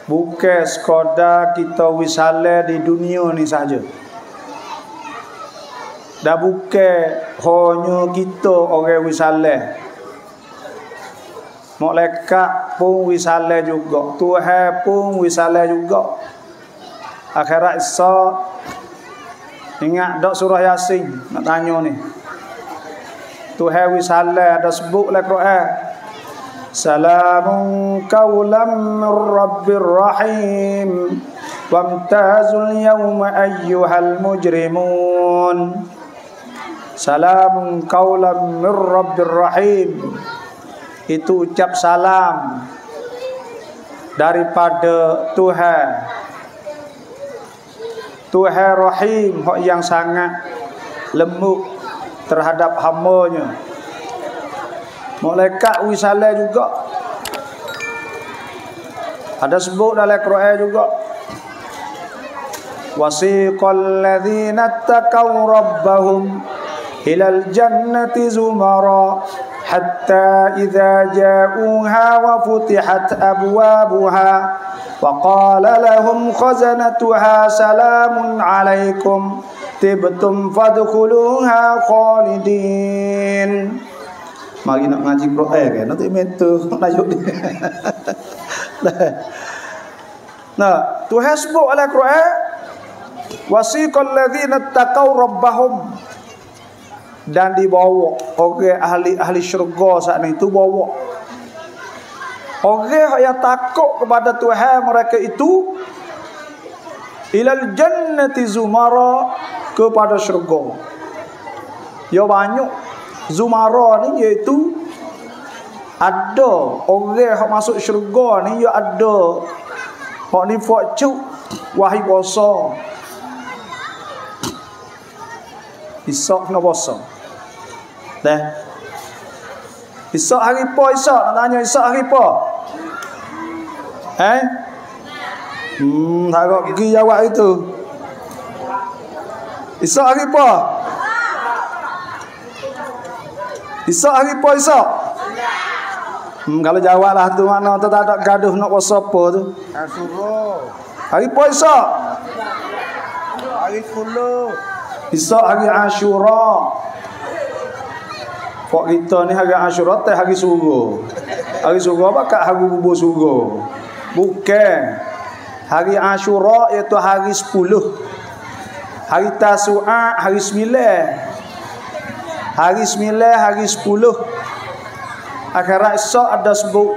Bukan sekadar kita wisale di dunia ni saja. Dah bukan hanya kita orang wisale. Malaikat pun wisale juga, Tuhan pun wisale juga. Akhirat esok ingat dak surah Yasin nak tanya ni. Tuhan wisale ada sebut dalam Quran. Salamun qawlan min rabbir rahim wamtazul yawma ayyuhal mujrimun. Salamun qawlan min rabbir rahim. Itu ucap salam daripada Tuhan Rahim, yang sangat lembut terhadap hamba-Nya. Malaikat wisale juga. Ada sebut dalam Quran juga. Wasiqal ladzina taqaw rabbahum ilal jannati zumara hatta idza ja'uha wa futihat abwabuha wa qala lahum khazanatuha salamun alaikum tibtum fadkhuluha khalidin. Mari nak ngaji Quran kan, nanti mentu tajuk dia. Nah, Tuhan sebut dalam Quran, wasiqal ladzina taqaw rabbahum, dan dibawa orang ahli syurga saat itu bawa orang yang takut kepada Tuhan mereka itu ilal jannati zumara, kepada syurga. Ya banyak zumara ni, iaitu ada orang yang masuk syurga ni, ya ada hak ni fa'cuk wahai puasa. Esok kena puasa. Dah. Esok hari apa esok? Nak tanya esok hari apa? Harap pergi jawab itu. Esok hari apa? Esok hari apa esok? Kalau jawablah tu mana tu tak ada gaduh nak puasa apa tu? Asyura. Hari apa esok? Hari Kulu. Esok hari Asyura. Kok kita ni hari Asyura teh hari Suro. Hari Suro apa kat hari bubur Suro? Bukan. Hari Asyura iaitu hari 10. Hari Tasu'a hari 9. Hari 9, hari 10. Akhirat esok ada sebut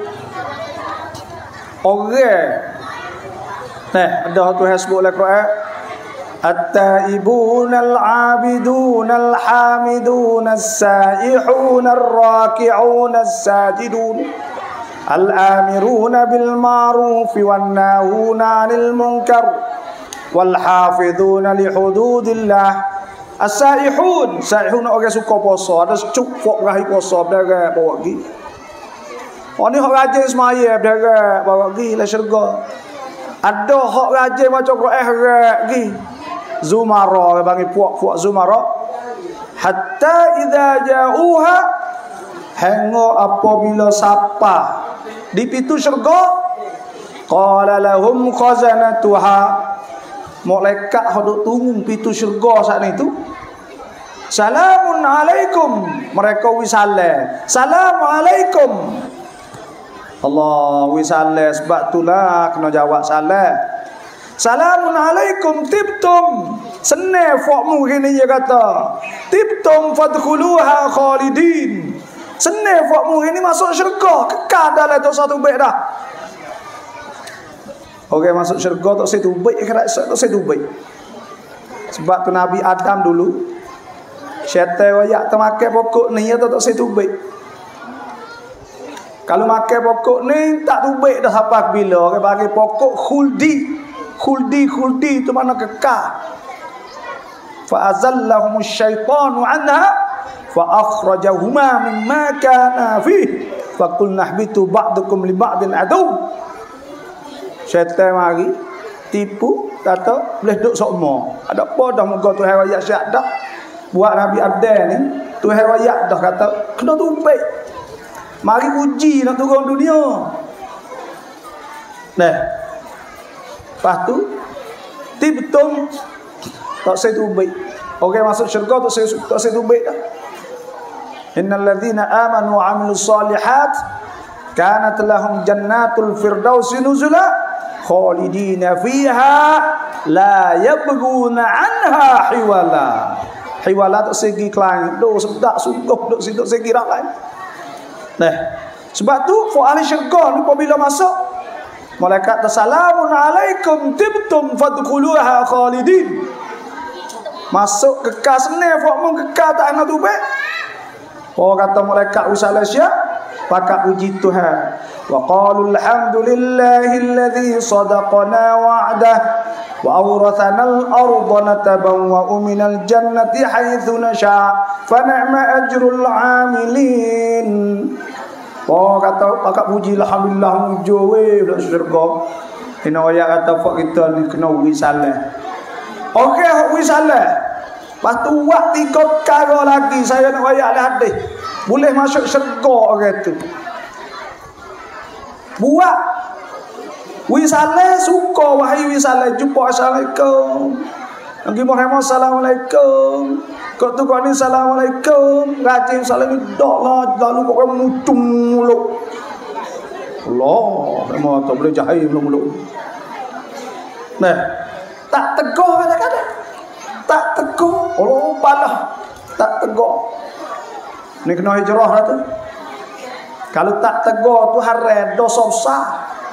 orang. Ada Tuhan sebut dalam Quran. At-taibun al-abidun al-hamidun as-saihun ar-raki'un as-sajidun al-amirun bil ma'ruf wan nahuna 'anil munkar wal hafizuna li hududillah. As-saihun, saihun orang suka puasa, ada cukuk rahi puasa berang bawa pergi. Ni hak rajin semaya berang bawa pergi lah syurga. Ada hak rajin macam Quran harap pergi. Zumara bagi puak-puak zumara. Hatta idza ja'uha, hingga apabila sapa di pintu syurga, qala lahum khazanatuha, malaikat hendak tunggu pintu syurga saat itu. Salamun alaikum, mereka wisale. Assalamualaikum. Allah wisale, sebab itulah kena jawab salam. Salamun alaikum tibtum, senang fakmu gini dia kata. Tibtum fadkhuluha khalidin, senang fakmu gini masuk syurga, kekal dalam tu satu baik dah. Orang masuk syurga tak satu baik, akhirat tak satu baik. Sebab tu Nabi Adam dulu, syaitan wayak termakan pokok ni atau tak satu baik. Kalau makan pokok ni tak tu baik dah sampai bila. Orang bagi pokok khuldi. Khuldi itu mana kekal. Fa azallahum syaitanu anha fa akhrajahuma mimma kana fi fa qulna ihbitu ba'dukum li ba'din adu. Syaitan mari tipu, kata boleh duduk sokmo. Ada apa dah muka Tuhan wayak syak dah. Buat Nabi Adam ni Tuhan wayak dah kata kena tumpik. Mari uji nak turun dunia. Nah, Lepas tu tibtum tak saya tubik. Orang masuk syurga tak saya tubik dah. Innal ladzina amanu wa 'amilus solihat kanat lahum jannatul firdausi nuzula khalidina fiha la yabghuna anha hiwala. Hiwala tak segi klain, do sedak sungguh duk situ segi rak lain. Nah, sebab tu fu ahli syurga ni apabila masuk malaikat assalamun alaikum tibtum fadkhuluha khalidin. Masuk kekal senang fu mun kekal tak ana tubik. Oh kata malaikat usalah syiah pakat puji Tuhan. Wa qalu alhamdulillahi alladhi sadaqana wa'dah wa awrathana al-ardha natabawwa'u minal jannati haitsu nasha' fa ni'ma ajrul 'amilin. Oh kata pakat puji alhamdulillah mujo we dak syurga. Kena ayat kata fak kita ni kena wi salah. Okey wi salah. Lepas tu buat 3 perkara lagi saya nak ayat hadis. Boleh masuk syurga orang tu. Buat wisalah suka wahai wisalah jumpa assalamualaikum. Nabi Muhammad assalamualaikum. Kau tu kau ni assalamualaikum. Rajin salam dak lah lalu kau mutung mulut. Allah, memang tak boleh jahil mulut. Nah, tak tegur kadang-kadang. Tak tegur. Allah balah. Tak tegur. Ni kena hijrah dah tu. Kalau tak tegur tu haram dosa besar.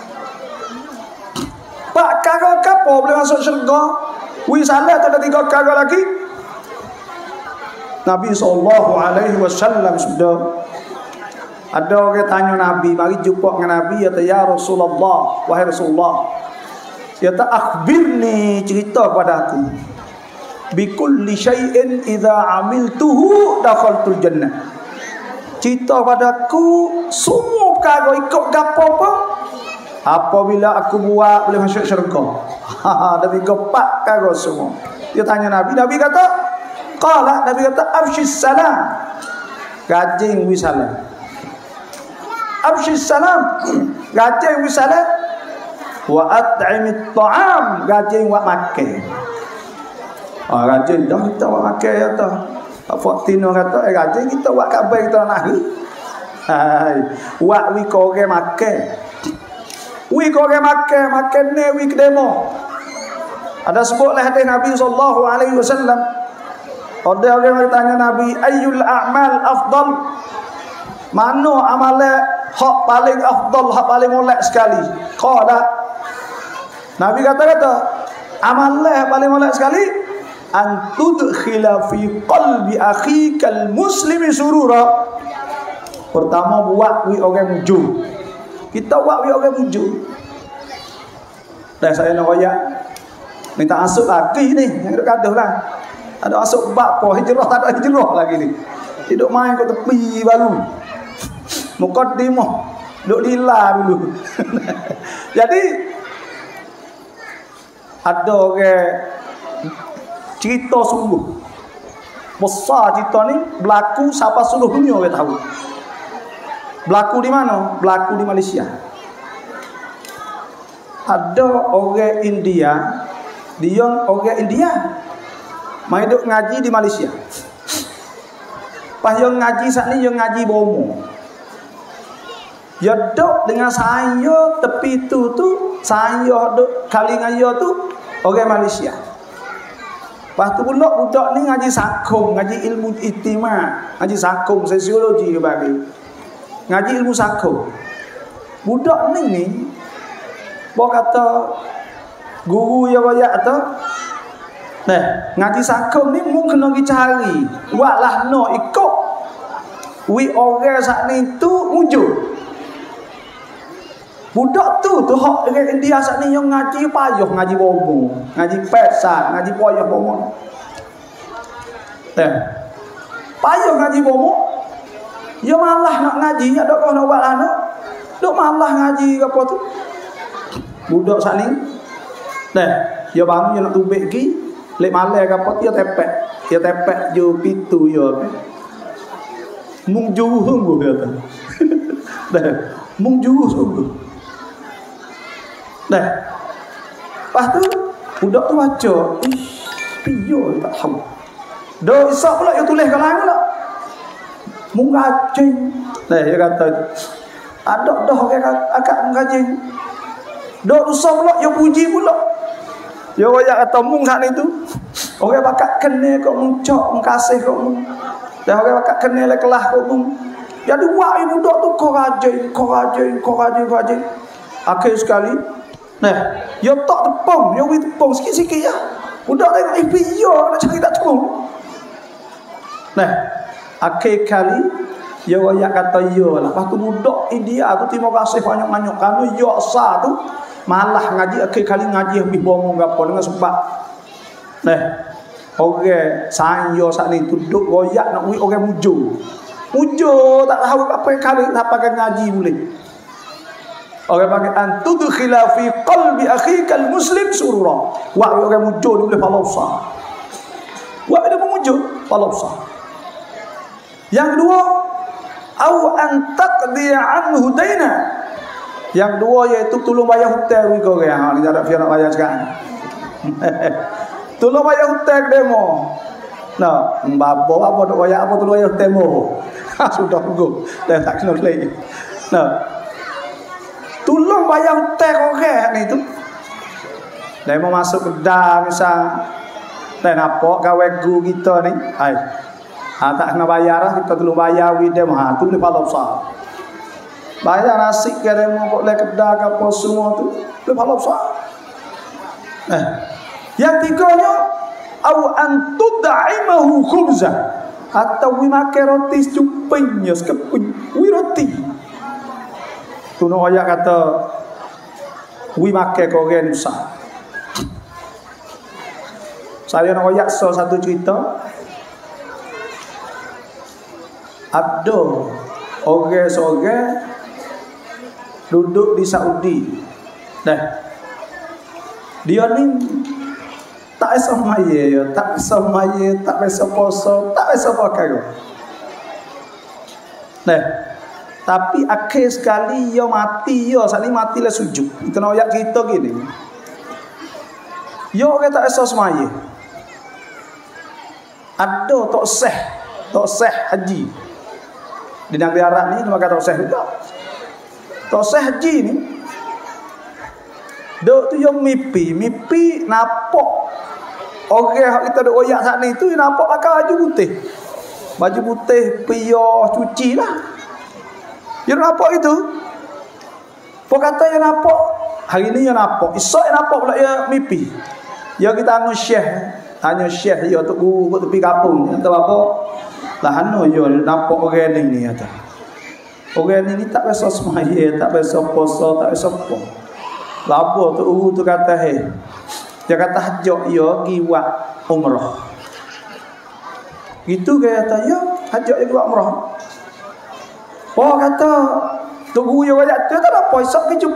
Pak kagak kapo boleh masuk syurga. Wisalah tu ada 3 kagak lagi. Nabi SAW sudah ada orang tanya Nabi, mari jumpa dengan Nabi, kata ya Rasulullah, wahai Rasulullah. Dia kata akhbirni, cerita kepada aku. Bi kulli syai'in idza amiltuhu dakhaltul jannah. Cerita padaku semua perkara ikut gapo pun apabila aku buat boleh masuk syurga. Ada 3 perkara semua. Dia tanya Nabi, Nabi kata qala, Nabi kata afshis salam. Gajing wi salam. Afshis salam. Gajing wi salam. Wa at'imit ta'am. Gajing wa makan. Gajing dah kita buat makan ya tak. Pak Tino kata gajing kita buat khabar kita nak. Hai, buat wi ko orang makan. Wi ko orang makan ni wi kedemo. Ada sebutlah hadis Nabi sallallahu alaihi wasallam. Ada orang yang tanya Nabi, ayyul a'mal afdal? Mana amalan hak paling afdal, hak paling molek sekali? Qala, Nabi kata amalan hak paling molek sekali an tudkhila fi qalbi akhikal muslimi surura. Pertama buat wi orang muju. Kita buat wi orang muju. Dan saya nak royak minta masuk lagi ni yang duk gaduh lah. Ada masuk bab apa hijrah tak ada hijrah lagi ni. Hidup main kat tepi baru. Muqaddimah duk dila dulu. Jadi ada orang cerita sungguh besar cerita ni berlaku siapa seluruh dunia orang tahu. Berlaku di mana? Berlaku di Malaysia. Ada orang India, dia orang India mai duk ngaji di Malaysia. Pas yang ngaji saat ni yang ngaji bomo. Ya duk dengan saya tepi tu saya duk kali ngaya tu orang Malaysia. Lepas tu pula budak ni ngaji sakum, ngaji ilmu ijtima, ngaji sakum sosiologi ke bagi. Ngaji ilmu sakum. Budak ni bawa kata guru yang banyak tu. Nah, ngaji sakum ni mu kena pergi cari. Buatlah no ikut. Wi orang saat ni tu muncul. Budak tu hak orang India saat ni yang ngaji payah, ngaji bomo, ngaji pesan, ngaji payah bomo. Payah ngaji bomo. Ya malah nak ngaji, ada kau nak buat anak. Duk malah ngaji apa tu? Budak saat ni. Ya bangun dia nak tubik ki, lek malah ke apa dia tepek. Dia tepek jo pitu yo. Mung juh sungguh kata. Mung juh sungguh. Lepas tu budak tu baca, piyo tak tahu. Dah isak pula dia tulis kalang pula. Mungajing. Nah, dia kata ada dah orang akak mungajing. Dah usah pula dia puji pula. Dia royak kata mung kat ni tu. Orang bakat kenal kau muncak, mengkasih kau mung. Dan orang bakat kenal kelah kau mung. Jadi wah budak tu kau rajin. Akhir sekali, nah, dia tak tepung, dia beri tepung sikit-sikit ya. Budak tengok, biar nak cari tak tepung. Nah, akhir kali, dia royak kata ya lah. Lepas tu budak India tu terima kasih banyak-banyak. Kerana ya sah tu, malah ngaji, akhir kali ngaji habis bohong apa dengan sebab. Nah, orang saya saat ni tu duduk royak nak wik orang mujur. Mujur tak tahu apa yang kali tak pakai ngaji boleh. Orang panggil antudkhila fi qalbi akhika almuslim surura. Wa orang mujur dia boleh palausa. Wa dia mujur palausa. Yang kedua, au an taqdi anhu daina. Yang kedua iaitu tolong bayar hutang we kau orang. Ni tak nak bayar sekarang. Tolong bayar hutang demo. Nah, babo apa nak bayar apa tolong bayar hutang mo. Sudah tunggu. Dah tak kena lagi. Nah, tolong bayar hutang orang ni tu. Dia mau masuk kedai misal, dia nampak kawan guru kita ni, tak kena bayar lah, kita tolong bayar with them, tu boleh pahala besar. Bayar nasi ke dia mau boleh kedai ke apa semua tu, boleh pahala besar. Yang tiganya, au antudaimahu khubza, atau we makan roti secupanya, sekepun, we roti. Tu nak ayat kata we makan korang besar. Saya nak ayat satu cerita. Ada orang seorang duduk di Saudi. Dah. Dia ni tak esok maya, tak esok maya, tak esok poso, tak esok pakai. Dah. Tapi akhir sekali dia mati, dia sekali matilah sujud. Kita nak ayat kita gini. Dia orang tak esok semaya. Ada tok seh haji. Di negeri Arab ni nama kata tok seh juga. Tok seh haji ni dok tu yang mimpi nampak orang kita dok ayat saat ni tu nampak pakai baju putih. Baju putih piyah cuci lah. Dia nampak itu. Pok kata yang nampak hari ni yang nampak, esok yang nampak pula dia mimpi. Ya kita tanya syekh dia tu guru kat tepi kampung. Kata apa? Lah anu yo nampak orang ni kata. Orang ni tak biasa semaya, tak biasa puasa, tak biasa apa. Lapo tu guru tu kata dia kata hajak dia pergi buat umrah. Gitu dia kata ya, hajak dia buat umrah. Oh kata tunggu yang wajak tu tak apa esok pergi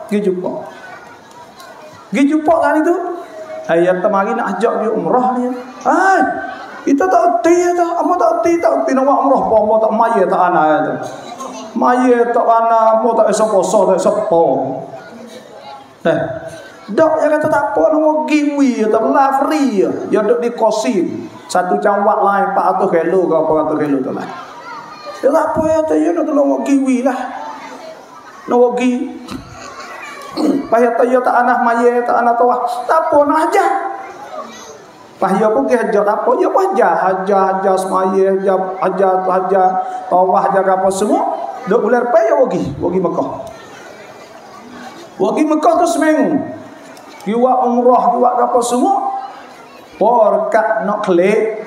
jumpa kan itu ayat temari nak ajak dia umrah ni kita tak erti apa tak erti nak buat umrah apa tak maya tak ana tu maya tak ana apa tak esok poso tak esok po dak dia kata tak apa nak giwi tak belah free dia duduk di Qasim satu jawab lain 400 kilo ke apa 100 kilo tu lah. Dia tak apa ya tu nak tolong giwi lah. Nak gi. Payah tu tak anak maya tak anak tawah. Tak apa nak aja. Payah pun ke hajar apa ya hajar semaya hajar tawah jaga apa semua. Dok bulan payah pergi Mekah. Pergi Mekah tu seminggu. Buat umrah buat apa semua. Porkat nak klik.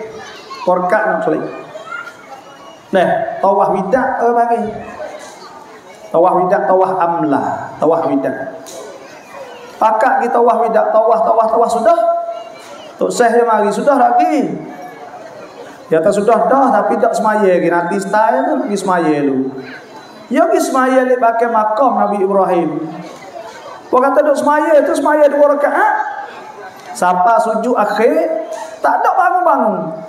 Nah, tawah widak apa bagi? Tawah widak, tawah amla, tawah widak. Pakak kita tawah widak, tawah sudah. Tok Syekh dia mari sudah lagi. Dia tak sudah dah tapi tak semaya lagi. Nanti style tu lagi semaya lu. Ya pergi semaya le pakai makam Nabi Ibrahim. Kau kata duk semaya tu semaya 2 rakaat. Sampai sujud akhir tak ada bangun-bangun.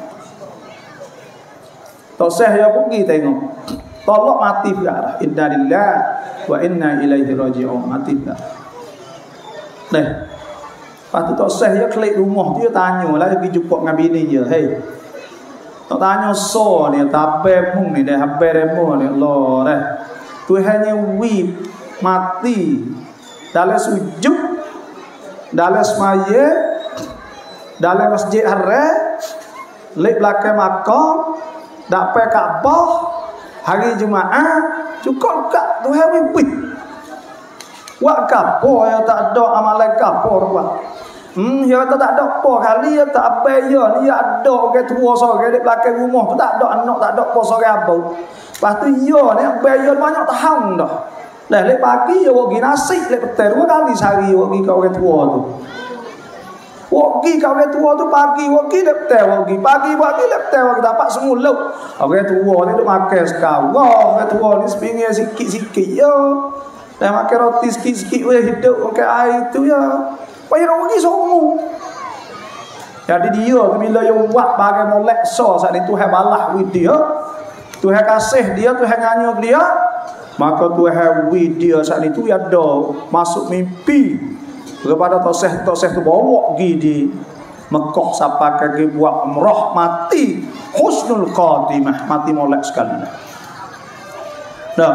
Tok Syekh dia pergi tengok. Tolak mati pula. Inna lillahi wa inna ilaihi raji'un. Mati pula. Nah. Lepas tu tok seh dia klik rumah dia tanyalah pergi jumpa dengan bini dia. Hei. Tok tanya so ni tape mung ni dah habis demo ni Allah dah. Tuhannya wi mati dalam sujud dalam semaya dalam masjid haram lek belakang makam dapat Kaabah hari Jumaat cukup kat Tuhan wi. Wak kapo ya tak ada amalan kapo buat. Ya tak ada apa kali ya tak apa ya ni ada orang tua sore di belakang rumah tu tak ada anak tak ada apa sore apa. Lepas tu ya ni apa ya banyak tahun dah. Lah lek pagi ya wak gi nasi lek petang 2 kali sehari wak gi kat orang tua tu. Wak gi kat orang tua tu pagi wak gi lek petang wak gi pagi wak gi lek petang wak dapat semula. Orang tua ni duk makan sekawah orang tua ni sepinggir sikit-sikit ya. Dan makan roti sikit-sikit boleh hidup makan air tu ya. Payah nak pergi semua. Jadi dia bila yang buat bagai molek so saat itu Tuhan balas with dia. Tuhan kasih dia, Tuhan nganyuk dia. Maka Tuhan with dia saat itu ya ada masuk mimpi kepada toseh tu bawa pergi di Mekah sampai kaki buat umrah mati husnul khatimah mati molek sekali. Nah.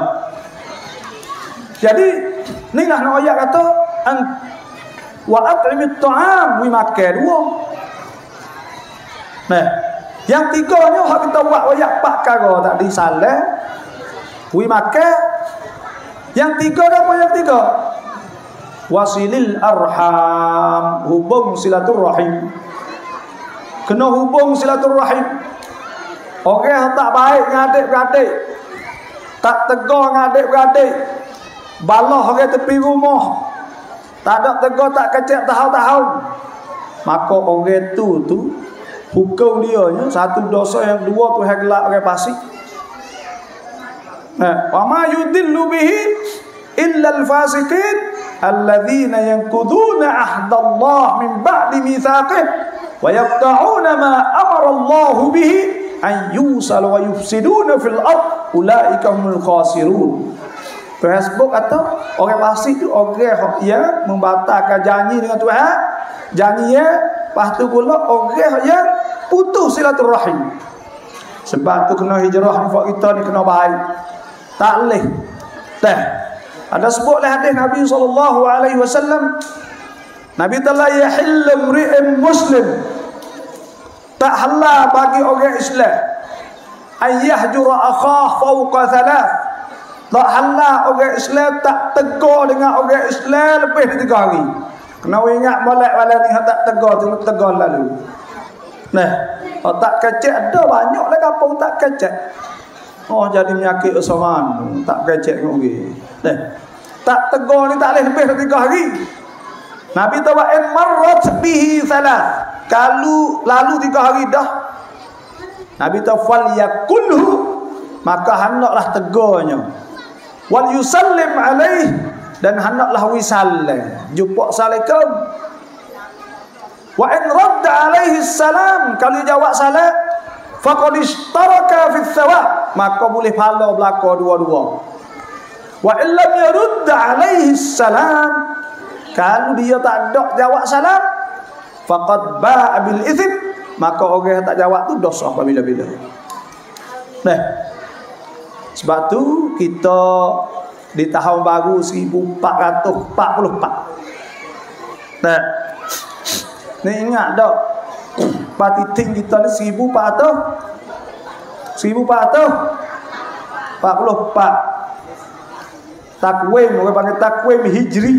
Jadi ni lah nak ayat kata wa at'imit ta'am wi makan dua. Nah, yang tiganya hak kita buat ayat 4 perkara tadi salah wi makan. Yang tiga apa yang tiga? Wasilil arham, hubung silaturahim. Kena hubung silaturahim. Orang tak baik dengan adik-beradik, tak tegar dengan adik-beradik, balah orang tepi rumah, tak ada tegur tak kecek tahun-tahun, maka orang tu hukum dia satu dosa, yang dua tu gelap orang pasik. Wa ma yudillu bihi illa al-fasiqin alladzina yanquduna ahdallah min ba'di mitsaqih wa yaqta'una ma amara Allah bihi an yusal wa yufsiduna fil ard ulaika humul khasirun. Facebook atau orang fasik tu orang yang membatalkan janji dengan Tuhan, janjinya, lepas tu pula orang yang putus silaturahim. Sebab tu kena hijrah ni kita ni kena baik. Tak boleh. Dah. Ada sebutlah hadis Nabi SAW. Nabi telah yahil imri'in muslim. Tak halal bagi orang Islam ayyahjura akhah fawqa thalath. Tak halal orang Islam tak tegur dengan orang Islam lebih dari 3 hari. Kena ingat molek malam ni tak tegur tu tegur lalu. Nah, tak kecek ada banyak lah kampung tak kecek. Oh jadi penyakit usaman tak kecek ngogi. Nah, tak tegur ni tak boleh lebih dari 3 hari. Nabi tawa in marrat bihi thalath. Kalau lalu 3 hari dah, Nabi tahu fal yakulhu, maka hendaklah tegurnya. Wal yusallim alaih, dan hendaklah wisalam jumpa assalamualaikum. Wa in radda alaihi salam, kalau jawab salam faqad ishtaraka fi thawab, maka boleh pahala belaka dua-dua. Wa in lam yurd alaihi salam, kalau dia tak ada jawab salam faqad ba'a bil itsm, maka orang yang tak jawab tu dosa bila-bila. Nah, sebab tu kita di tahun baru 1444. Nah, ni ingat tak? Parti ting kita ni 1444. Takwim, orang panggil takwim hijri.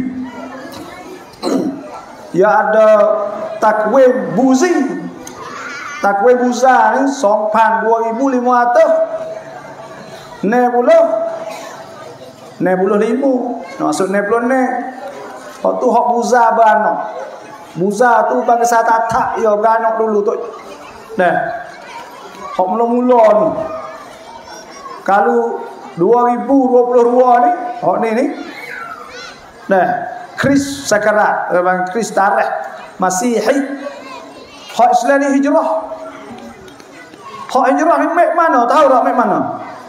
Ya ada takwim buzi. Takwim buza ni 2500. 65 maksud 60 ne. Waktu hak buza beranak. Buza tu bangsa tatak ya beranak dulu tu. Nah. Hak mula-mula ni. Kalau 2022 ni, hak ni. Nah, Kris sakarat, bang Kris tarikh Masihi. Hak Islam ni hijrah. Hak hijrah ni mek mana? Tahu tak mek mana?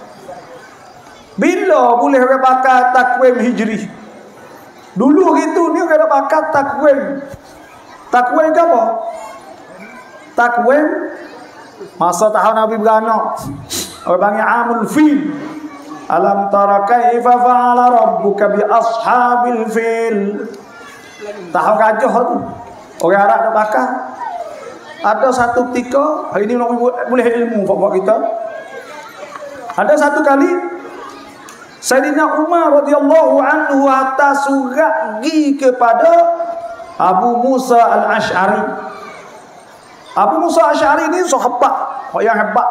Bila boleh orang pakai takwim hijri? Dulu gitu ni orang pakai takwim Takwim ke apa? Takwim masa tahun Nabi beranak. Orang panggil amul fil. Alam tara kaifa fa'ala rabbuka bi ashabil fil. Tahu gajah tu. Orang Arab dah bakar. Ada satu ketika, hari ini boleh ilmu buat kita. Ada satu kali Sayyidina Umar radhiyallahu anhu hantar surat pergi kepada Abu Musa al-Ash'ari. Abu Musa al-Ash'ari ni sahabat yang hebat.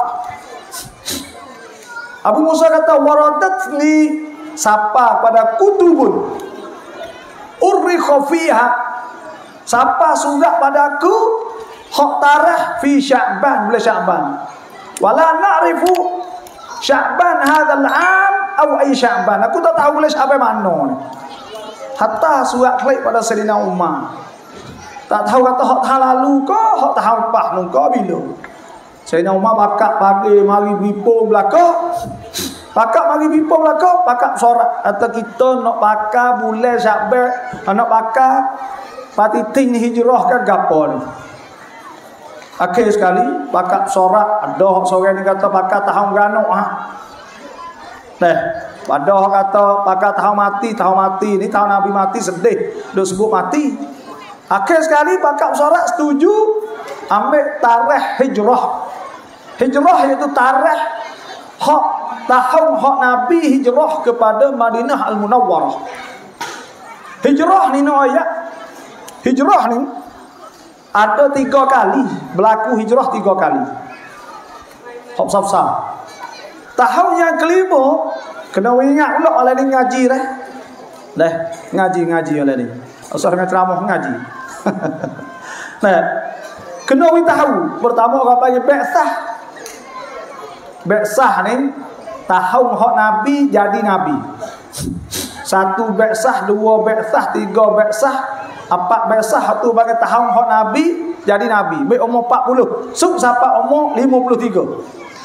Abu Musa kata waradatni sapa pada kutubun urikha fiha, sapa surat padaku hak tarikh fi Sya'ban, bulan Sya'ban. Wala na'rifu Sya'ban hadzal 'am aw ay Sya'ban. Aku tak tahu bulan Sya'ban mana ni. Hatta surat klik pada Sayyidina Umar. Tak tahu kata hak tahun lalu ke hak tahun lepas nu ke bila. Sayyidina Umar bakak pagi mari bipo belaka. Pakak mari bipo belaka, pakak sorak atau kita nak pakar bulan Sya'ban, nak pakar patiting hijrah ke gapo ni. Akhir sekali pakak sorak ada hak sore ni kata pakar tahun granok ah. Nah, ada hak kata pakar tahun mati ni tahun Nabi mati sedih, dok sebut mati. Akhir sekali pakak sorak setuju ambil tarikh hijrah. Hijrah iaitu tarikh hak tahun hak Nabi hijrah kepada Madinah Al-Munawwarah. Hijrah ni ayat. Hijrah ni ada 3 kali berlaku hijrah 3 kali. Hak besar. Tahun yang kelima kena ingat pula oleh ni ngaji dah. Dah ngaji oleh ni. Usah dengan ceramah ngaji. Nah, kena tahu pertama orang panggil Ba'tsah. Ba'tsah ni tahun hak Nabi jadi Nabi. 1 Ba'tsah, 2 Ba'tsah, 3 Ba'tsah, 4 Ba'tsah tu bagi tahun hak Nabi jadi Nabi. Baik umur 40, sub sampai umur 53.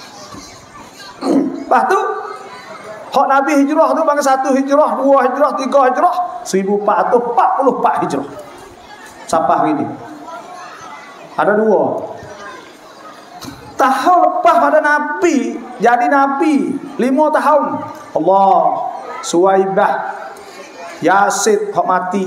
Lepas tu hak Nabi hijrah tu bagi 1 hijrah, 2 hijrah, 3 hijrah, 1444 hijrah. Sampai hari ni. Ada 2. Tahun lepas pada Nabi jadi Nabi 5 tahun. Allah, Suwaibah, Yasid hak mati.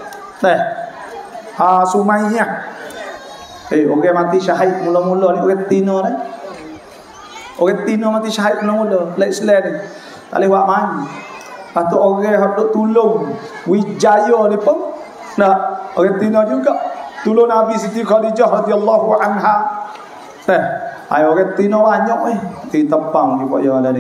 Sumayyah. Orang mati syahid mula-mula ni orang Tino ni. Orang Tino mati syahid mula-mula, lain Islam ni. Tak boleh buat main. Lepas tu orang hak duk tolong Wijaya ni pun nak orang Tino juga. Tolong Nabi Siti Khadijah radhiyallahu anha. Ayo orang Tino banyak di tepang juga ya ada ni.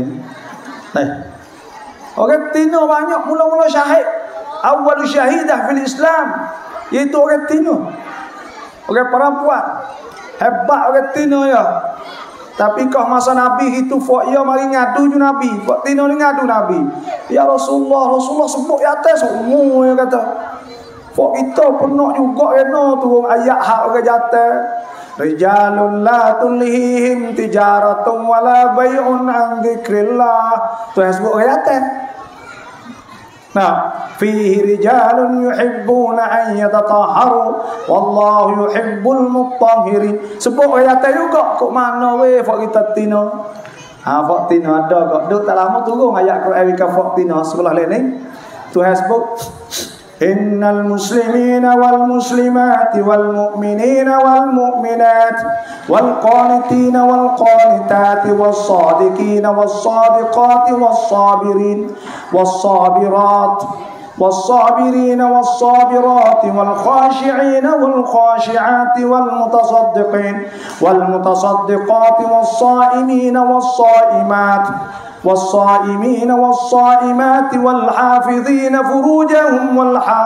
Orang Tino banyak mula-mula syahid. Awal syahidah fil Islam iaitu orang Tino. Orang perempuan. Hebat orang Tino ya. Tapi kau masa Nabi itu fok ya mari ngadu ju Nabi. Fok Tino ni ngadu Nabi. Ya Rasulullah sebut ya atas semua ya kata. Fok kita penuh juga eno turun ayat hak orang jatuh. Rijalun la tulhihim tijaratun wala bay'un an dzikrillah. Tu sebut ayat. Nah, fihi rijalun yuhibbuna an yatatahharu wallahu yuhibbul mutahhirin. Sebut ayat juga kok mana we fok kita Tino. Fok Tino ada kok. Duk tak lama turun ayat Quran ka fok Tino sebelah lain ni. Tu sebut إن المسلمين والمسلمات والمؤمنين والمؤمنات والقانتين والقانتات والصادقين والصادقات والصابرين والصابرات والصابرين والصابرات والخاشعين والخاشعات والمتصدقين والمتصدقات والصائمين والصائمات والصائمين والصائمات والحافظين فروجهم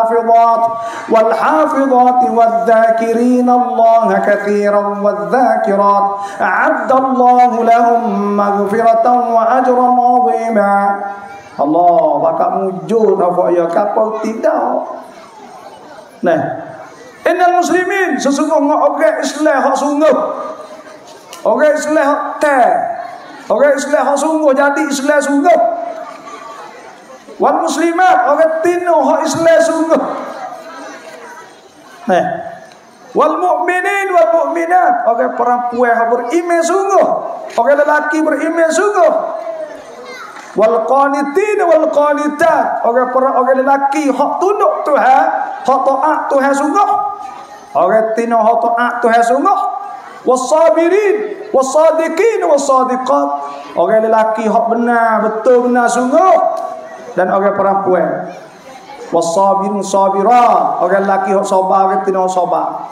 والحافظات والذاكرين الله كثيرا والذاكرات أعد الله لهم مغفرة وأجرا عظيما. Allah bakal mujud apa ya kapal tidak. Nah, innal muslimin sesungguhnya orang Islam hak sungguh. Orang Islam hak teh. Orang Islam hak sungguh jadi Islam sungguh. Wal muslimat orang Tino hak Islam sungguh. Nah, Wal mu'minin wal mu'minat, orang perempuan yang beriman sungguh, orang lelaki beriman sungguh. Wal qanitin wal qanitat, orang lelaki hak tunduk Tuhan, hak taat Tuhan sungguh. Orang tino hak taat Tuhan sungguh. Wasabirin wasadiqin wasadiqat, orang lelaki hak benar, betul benar sungguh, dan orang perempuan wasabirun sabirat, orang lelaki hak sabar, orang tino sabar.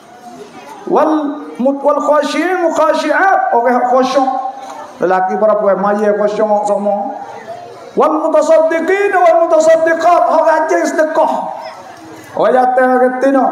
Wal khashiyin khashiat, orang hak khusyuk, lelaki perempuan maya khusyuk semua. Wal mutasaddiqin wal mutasaddiqat, hak rajin sedekah, orang jatuh orang tino.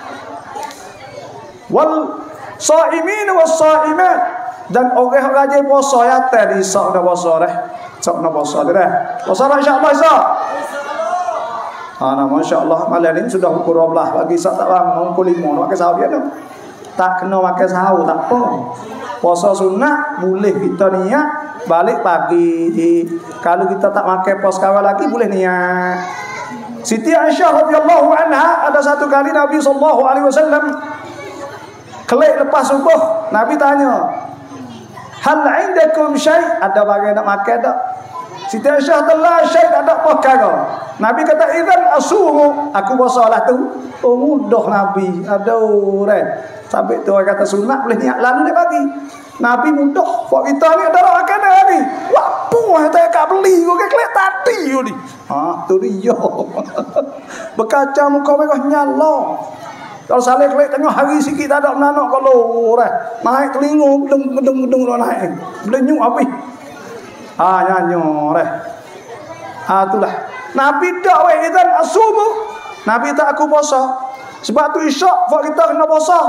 Wal Sa'imin was sa'imat, dan orang rajin puasa ya tadi sok na puasa dah. Sok na puasa dah. Puasa insya-Allah Isa. Ana masya-Allah malam ni sudah pukul 12 pagi sak tak bang mau pukul 5 nak ke sahur dia tu. Tak kena makan sahur tak apa. Puasa sunat boleh kita niat balik pagi. Kalau kita tak makan puasa kawal lagi boleh niat. Siti Aisyah radhiyallahu anha, ada satu kali Nabi sallallahu alaihi wasallam kelik lepas subuh, Nabi tanya, hal indakum syai', ada bagai nak makan tak? Siti Aisyah telah syai' tak ada apa kau. Nabi kata, idzan asumu, aku puasalah tu. Oh mudah Nabi. Aduh sampai tu orang kata sunat boleh niat lalu dia bagi. Nabi mudah. Buat kita ni ada makan lagi. Wah puah tak kau beli kau kelik tadi you ni. Ha tu dia. Berkaca muka mereka nyala. Kalau saleh kelek tengah hari sikit tak ada menanak kalau naik telinga gedung naik. Belenyuk habis. Nyanyo itulah. Nabi dak wa idzan asumu. Nabi tak aku puasa. Sebab tu isyak buat kita kena puasa.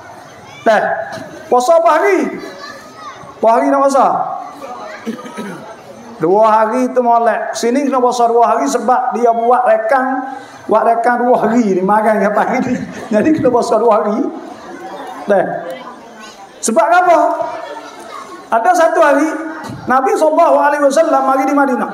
Puasa apa hari? Apa hari nak puasa? 2 hari tu molek. Sini kena puasa 2 hari sebab dia buat rekan 2 hari ni makan ke pagi ni. Jadi kena puasa 2 hari. Sebab apa? Ada satu hari Nabi SAW mari di Madinah.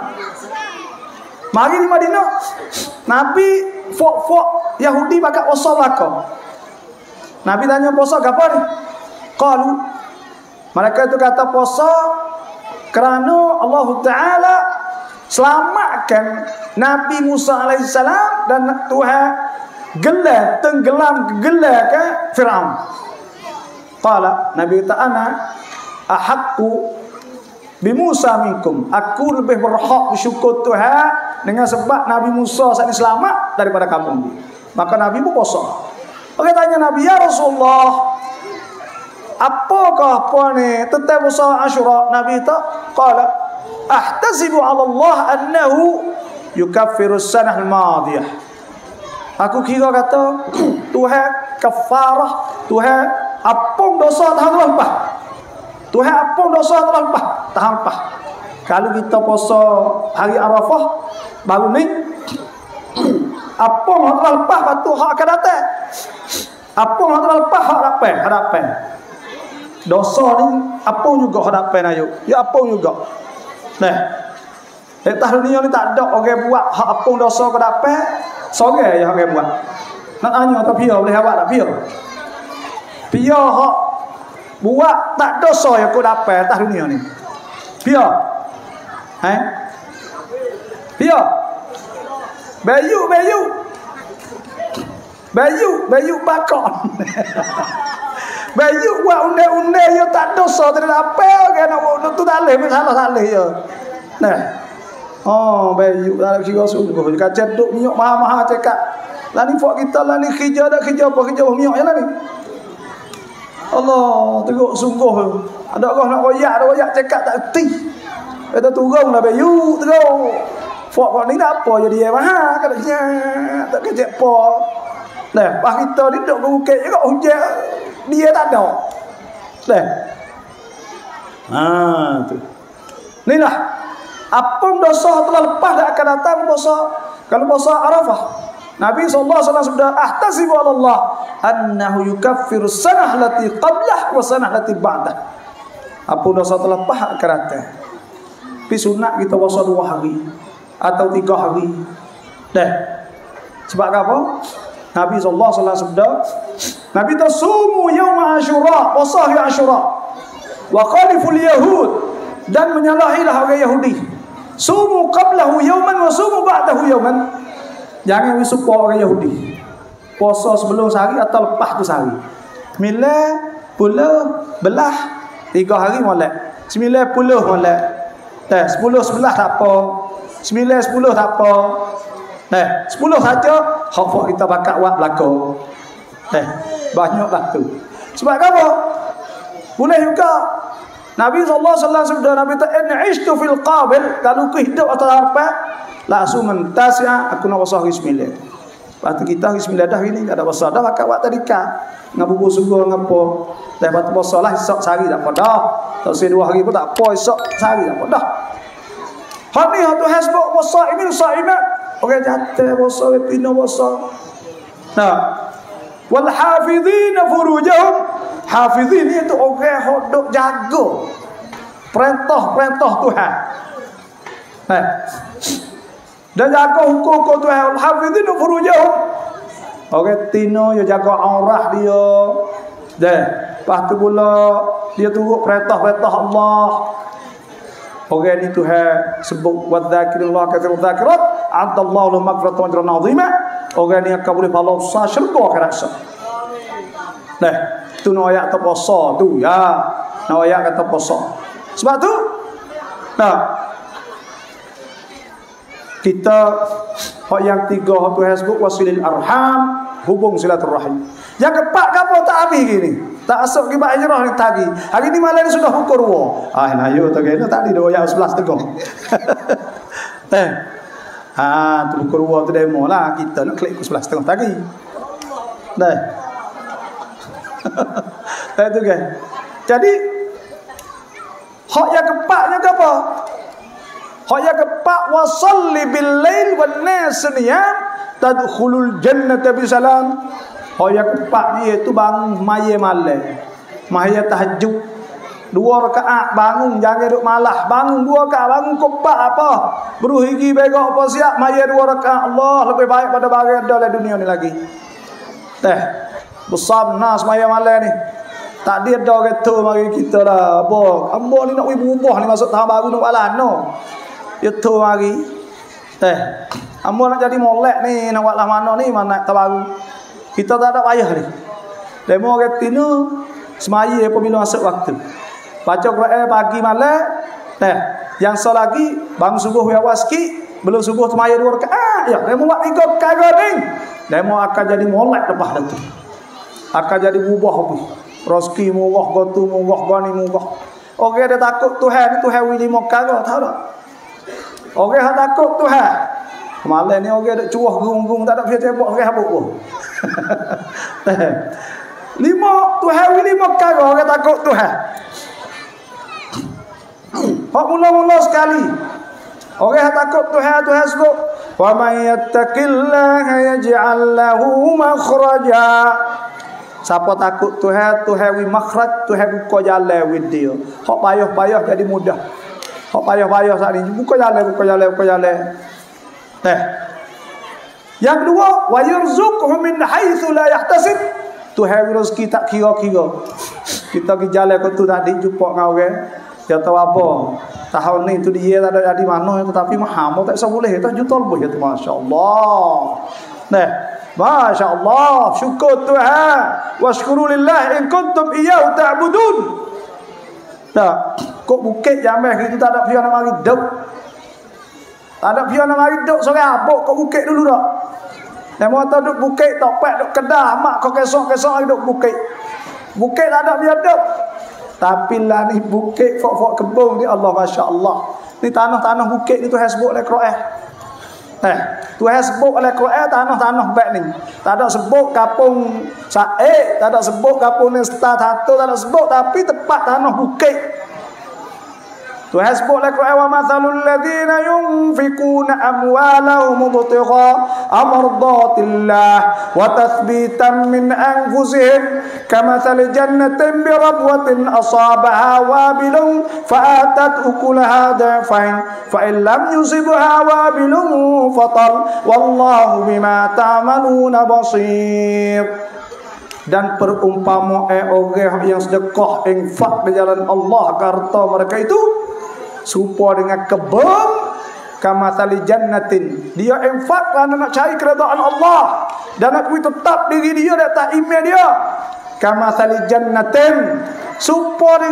Nabi fok Yahudi pakai puasa belaka. Nabi tanya puasa apa ni? Qalu, mereka itu kata puasa kerana Allah Ta'ala selamatkan Nabi Musa alaihissalam dan Tuhan tenggelam ke Firaun. Qala, Nabi kata ana ahaqqu bi Musa minkum, aku lebih berhak bersyukur Tuhan dengan sebab Nabi Musa saat selamat daripada kamu. Maka Nabi pun puasa. Orang tanya Nabi, ya Rasulullah, apakah apa ni tentang puasa Asyura? Nabi tak qala ahtasibu 'ala Allah annahu yukaffiru as-sanah al-madiyah. Aku kira kata Tuhan kafarah, Tuhan apung dosa tahun lepas. Tuhan apung dosa tahun lepas. Kalau kita puasa hari Arafah baru ni apung tahun lepas patu hak akan datang. Apung tahun lepas hak hadapan. Dosa ni apung juga hadapan ayo. Ya apung juga. Tahun dunia ni tak ada orang buat hak apung dosa ke dapat. Sorang je orang buat. Nak tanya tak pia boleh awak tak pia? Pia hak buat tak dosa yang kau dapat tahun dunia ni. Pia. Pia. Bayu bakon. Bayu buat undang-undang yang tak dosa tak dapat kan nak tu tak leh salah je. Bayu dalam kira sungguh kacau duk minyak mahal-mahal cakap. Lah ni fok kita lah ni kerja apa kerja minyak je lah ni. Allah teruk sungguh. Ada orang nak royak cakap tak erti. Kata turunlah Bayu teruk. Fok kau ni nak apa jadi mahal katanya. Tak kerja apa. Pas kita ni duk berukit je kat hujan. Dia tak ada. Tu. Inilah apa dosa telah lepas dah akan datang puasa. Kalau puasa Arafah, Nabi SAW sudah ahtasibu 'ala Allah annahu yukaffiru sanah lati qablah wa sanah lati ba'dah. Apa dosa telah lepas akan datang. Tapi sunat kita puasa 2 hari atau 3 hari. Sebab apa? Nabi SAW sudah Nabi tu sumu yaum Asyura, puasa hari Asyura. Wa khaliful yahud, dan menyalahilah orang Yahudi. Sumu qablahu yauman wa sumu ba'dahu yauman. Jangan disupport orang Yahudi. Puasa sebelum sehari atau lepas tu sehari. 9, 10, belah 3 hari molek. 9, 10 molek. 10, 11 tak apa. 9, 10 tak apa. 10 saja hak kita bakat buat belaka. Banyaklah tu. Sebab apa? Boleh juga. Nabi sallallahu alaihi wasallam sudah Nabi ta ishtu fil qabil, kalau aku hidup atas harapan langsung mentasiah aku nak puasa hari 9. Lepas tu kita hari 9 dah ini tak ada puasa dah bakat buat tadika. Ngabubu subuh ngapo. Lepas tu puasa lah esok sehari tak apa dah. Tak usah 2 hari pun tak apa, esok sehari tak apa dah. Hak ni hak tu hasbuk puasa ini saimat. Orang jatuh puasa pino puasa. Nah. Wal hafizina furujahum, hafizin itu orang hok dok jaga perintah Tuhan. Dan jaga hukum Tuhan. Wal hafizina furujahum, orang tino yo jaga aurah dia. Lepas tu pula dia turut perintah Allah. Orang ni Tuhan sebut wadzakirillah katsiran dzakirat, adallahu lahum maghfiratan wa ajran 'azima. Orang ni akan boleh pahala besar syurga akhirat. Tu no ayat terpuasa tu ya. No ayat kata puasa. Sebab tu kita hak yang 3 tu hasbuk wasilil arham, hubung silaturahim. Yang keempat apa tak habis gini. Tak asuk kibat hijrah ni tadi. Hari ni malam ni sudah pukul 2. Nah yo tu kena tadi dah ayat 11 tengok. Tu pukul 2 tu demo lah kita nak klik pukul 11 tengok tadi. Tu kan. Jadi hak yang keempatnya ke apa? Hak yang keempat wasalli bil lail wan nas niyam tadkhulul jannata bisalam. Hak yang keempat ni iaitu bangun maya malam. Maya tahajud. 2 rakaat bangun, jangan duduk malah. Bangun 2 rakaat, bangun keempat apa? Beruhigi begok apa siap maya 2 rakaat. Allah lebih baik pada barang ada dalam dunia ni lagi. Besar nas maya malam ni. Tak dia ada kata mari kita lah. Apa? Ambo ni nak berubah ni masuk tahun baru nak balan no. Dia tu mari. Ambo nak jadi molek ni, nak buat lah mana ni, mana tahun baru. Kita tak ada payah ni. Demo kata ni semaya apabila masuk waktu. Baca Quran pagi malam. Yang so lagi bangun subuh ya waski, belum subuh semaya 2 rakaat. Ya, demo buat 3 rakaat ni. Demo akan jadi molek lepas tu. Akan jadi ubah apa? Rezeki murah, gotu murah, gani murah. Orang dia takut Tuhan, Tuhan wili mokar tahu tak? Orang yang takut Tuhan. Malam ni orang ada cuah gerung-gerung tak ada dia tembok orang habuk pun. 5 Tuhan wili mokar orang takut Tuhan. Hak mula-mula sekali. Orang yang takut Tuhan sebut wa may yattaqillaha yaj'al lahu makhraja. Siapa takut Tuhan, Tuhan wi makhraj, Tuhan buka jalan with dia. Hak payah-payah jadi mudah. Hak payah-payah saat ni buka jalan. Yang kedua, wa yarzuquhu min haitsu la yahtasib. Tuhan rezeki tak kira-kira. Kita pergi jalan ke tu tadi jumpa dengan orang. Dia tahu apa? Tahun ni tu dia tak ada di mana tetapi mahal tak bisa boleh tak juta lebih tu masya-Allah. Masya Allah, syukur Tuhan. Washkuru lillah in kuntum iyyahu ta'budun. Kok bukit Jameh itu tak ada pihak nak mari duk. Tak ada pihak nak mari duk seorang abuk kok bukit dulu dak. Nemo ta duk bukit topek duk Kedah mak kok kesok-kesok duk bukit. Bukit tak ada pihak duk. Tapi lah ni bukit fok-fok kebun ni Allah masya-Allah. Ni tanah-tanah bukit ni tu hasbuk oleh Quran. Tuhan sebut oleh Quran tanah-tanah baik ni. Tak ada sebut kapung Said, tak ada sebut kapung Nesta satu, tak ada sebut tapi tempat tanah bukit. Tuhan sebut oleh Quran wa mathalul ladzina yunfikuna amwalahum mubtigha amradatillah wa tathbitan min anfusihim kamathali jannatin bi rabwatin asabaha wabilun fa'atat ukulaha dafain fa in lam yusibha wabilun fatal wallahu bima ta'maluna basir. Dan perumpama orang yang sedekah infak di jalan Allah, harta mereka itu serupa dengan kebun kamathali jannatin. Dia infak kerana nak cari keredaan Allah dan nak tetap diri dia di atas iman dia. Kamathali jannatin, serupa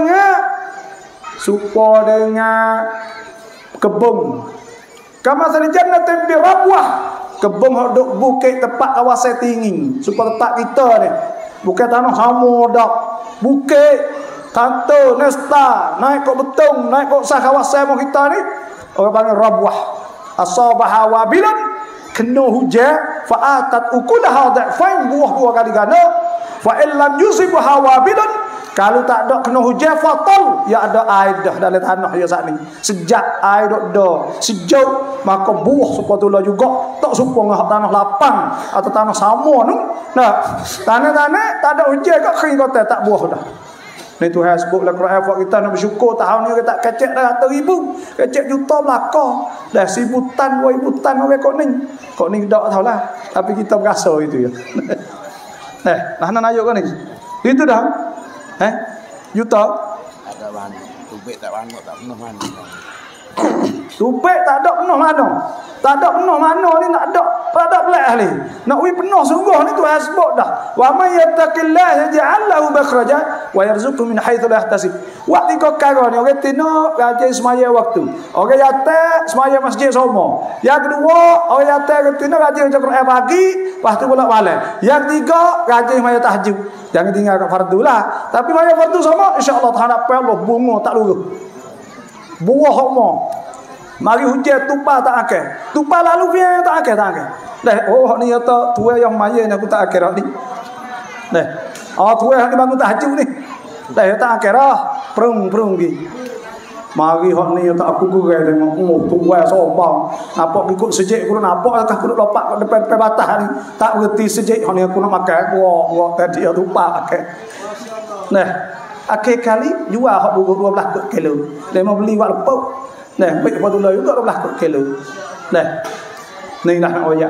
dengan kebun. Kamathali jannatin bi rabwah, kebun hok duk bukit tempat kawasan tinggi, supaya tempat kita ni bukan tanah sama dak, bukit tanto nesta naik kok betung, naik kok sah kawasan kita ni orang panggil rabwah. Asabaha wabilun, kena hujan fa atat ukulaha dha'fain, buah dua kali ganda. Fa illam yusibha wabilun, kalau tak ada kena hujan fatal, ya ada air dah dalam tanah ya saat ni. Sejak air dah sejuk, maka buah sepatutnya juga tak serupa dengan tanah lapang atau tanah sama tu. Nah, tanah-tanah tak ada hujan kat kering kota tak buah dah. Ni Tuhan sebut dalam Quran, kita nak bersyukur tahun ni kita kecek dah 100,000, kecek juta belaka. Dah 1,000 tan, 2,000 tan orang kok ni dak tahulah. Tapi kita berasa itu ya. Nah, nak ayuk kan ni. Itu dah. Juta. Ada mana? Tubik tak mana, tak penuh mana. Tubik tak ada penuh mana. Tak ada penuh mana ni, tak ada pelik ni. Nak wi penuh sungguh ni Tuhan sebut dah. Wa may yattaqillaha yaj'al lahu makhraja wa yarzuqhu min haitsu la yahtasib. Waktu kau kagak ni orang tino rajin semaya waktu. Orang yatak semaya masjid semua. Yang kedua, orang yatak tino rajin baca Quran pagi, lepas tu pula malam. Yang tiga, rajin semaya tahajud. Jangan tinggalkan fardu lah. Tapi semaya fardu sama, insya-Allah tahan apa Allah bunga tak luruh. Buah semua. Mari hujan tupa tak akal. Tupa lalu dia tak akal. Dah, ni kata tuai yang maya ni aku tak akal ni. Dah. Tuai ni bangun tahajud ni. Dah tak akal dah. Perung gi. Mari ni tak aku gerai tengok tuai sombong. Nampak ikut sejik aku nampak akak aku lompat kat depan batas ni. Tak berhenti sejik ni aku nak makan. Wah tadi tupa akal. Nah, akhir kali jual hak buku 12 kilo. Dia mau beli wak lepuk. Nah, baik pada lah juga 12 kilo. Nah, ni nak oyak.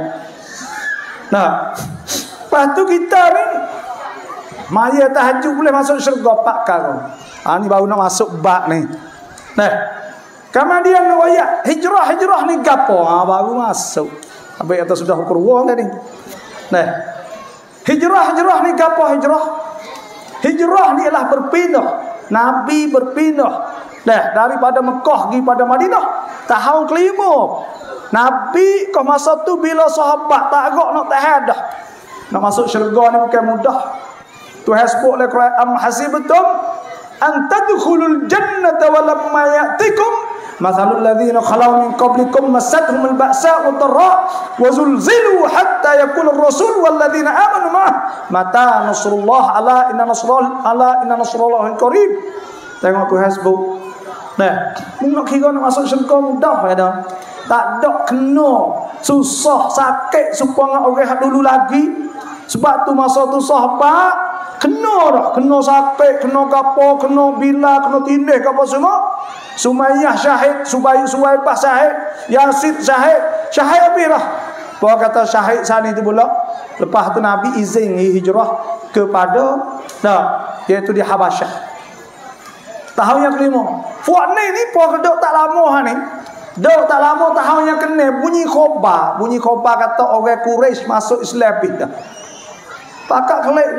Nah, lepas tu kita ni maya tahajud boleh masuk syurga 4 kali. Ni baru nak masuk bab ni. Nah, kemudian nak oyak hijrah ni gapo? Baru masuk. Habis atas sudah ukur wang tadi. Nah, hijrah ni gapo hijrah? Hijrah ni ialah berpindah. Nabi berpindah. Dah daripada Mekah pergi pada Madinah tahun kelima. Nabi ke masa tu bila sahabat tak agak nak tahan dah. Nak masuk syurga ni bukan mudah. Tuhan sebut dalam Quran, am hasibtum an tadkhulul jannata wa lamma ya'tikum mathalul ladzina khalaw min qablikum massatuhumul ba'sa wad dharra wa zulzilu hatta yaqula ar-rasul wal ladzina amanu mata nasrullah ala inna nasrallahi qarib. Tengok Tuhan sebut. Nah, nak kira nak masuk syurga mudah pada. Tak ada kena susah sakit supaya orang dulu lagi. Sebab tu masa tu sahabat kena dah, kena sakit, kena gapo, kena bila, kena tindih gapo semua. Sumayyah syahid, Suwaibah syahid, Yazid syahid, syahid habis dah. Bahawa kata syahid sana itu pula. Lepas tu Nabi izin hijrah kepada iaitu di Habasyah. Tahun yang kelima. Fuad ni puak dok tak lama ni. Dok tak lama tahun yang kena bunyi khobar. Bunyi khobar kata orang Quraisy masuk Islam dah. Pakak kelik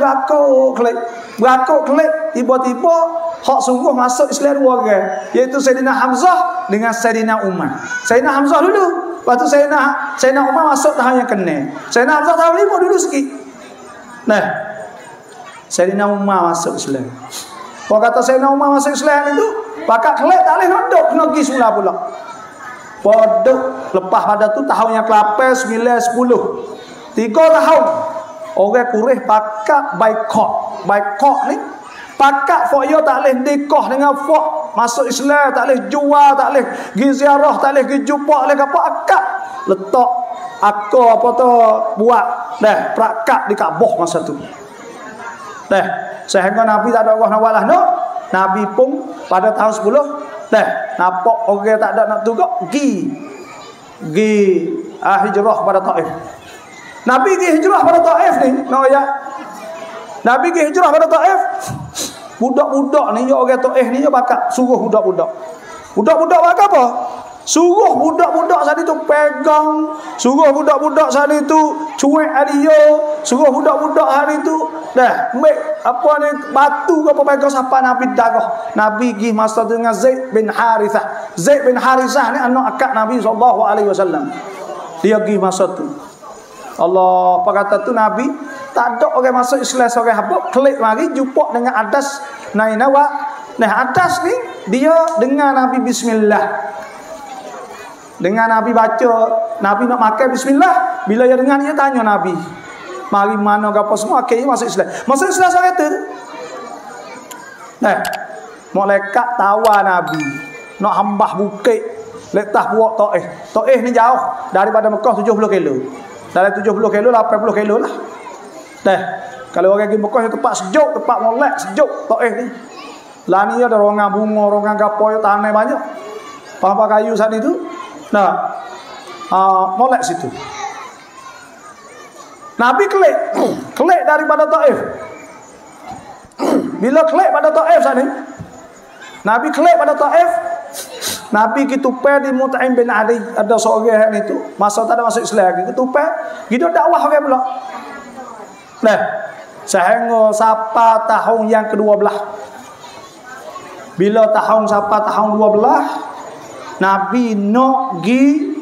berakuk tiba-tiba hak sungguh masuk Islam dua orang, iaitu Sayyidina Hamzah dengan Sayyidina Umar. Sayyidina Hamzah dulu, lepas tu Sayyidina Umar masuk tahun yang kena. Sayyidina Hamzah tahun 5 dulu sikit. Nah, Sayyidina Umar masuk Islam. Kalau kata Sayyidina Umar masuk Islam itu, pakak kelik tak boleh nak duduk, kena pergi semula pula. Podok lepas pada tu tahun yang ke-8, 9, 10. 3 tahun. Orang Quraisy pakak boikot ni. Pakak fok yo tak boleh nikah dengan fok masuk Islam, tak boleh jual, tak boleh pergi ziarah, tak boleh pergi jumpa, tak boleh apa akak. Letak akak apa tu buat dah prakak di Kaabah masa tu. Dah, sehingga Nabi tak ada orang nak walah no. Nabi pun pada tahun 10 dah nampak orang tak ada nak tugak pergi hijrah pada Taif. Nabi pergi hijrah pada Taif ni, nak ya. Nabi pergi hijrah pada Taif. Budak-budak ni, orang Taif ni bakal suruh budak-budak. Budak-budak bakal apa? Suruh budak-budak sana tu pegang, suruh budak-budak sana tu cuek dia, suruh budak-budak hari tu dah ambil apa ni batu ke apa pegang siapa Nabi darah. Nabi pergi masa dengan Zaid bin Harithah. Zaid bin Harithah ni anak akak Nabi SAW. Dia pergi masa tu. Allah apa kata tu Nabi tak ada orang masuk Islam seorang habuk klik mari jumpa dengan adas nainawa. Nah adas ni dia dengar Nabi bismillah. Dengan Nabi baca, Nabi nak makan bismillah. Bila dia dengar dia tanya Nabi, mari mana ke apa semua, akhirnya masuk Islam. Masuk Islam seorang tu. Nah, malaikat tawar Nabi nak hambah bukit letak buat Taif. Taif ni jauh daripada Mekah 70 kilo. Dari 70 kilo 80 kilo lah. Dah. Kalau orang pergi Mekah tempat sejuk, tempat molek sejuk Taif ni. Lah ni ada rongan bunga, rongan gapo tanah banyak. Papa kayu saat itu. Nah, molek situ. Nabi kelik daripada Taif. Bila kelik pada Taif saat ni, Nabi kelik pada Taif. Nabi ketupai di Mut'im bin Adi, ada seorang itu masa tak ada masuk Islam lagi, ketupai gitu dakwah orang pula. Nah, sehingga sampai tahun yang ke-12. Bila tahun sampai tahun 12, Nabi nak pergi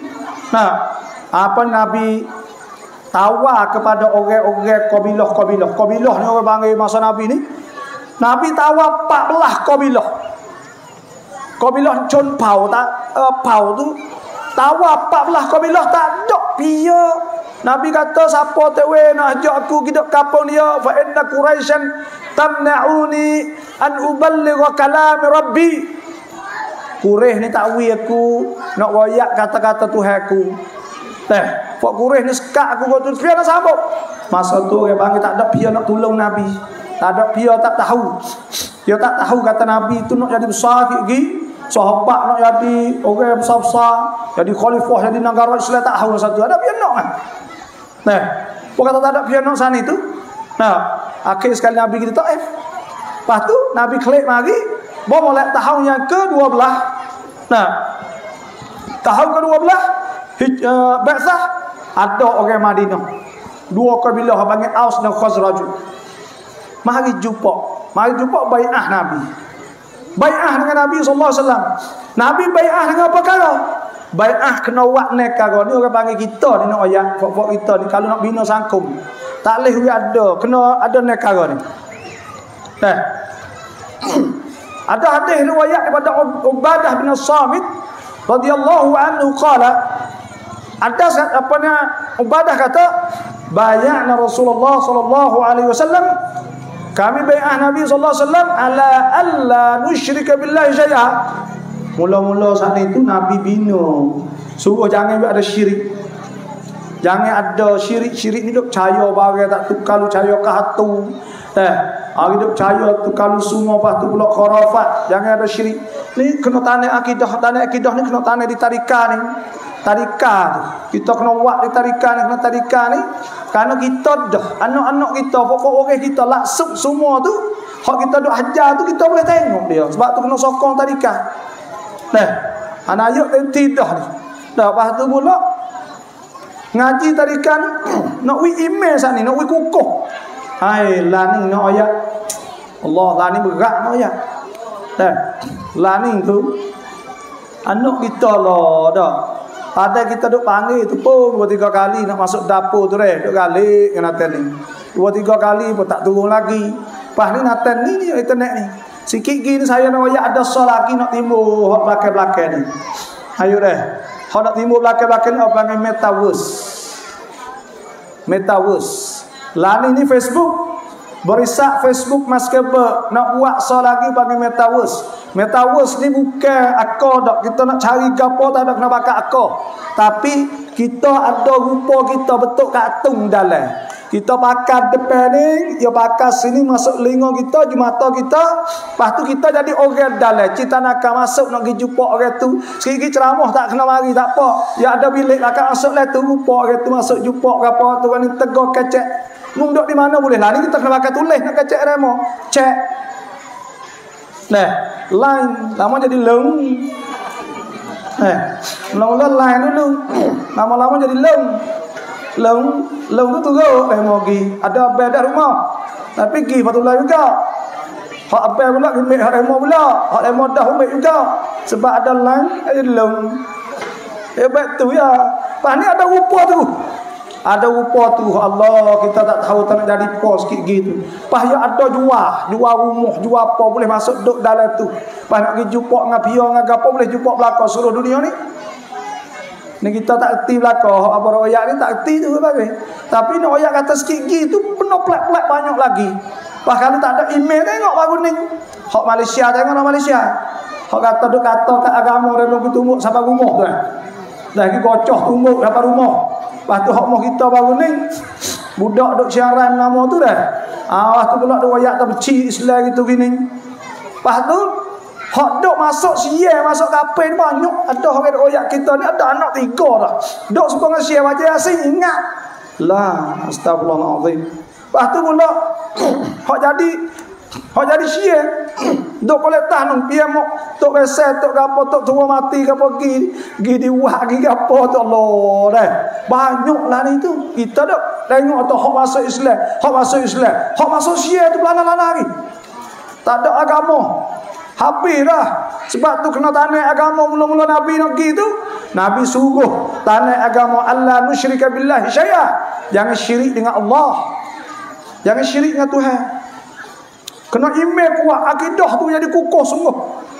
Nabi tawar kepada orang-orang kabilah. Kabilah ni orang panggil masa Nabi ni. Nabi tawar 14 kabilah. Kabilah Chon Pau Pau tu tawar 14 kabilah tak ada pia. Nabi kata siapa tewe nak ajak aku hidup kampung dia fa inna quraisyan tamna'uni an uballigha kalam rabbi. Quraisy ni takwi aku nak royak kata-kata Tuhanku. Pak Quraisy ni sekat aku kau tu pia nak sambut. Masa tu orang panggil tak ada pia nak tolong Nabi. Tak ada pia tak tahu. Dia tak tahu kata Nabi tu nak jadi besar gigi. Sahabat nak jadi orang besar-besar, jadi khalifah, jadi negara Islam tak tahu satu. Ada pia nak kan? Kata tak ada pia nak sana itu. Akhir sekali Nabi kita Taif. Lepas tu Nabi klik lagi. Bawa mulai tahun yang ke-12. Tahun ke-12 Ba'tsah ada orang Madinah. Dua kabilah panggil Aus dan Khazraj. Mari jumpa bai'ah Nabi. Bai'ah dengan Nabi sallallahu alaihi wasallam. Nabi bai'ah dengan apa kala? Bai'ah kena buat nekara ni orang panggil kita ni nak ayat pokok kita ni kalau nak bina sangkum. Tak boleh ada, kena ada nekara ni. Ada hadis riwayat daripada Ubadah bin Samit radhiyallahu anhu qala, ada Ubadah kata bay'ana Rasulullah sallallahu alaihi wasallam, kami bai'ah Nabi sallallahu alaihi wasallam ala alla nusyrika billahi syai'a. Mula-mula saat itu Nabi bina suruh jangan ada syirik. Jangan ada syirik ni duk percaya barang tak tukar lu percaya ke hatu. Hari duk percaya tukar lu semua lepas tu pula khurafat. Jangan ada syirik. Ni kena tanah akidah ni kena tanah di tarikan ni. Tarikan tu. Kita kena buat di tarikan ni, kena tarikan ni. Kerana kita dah anak-anak kita, pokok orang kita laksuk semua tu, hak kita duk hajar tu kita boleh tengok dia. Sebab tu kena sokong tarikan. Anak ayat tidak ni. Lepas tu pula ngaji tarikan nak wi email sat ni, nak wi kukuh. Hai lah ni nak ayat. Allah lah ni berat nak ayat. Lah ni tu anak kita lah dah. Ada kita duk panggil tu pun 2-3 kali nak masuk dapur tu duk galik dengan Natal ni. 2-3 kali pun tak turun lagi. Pas ni Natal ni internet ni. Sikit gini saya nak ayat ada soal lagi nak timbul hak belakang-belakang ni. Ayo dah. Hak nak timbul belakang-belakang ni apa panggil metaverse. Lah ni Facebook. Berisak Facebook maskebe nak buat soal lagi panggil metaverse. Metaverse ni bukan akal dak kita nak cari gapo tak ada kena bakar akal. Tapi kita ada rupa kita bentuk kartun dalam. Kita pakai depan ni, dia pakai sini masuk lingo kita, di mata kita. Lepas tu kita jadi orang dalam. Kita nak masuk nak pergi jumpa orang tu. Sikit-sikit ceramah tak kena mari tak apa. Ya ada bilik akan masuk lah tu rupa orang tu masuk jumpa apa tu kan tegur kecek. Mung dok di mana boleh lah. Ni kita kena pakai tulis nak cek remo. Cek. Nah, line lama jadi leng. Mula-mula line dulu. Lama-lama jadi leng. Leng tu turun remo gi. Ada beda rumah. Tapi gi patutlah juga. Hak apa pula umik hak remo pula. Hak remo dah umik juga. Sebab ada line jadi leng. Hebat tu ya. Pas ni ada rupa tu. Ada rupa tu. Allah, kita tak tahu tak nak jadi pos sikit gitu. Pas ya ada jual rumah, jual apa boleh masuk duk dalam tu. Pas nak pergi jumpa dengan pia dengan gapo boleh jumpa belakang seluruh dunia ni. Ni kita tak erti belakang apa royak ni tak erti tu bagai. Tapi nak royak kata sikit gitu penuh plek-plek banyak lagi. Pas kalau tak ada email tengok baru ni. Hak Malaysia tengok orang Malaysia. Hak kata duk kata kat agama relung tumbuk sampai rumah tu. Dah pergi gocoh tumbuk sampai rumah. Lepas tu hak mau kita baru ni. Budak duk siaran nama tu dah. Lepas tu pula duk royak tak beci Islam gitu gini. Lepas tu hak duk masuk siar masuk kapal banyak. Ada orang duk royak kita ni ada anak 3 dah. Duk suka dengan siar wajah asing ingat. Lah astagfirullahalazim. Lepas tu pula hak jadi siar duk boleh tahan pian mak tok besar tok gapo tok tua mati gapo gi diwah gi gapo tok Allah dah banyaklah ni tu kita dak tengok tok hak masuk Islam hak masuk siar tu belana-lana lagi tak ada agama habis dah sebab tu kena tanah agama mula-mula Nabi nak pergi tu Nabi suruh tanah agama Allah nusyrika billahi syai'a jangan syirik dengan Allah jangan syirik dengan Tuhan. Kena iman kuat akidah tu jadi kukuh sungguh.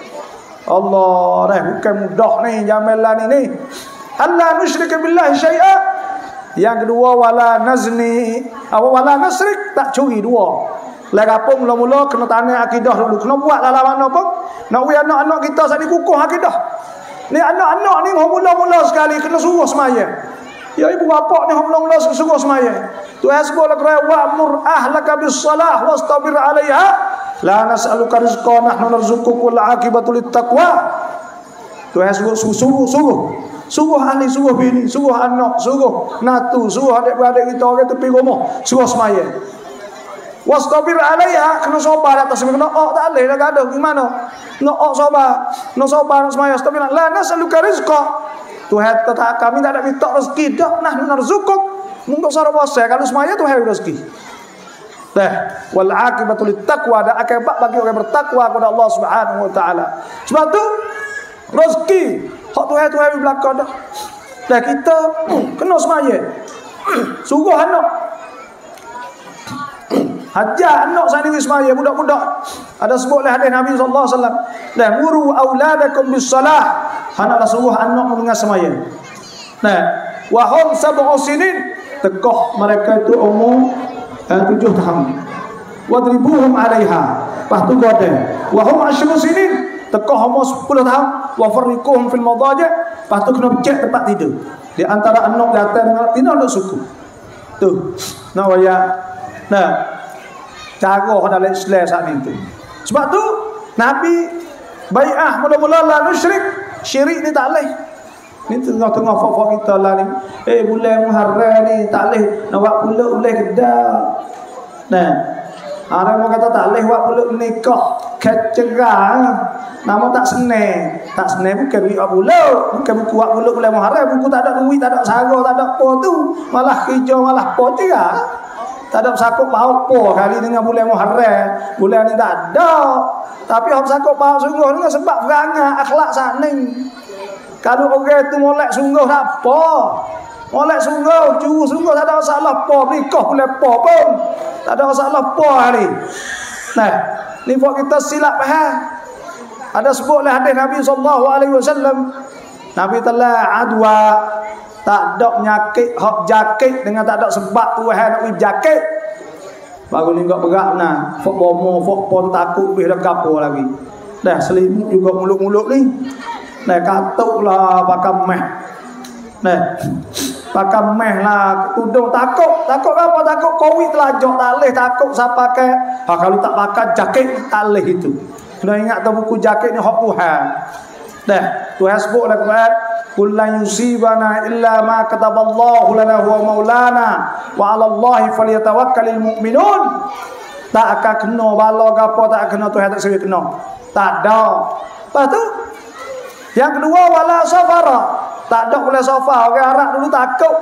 Allah dah bukan mudah ni jamalan ini. Allah nusyrika billahi syai'a. Yang kedua wala nazni, wala nasrik tak curi dua. Lagi apa mula-mula kena tanya akidah dulu. Kena buat dalam mana pun. Nak we anak-anak kita saat ni kukuh akidah. Ni anak-anak ni mula-mula sekali kena suruh semaya. Ya ibu bapa ni mula-mula suruh semaya. Tuhan sebut lagi wa'mur ahlaka bis-salah wastabir 'alaiha la nas'aluka rizqan nahnu narzuquka wal 'aqibatu lit-taqwa. Tuhan sebut suruh ahli, suruh bini, suruh anak, suruh natu, suruh adik-beradik kita orang tepi rumah, suruh semaya. Wastabir 'alaiha kena sabar atas kena tak boleh dah gaduh gimana? Nak sabar, nak semaya wastabir la nas'aluka rizqan. Tuhan kata kami tak ada minta rezeki dak nahnu narzuquka. Untuk sarap puasa kalau semuanya tu hari rezeki. Dah wal aqibatu lit taqwa ada akibat bagi orang bertakwa kepada Allah Subhanahu wa taala. Sebab tu rezeki hak tu hari belakang dah. Dah kita kena semaya. Suruh anak. Hajar anak sendiri semaya budak-budak. Ada sebutlah hadis Nabi sallallahu alaihi wasallam. Dah muru auladakum bis salah. Hendaklah suruh anak mendengar semaya. Nah, wa hum sab'u sinin tekoh mereka itu umur 7 tahun. Wadribuhum 'alaiha. Lepas tu goda. Wa hum 10 sinin tekoh umur 10 tahun. Wa farriquhum fil madaji'. Lepas tu kena cek tempat tidur. Di antara anak di atas dengan tidur nak suku. Tu. Nah ya. Nah. Cara dalam Islam saat itu. Sebab tu Nabi bai'ah mula-mula la nusyrik. Syirik ni tak boleh. Ni tengah-tengah fak-fak kita lah ni. Bulan Muharram ni tak boleh nak buat pulak boleh kedah. Nah. Orang mau kata tak boleh buat pulak nikah kecerah. Nama tak senang. Tak senang bukan duit buat pulak. Bukan buku buat pulak bulan Muharram. Buku tak ada duit, tak ada sara, tak ada apa tu. Malah hijau, malah apa je. Tak ada sakut bau apa kali dengan bulan Muharram. Bulan ni tak ada. Tapi orang sakut bau sungguh ni sebab perangai akhlak saat ni. Kalau orang tu molek sungguh tak apa. Molek sungguh, curu sungguh tak ada masalah apa. Nikah boleh apa pun. Tak ada masalah apa hari. Nah, ni buat kita silap faham. Ada sebutlah hadis Nabi SAW. Nabi telah adwa. Tak ada penyakit hak jakit dengan tak ada sebab Tuhan nak jakit. Baru ni enggak berat nah. Fok bomo, fok pon takut lebih dah gapo lagi. Dah selimut juga mulut-mulut ni. Nah katuklah pakai meh. Nah pakai meh lah tudung takut apa takut covid telajak tak leh takut siapa pakai. Kalau tak pakai jaket tak leh itu. Kena ingat tu buku jaket ni hak Tuhan. Dah Tuhan sebut dalam Quran Qul lan yusibana illa ma kataballahu lana huwa maulana wa 'ala Allahi falyatawakkalul mu'minun. Tak akan kena bala gapo, tak kena Tuhan tak sewi kena. Tak ada. Lepas tu yang kedua wala safara. Tak ada boleh safar. Orang Arab dulu takut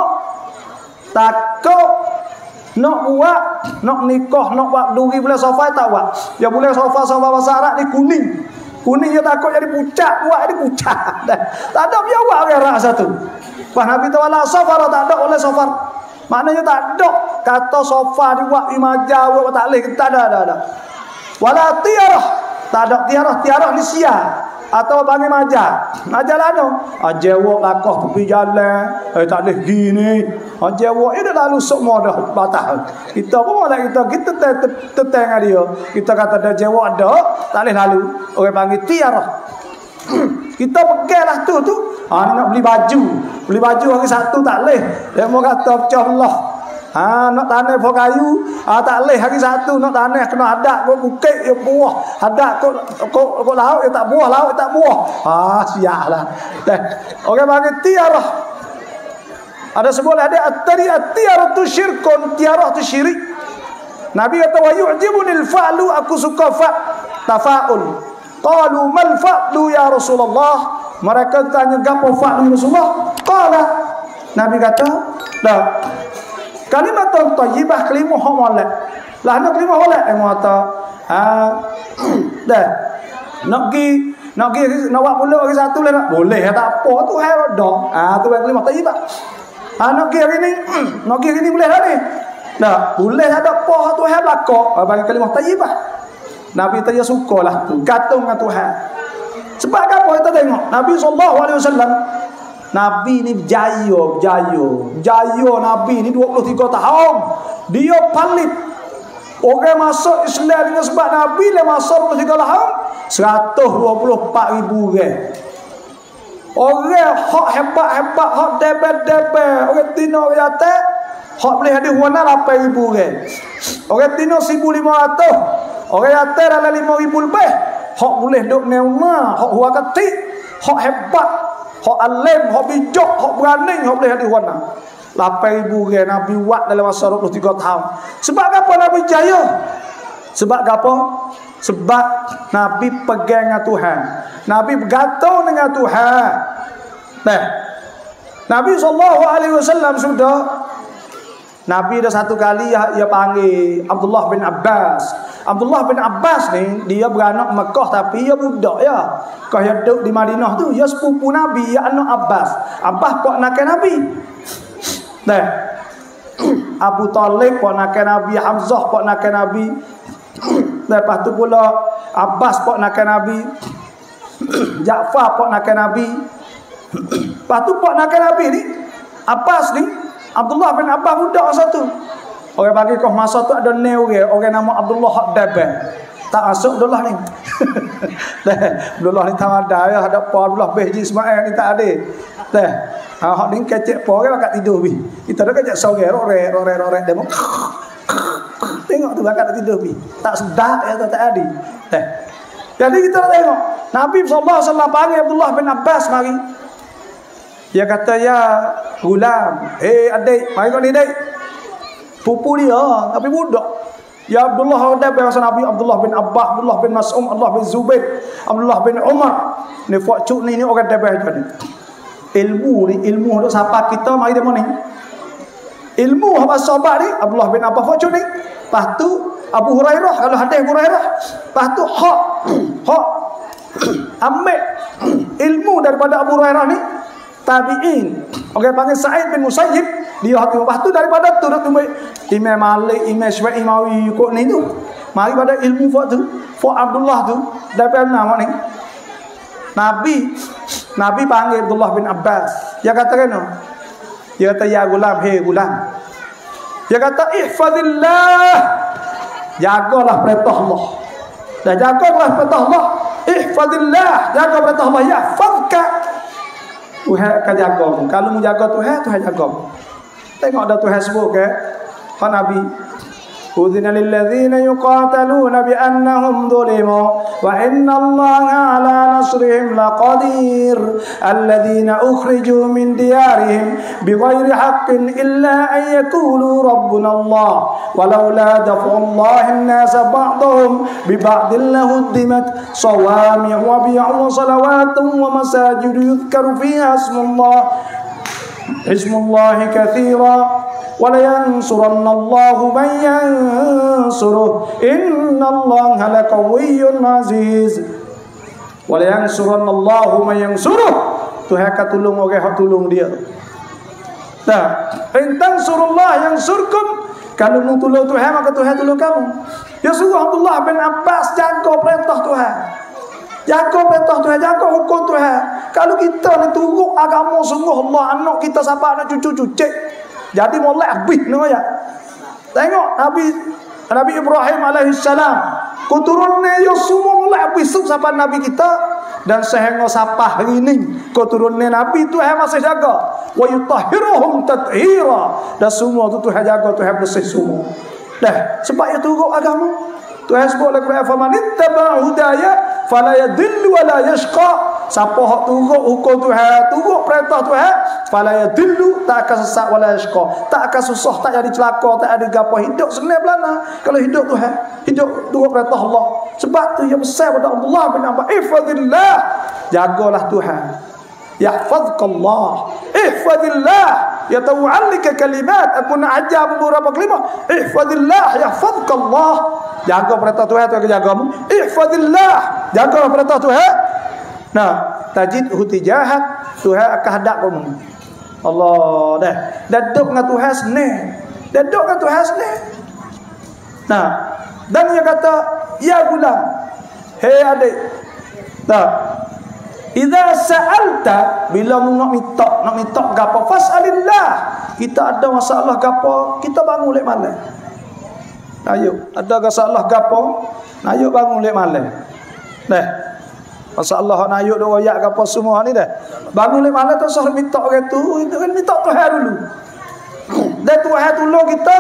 nak buat, nak nikah, nak buat duri boleh safar tak buat. Dia boleh safar bahasa Arab ni kuning. Kuning dia takut jadi pucat, buat jadi pucat. Tak ada dia buat orang Arab satu. Pas Nabi tu wala safara, tak ada boleh safar. Maknanya tak ada kata safar dibuat imaja, buat tak boleh, tak ada. Wala tiarah, tak ada tiarah ni sia. Atau bagi majal anu jewok lakah tepi jalan tak boleh gini jewok dia dah lalu semua dah batal. Kita pun malah kita teteng dia, kita kata dah jewok ada tak boleh lalu, orang panggil tiarah. Kita peganglah tu nak beli baju hari Sabtu tak boleh, dia mau kata pecah belah. Nak tanah pokok kayu tak leh hari Sabtu nak tanah kena adat kau bukit ya buah adat kau laut ya tak buah siaplah orang panggil tiarah. Ada sebuah ada at-tiarah tu syirkun, tiarah tu syirik. Nabi kata wa yu'jibunil fa'lu, aku suka tafaul. Qalu mal fa'lu ya Rasulullah, mereka tanya gapo fa'lu Rasulullah. Qala, Nabi kata dah kalimat thayyibah, kalimah hak molek. Lah nak kalimah molek mata. Dah. Nak buat pula hari Sabtu boleh tak apa tu hai roda. Tu kalimah thayyibah. Nak hari ni boleh dah ni. Dah, boleh ada apa tu hai belaka bagi kalimah thayyibah. Nabi tanya sukalah tu, gantung dengan Tuhan. Sebab apa kita tengok Nabi SAW, Nabi ni berjaya Nabi ni 23 tahun. Dia palit orang masuk Islam dengan sebab Nabi le masuk 23 tahun 124,000 orang. Orang hak hebat, hak debel, orang tino yate hak boleh hadis wana 8,000 orang. Orang tino 1,500, orang yate dalam 5,000 lebih. Hak boleh duk neuma, hak huwa ketik, hak hebat, hak alim, hak bijak, hak berani, hak boleh hadis wana. 8,000 orang Nabi buat dalam masa 23 tahun. Sebab apa Nabi jaya? Sebab apa? Sebab Nabi pegang dengan Tuhan. Nabi bergantung dengan Tuhan. Nah, Nabi SAW sudah, Nabi dah satu kali ia panggil Abdullah bin Abbas. Abdullah bin Abbas ni dia beranak Mekah tapi dia budak ya. Kau yang duduk di Madinah tu, dia sepupu Nabi, ya anak Abbas. Abbas pak nak Nabi. Nah, Abu Talib pak nak Nabi, Hamzah pak nak Nabi. Lepas tu pula Abbas pak nak Nabi, Ja'far pak nak Nabi. Lepas tu pak nak Nabi ni Abbas ni, Abdullah bin Abbas budak satu. Orang bagi kau masa tu ada neu orang nama Abdullah Hadaban. Tak masuk Abdullah ni. Abdullah ni tawada ya, ada pa Abdullah bin Ismail ni tak ada. Dah. Hak ni kecek pa orang kat tidur bi. Kita dah kecek sore rore demo. Tengok tu bakat tidur bi. Tak sedap ya tak ada. Dah. Jadi kita tengok Nabi SAW panggil Abdullah bin Abbas mari. Dia kata ya gulam, adik, mari kau ni adik. Pupu dia tapi budak. Ya Abdullah ada bahasa Nabi Abdullah bin Abbas, Abdullah bin Mas'ud, Abdullah bin Zubair, Abdullah bin Umar. Ni fakcuk ni orang debah jadi. Ilmu tu siapa kita mari demo ni. Ilmu apa sahabat ni Abdullah bin Abbas fakcuk ni. Lepas tu Abu Hurairah, kalau hadis Hurairah, lepas tu hak ambil ilmu daripada Abu Hurairah ni tabi'in. Orang panggil Sa'id bin Musayyib, dia hakim. Lepas tu daripada tu nak tumbuh Imam Malik, Imam Syafi'i, Imawi kok ni tu. Mari pada ilmu tu, Abdullah tu daripada nama ni. Nabi panggil Abdullah bin Abbas. Dia kata kan? Dia kata ya gulam, gulam. Dia kata ihfazillah. Jagalah perintah Allah. Dah jagalah perintah Allah. Ihfazillah, jaga perintah Allah ya fadka. Tuhan akan jaga. Kalau mu jaga Tuhan jaga. Tengok dah Tuhan sebut ke Nabi أذن للذين يقاتلون بأنهم ظلموا وإن الله على نصرهم لقدير الذين أخرجوا من ديارهم بغير حق إلا أن يقولوا ربنا الله ولولا دفع الله الناس بعضهم ببعض لهدمت صوامع وبيع وصلوات ومساجد يذكر فيها اسم الله كثيرا ولينصرن الله من ينصره إن الله لقوي عزيز ولينصرن الله من ينصره Tuhan akan tolong orang yang tolong dia. Nah, intang surullah yang surkum, kalau mau tolong Tuhan maka Tuhan tolong kamu. Ya suruh Abdullah bin Abbas jaga perintah Tuhan, jaga perintah Tuhan, jaga hukum Tuhan. Kalau kita ni turut agama sungguh Allah, anak kita siapa, anak cucu-cucu, jadi mulai habis ni ya. Tengok Nabi Ibrahim alaihissalam, keturunannya ya semua mulai habis siapa Nabi kita, dan sehingga sampai hari ini keturunan Nabi Tuhan masih jaga. Wa yutahhiruhum tathira, dan semua tu Tuhan jaga, Tuhan bersih semua. Dah, sebab itu turut agama. Tuhan sebut dalam Quran, faman ittaba hudaya fala yadhillu wa la yashqa. Siapa hak turut hukum Tuhan, turut perintah Tuhan, fala yadhillu, tak akan sesat, wala yashqa, tak akan susah, tak jadi celaka, tak ada gapo, hidup senang belana. Kalau hidup Tuhan, hidup turut perintah Allah. Sebab tu yang besar pada Abdullah bin Abbas, ihfazillah, jagalah Tuhan. Yahfazkallah, ihfazillah, yatawallika kalimat. Aku nak ajar beberapa kalimat. Ihfazillah, yahfazkallah. Jaga perintah Tuhan, Tuhan akan jagamu. Ihfazillah, jaga perintah Tuhan. Nah, tajid hutijahat, Tuhan akan hadap kamu. Allah dah. Daduk dengan Tuhan senang. Daduk dengan Tuhan senang. Nah, dan dia kata, ya gulam, hei adik. Nah, idza sa'alta, bila nak minta gapo, fas'alillah. Kita ada masalah gapo, kita bangun lek malam. Ayo, ada masalah gapo, ayo bangun lek malam. Nah, masalah nak ayo dok royak gapo semua ni dah. Bangun lek malam tu suruh minta orang tu, itu kan minta Tuhan dulu. Dan Tuhan tolong kita.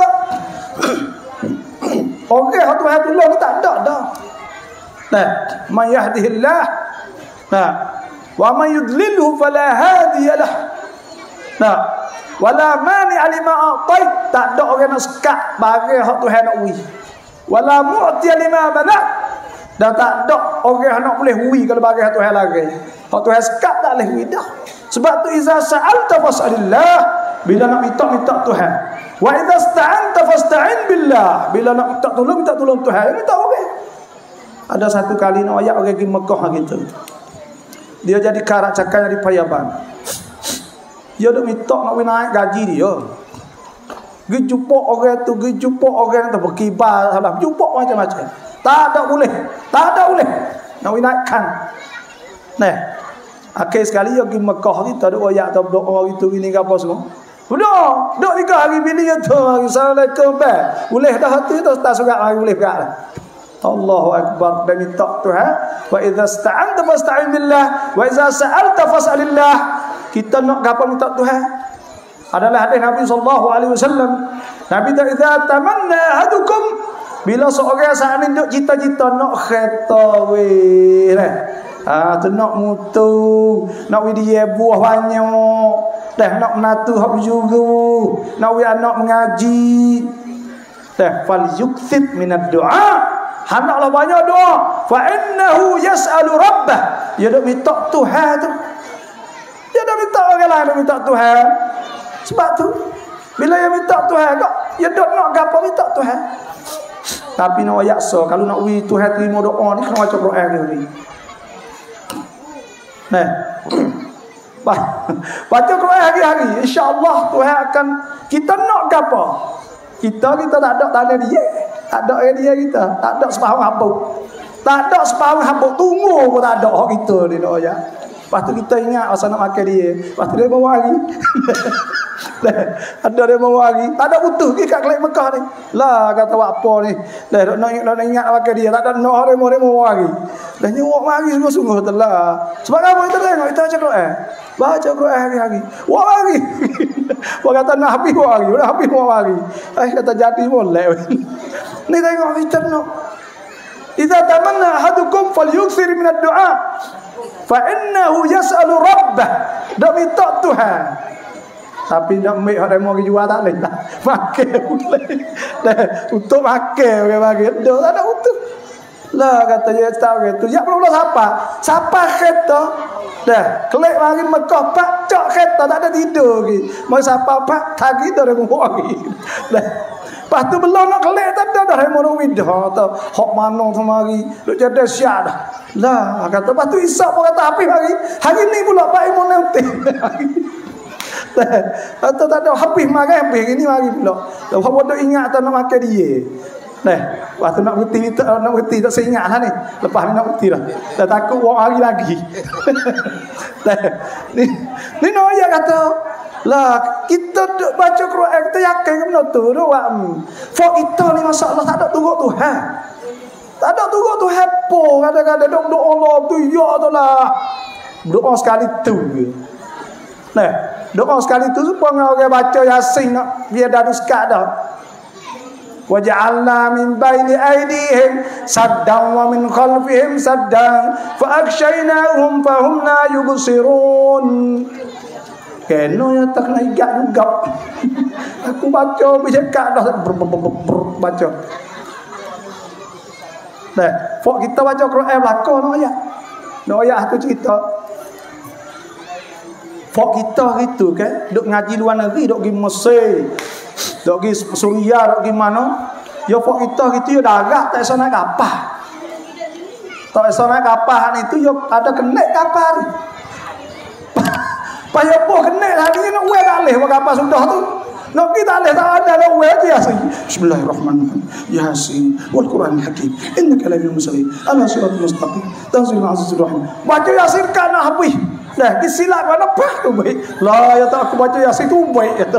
Okey, Tuhan tolong kita tak dah. Nah, man yahdihillah, nah, wa man yudlilhu fala hadiyalah. Nah, wala mani alima a'tait, tak ada orang nak sekat bagi hak Tuhan nak wi. Wala mu'ti lima mana, dan tak ada orang nak boleh wi kalau bagi hak Tuhan lagi. Hak Tuhan sekat tak boleh wi dah. Sebab tu iza sa'alta fas'alillah, bila nak minta Tuhan. Wa idza ista'anta fasta'in billah, bila nak minta tolong Tuhan, minta orang. Ada satu kali nak ayat orang pergi Mekah gitu. Dia jadi karak cakar di Payaban. Dia duk minta nak naik gaji dia. Pergi jumpa orang tu, berkibar salah, jumpa macam-macam. Tak ada boleh. Nak naikkan. Nah, akhir sekali dia pergi Mekah kita duk ayat tu doa gitu gini apa semua. Udah, duk 3 hari bini tu, assalamualaikum bah. Boleh dah hati tu tak surat lagi boleh berat dah. Allahu akbar, dan minta Tuhan, wa idza sta'anta fasta'in billah wa idza sa'alta fas'alillah. Kita nak gapo minta Tuhan. Adalah hadis Nabi sallallahu alaihi wasallam. Nabi ta idza tamanna ahadukum, bila seorang saat ni duk cita-cita nak kereta weh dah. Tu nak motor, nak dia buah banyak, dah nak menatu hak juga, nak anak mengaji. Dah fal yukthib minad du'a. Hendaklah banyak doa. Fa innahu yas'alu rabbah. Dia dak minta Tuhan tu. Dia dak minta orang lain, dak minta Tuhan. Sebab tu bila dia minta Tuhan kok, dia dak nak gapo minta Tuhan. Tapi nak yaksa, kalau nak wi Tuhan terima doa ni kena baca Quran ni. Nah. Baca Quran hari-hari, insya-Allah Tuhan akan, kita nak gapo. Kita tak ada tanda dia. Tak ada dia kita, tak ada separuh hambuk. Tak ada separuh hambuk, tunggu pun tak ada hak kita ni nak ya. Lepas tu kita ingat asal nak makan dia. Lepas tu dia bawa lagi. Ada dia bawa lagi. Tak ada butuh pergi kat Kelab Mekah ni. Lah kata buat apa ni. Dah nak ingat makan dia. Tak ada nak dia bawa lagi. Dah nyuak mari sungguh-sungguh telah. Sebab apa kita tengok kita baca Quran. Baca Quran hari-hari. Buat lagi. Buat kata nak habis buat lagi. Dah habis buat lagi. Kata jadi boleh. Ni tengok kita no. Idza tamanna ahadukum falyukthir min ad-du'a fa innahu yas'alu rabbah. Dak minta Tuhan. Tapi nak ambil orang mau jual tak boleh lah. Makan boleh. Untuk makan orang bagi. Dah tak ada untuk. Lah kata dia tahu gitu. Ya perlu siapa? Siapa kereta? Dah, kelek mari Mekah pak cak kereta tak ada tidur lagi. Mau siapa pak kaki dah remu lagi. Dah. Lepas tu belum nak kelek tak ada dah remu widah atau hok mano semari. Duk jadi siap dah. Lah kata lepas tu Isa pun kata api hari ni pula pak imam nanti. Atau tak ada habis makan habis ini mari pula. Lepas tu ingat tak nak makan dia. Waktu nak berhenti tak seingat lah ni. Lepas ni nak berhenti dah. Dah takut buang hari lagi. Ni Noya kata, lah kita duk baca Quran kita yakin ke benda tu doa. For kita ni masalah tak ada turut Tuhan. Tak ada turut Tuhan pun. Kadang-kadang duk doa Allah tu ya tu lah. Doa sekali tu je. Doa sekali tu supaya orang baca Yasin nak biar dah sekat dah. وَجَعَلْنَا مِنْ بَيْنِ أَيْدِيهِمْ سَدًّا وَمِنْ خَلْفِهِمْ سَدًّا فَأَغْشَيْنَاهُمْ فَهُمْ لَا يُبْصِرُونَ. Kena yang tak kena igat juga. Aku baca bercakap dah baca. Fok kita baca Quran belakang no ayat. No ayat tu cerita. Fok kita gitu kan, duk ngaji luar negeri, duk pergi Mesir. Dok pergi Suria, dok pergi mana? Ya fok kita gitu ya darat tak iso naik kapal. Tak iso naik kapal itu ya ada kenek kapal. Payah apa kenek hari ni nak uai tak leh kapal sudah tu. Nak kita leh tak ada nak uai aja Yasin. Bismillahirrahmanirrahim. Yasin wal Quranil Hakim. Innaka laminal mursalin. Ala siratal mustaqim. Tanzilul azizir rahim. Baca Yasin kan habis. Dah kisilap mana bah tu baik. Lah ya tak aku baca Yasin tu baik ya.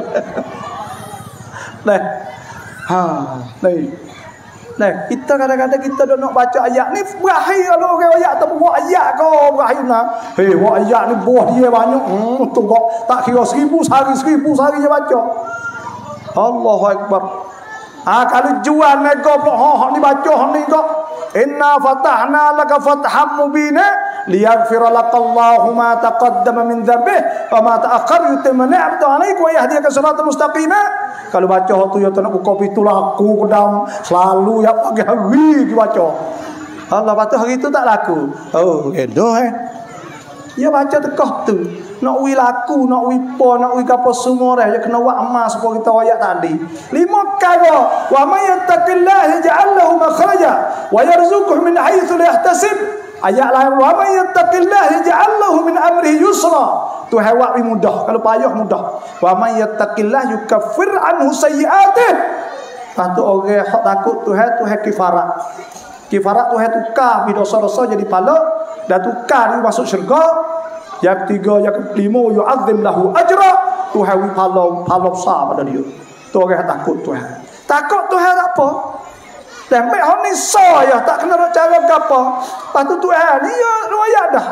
Kita kadang-kadang kita dah nak baca ayat ni berakhir kalau orang ayat tak buat ayat kau berakhir nak. Buat ayat ni buah dia banyak. Tu kok tak kira 1000 sehari je baca. Allahu Akbar. Kalau jual nego pula ni baca ni kok. Inna fatahna laka fatham mubina liyaghfira lakallahu ma taqaddama min dhanbih wa ma ta'akhkhara yutimma ni'matahu 'alaika wa yahdiyaka siratan mustaqima. Kalau baca tu ya tak nak buka pintu laku kedam selalu ya pagi hari dibaca. Allah patut hari tu tak laku. Oh, edoh Ya baca tekah tu. Nak wi laku, nak wi po, nak wi apa semua dah ya kena buat amal supaya kita ayat tadi. 5 kali. Wa may yattaqillaha yaj'al lahu makhraja wa yarzuquhu min haythu la yahtasib. Ayat lain wa may yattaqillaha yaj'al lahu min amrihi yusra. Tu hawak mudah, kalau payah mudah. Wa may yattaqillaha yukaffir anhu sayyi'atihi. Patut orang hak takut Tuhan kifarat. Kifarat Tuhan tukar dosa-dosa jadi pahala dan tukar dia masuk syurga. Yang ketiga, yang kelima yu'azzim lahu ajra. Tuhan wi pahala besar pada dia. Tu orang takut Tuhan. Takut Tuhan apa? Dan mek hak ni saya tak kena nak cara gapo. Patu Tuhan ni ya riwayat dah.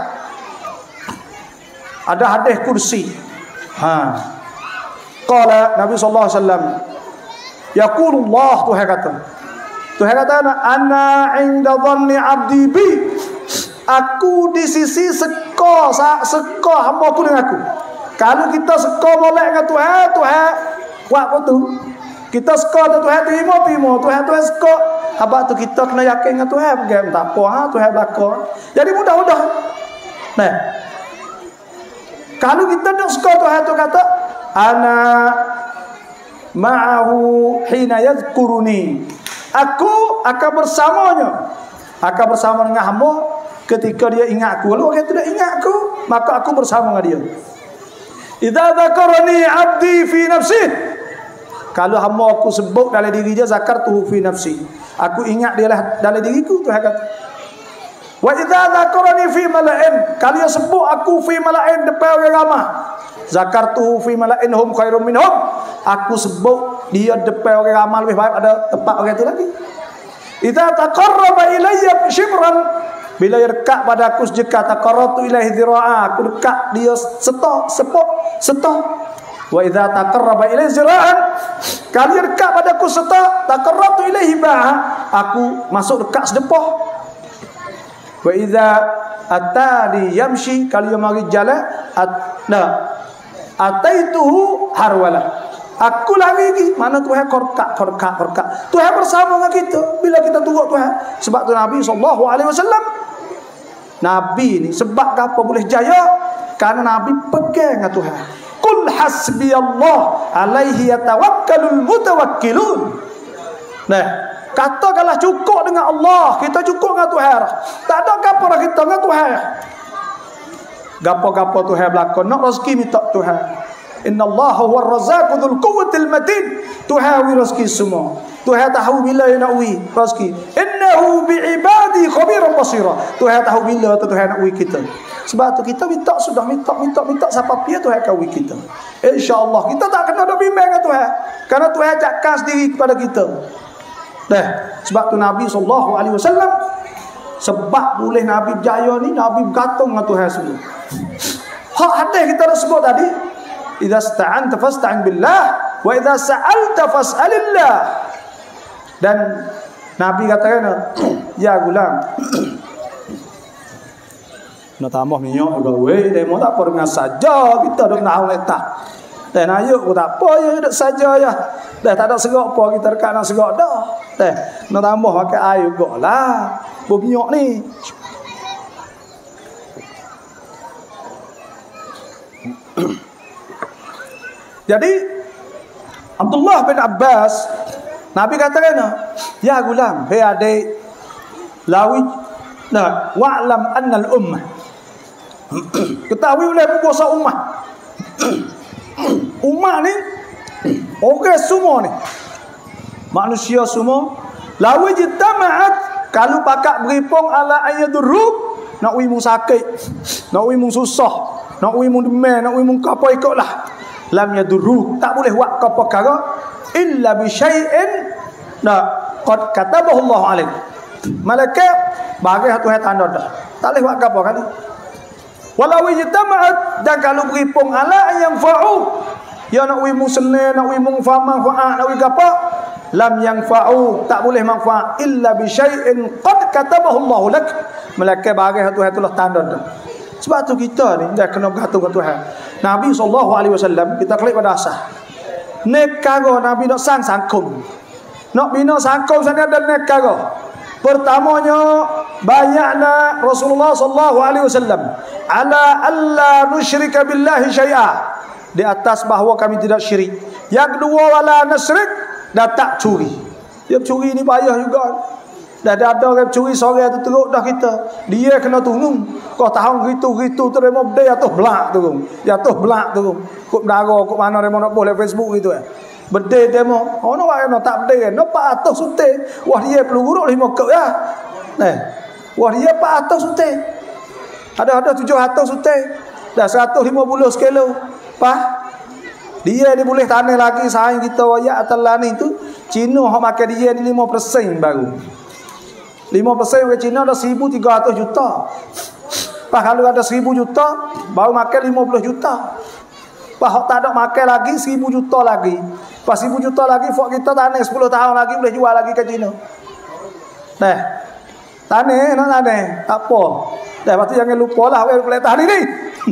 Ada hadis kursi. Qala Nabi sallallahu alaihi wasallam yaqulullah Tuhan kata. Tuhan kata ana inda dhanni abdi bi. Aku di sisi seko hamba aku dengan aku. Kalau kita seko molek dengan Tuhan, Tuhan buat apa tu? Kita seko tu Tuhan terima, Tuhan seko. Habaq tu kita kena yakin dengan Tuhan, bukan tak apa Tuhan belaka. Jadi mudah-mudah. Nah. Kalau kita nak seko Tuhan tu kata ana ma'ahu hina yadhkuruni. Aku akan bersamanya. Akan bersama dengan hamba ketika dia ingat aku. Kalau orang tidak ingat aku, maka aku bersama dengan dia. Idza dzakarani 'abdi fi nafsi. Kalau hamba aku sebut dalam diri dia, zakartuhu fi nafsi. Aku ingat dia dalam diriku, Tuhan kata. Wa idza dzakarani fi mala'in. Kalau dia sebut aku fi mala'in depan orang ramai, zakartuhu fi mala'in hum khairum minhum. Aku sebut dia depan orang ramai lebih baik ada tempat orang itu lagi. Idza taqarraba ilayya shibran. Bila dia dekat pada aku sejekat, taqarratu ilaihi dhira'a, aku dekat dia setok. Wa idza taqarraba ilaihi zira'an kalian dekat padaku serta taqarrabtu ilaihi ba'a, aku masuk dekat sedepah. Wa idza atani yamshi, kalau dia mari jalan ataituhu harwala, aku lagi mana Tuhan korkak. Tuhan bersama dengan kita bila kita tunggu Tuhan. Sebab tu Nabi SAW, Nabi ni sebab apa boleh jaya? Karena Nabi pegang dengan Tuhan. Qul hasbiyallah alaihi yatawakkalul mutawakkilun. Nah, katakanlah cukup dengan Allah, kita cukup dengan Tuhan. Tak ada gapo dah kita dengan Tuhan. Gapo-gapo Tuhan belakang, nak rezeki minta Tuhan. Innallaha huwar razzaqu dzul quwwatil matin. Tuhan wi rezeki semua. Tuhan tahu bila dia nak wi rezeki. Innahu bi'ibadi khabiran basira. Tuhan tahu bila Tuhan nak wi kita. Sebab tu kita minta siapa pia Tuhan akan wi kita. Insya-Allah kita tak kena ada bimbang dengan Tuhan. Karena Tuhan ajakkan sendiri kepada kita. Dah, sebab tu Nabi SAW, sebab boleh Nabi berjaya ni, Nabi bergantung dengan Tuhan semua. Hak hadis kita dah sebut tadi, idza sta'anta fasta'in billah wa idza sa'alta fas'alillah. Dan Nabi katakan, ya gulam, nak tambah minyak gawe, demo tak apa dengan saja kita dok nak letak. Dan ayuk pun tak apa ya, dok saja ya. Dah tak ada segak apa kita dekat nak segak dah. Dah nak tambah pakai air gok lah. Berminyak ni. Jadi Abdullah bin Abbas, Nabi katakan, ya gulam, hei adik, lawi nah wa'lam annal ummah. Ketahui oleh kuasa ummah. Ummah ni orang semua ni, manusia semua, lawi jitama'at, kalau pakak beripong ala ayadurruk, nak wi mung sakit, nak wi mung susah, nak wi mung demam, nak wi mung apa ikutlah, lam yadurruk, tak boleh buat apa perkara illa bi syai'in qad katabahu Allah alaik. Malaikat bagi Tuhan tanda dah, tak boleh buat apa kali. Walau ijtama'at, dan kalau beripung ala yang fa'u, ya nak wi muslim, nak wi manfaat, nak wi apa, lam yang fa'u, tak boleh manfaat illa bi syai'in qad katabahu Allah lak. Malaikat bagi Tuhan itulah tanda dah. Sebab tu kita ni dah kena bergantung dengan Tuhan. Nabi SAW, kita klik pada asas. Nek karo Nabi nak sangkum. Nak bina sangkum sana ada nek karo. Pertamanya bayana Rasulullah SAW ala alla nusyrika billahi syai'a, di atas bahawa kami tidak syirik. Yang kedua wala nasrik, dah tak curi. Dia curi ni payah juga. Dah ada orang curi sore tu teruk dah kita. Dia kena tunggu. Kau tahu gitu terima dia jatuh belak tu. Jatuh belak tu. Kok dara kok mana remo nak boleh Facebook gitu Berde demo. Ono wae no tak berde. No 400 suntik. Wah dia perlu guruk 5 kek ya. Nah. Wah dia 400 suntik. Ada 700 suntik. Dah 150 kilo. Pah. Dia ni boleh tanah lagi saing kita wayak atalan ni tu. Cina hok makan dia ni 5% baru. 5% orang Cina ada 1,300 juta. Pak kalau ada 1,000 juta, baru makan 50 juta. Pak tak ada makan lagi 1,000 juta lagi. Pas 1,000 juta lagi, fok kita tanah 10 tahun lagi boleh jual lagi ke Cina. Nah, tanah, nak tanah, tak apa. Dah, lepas tu jangan lupa lah, boleh tahan ni.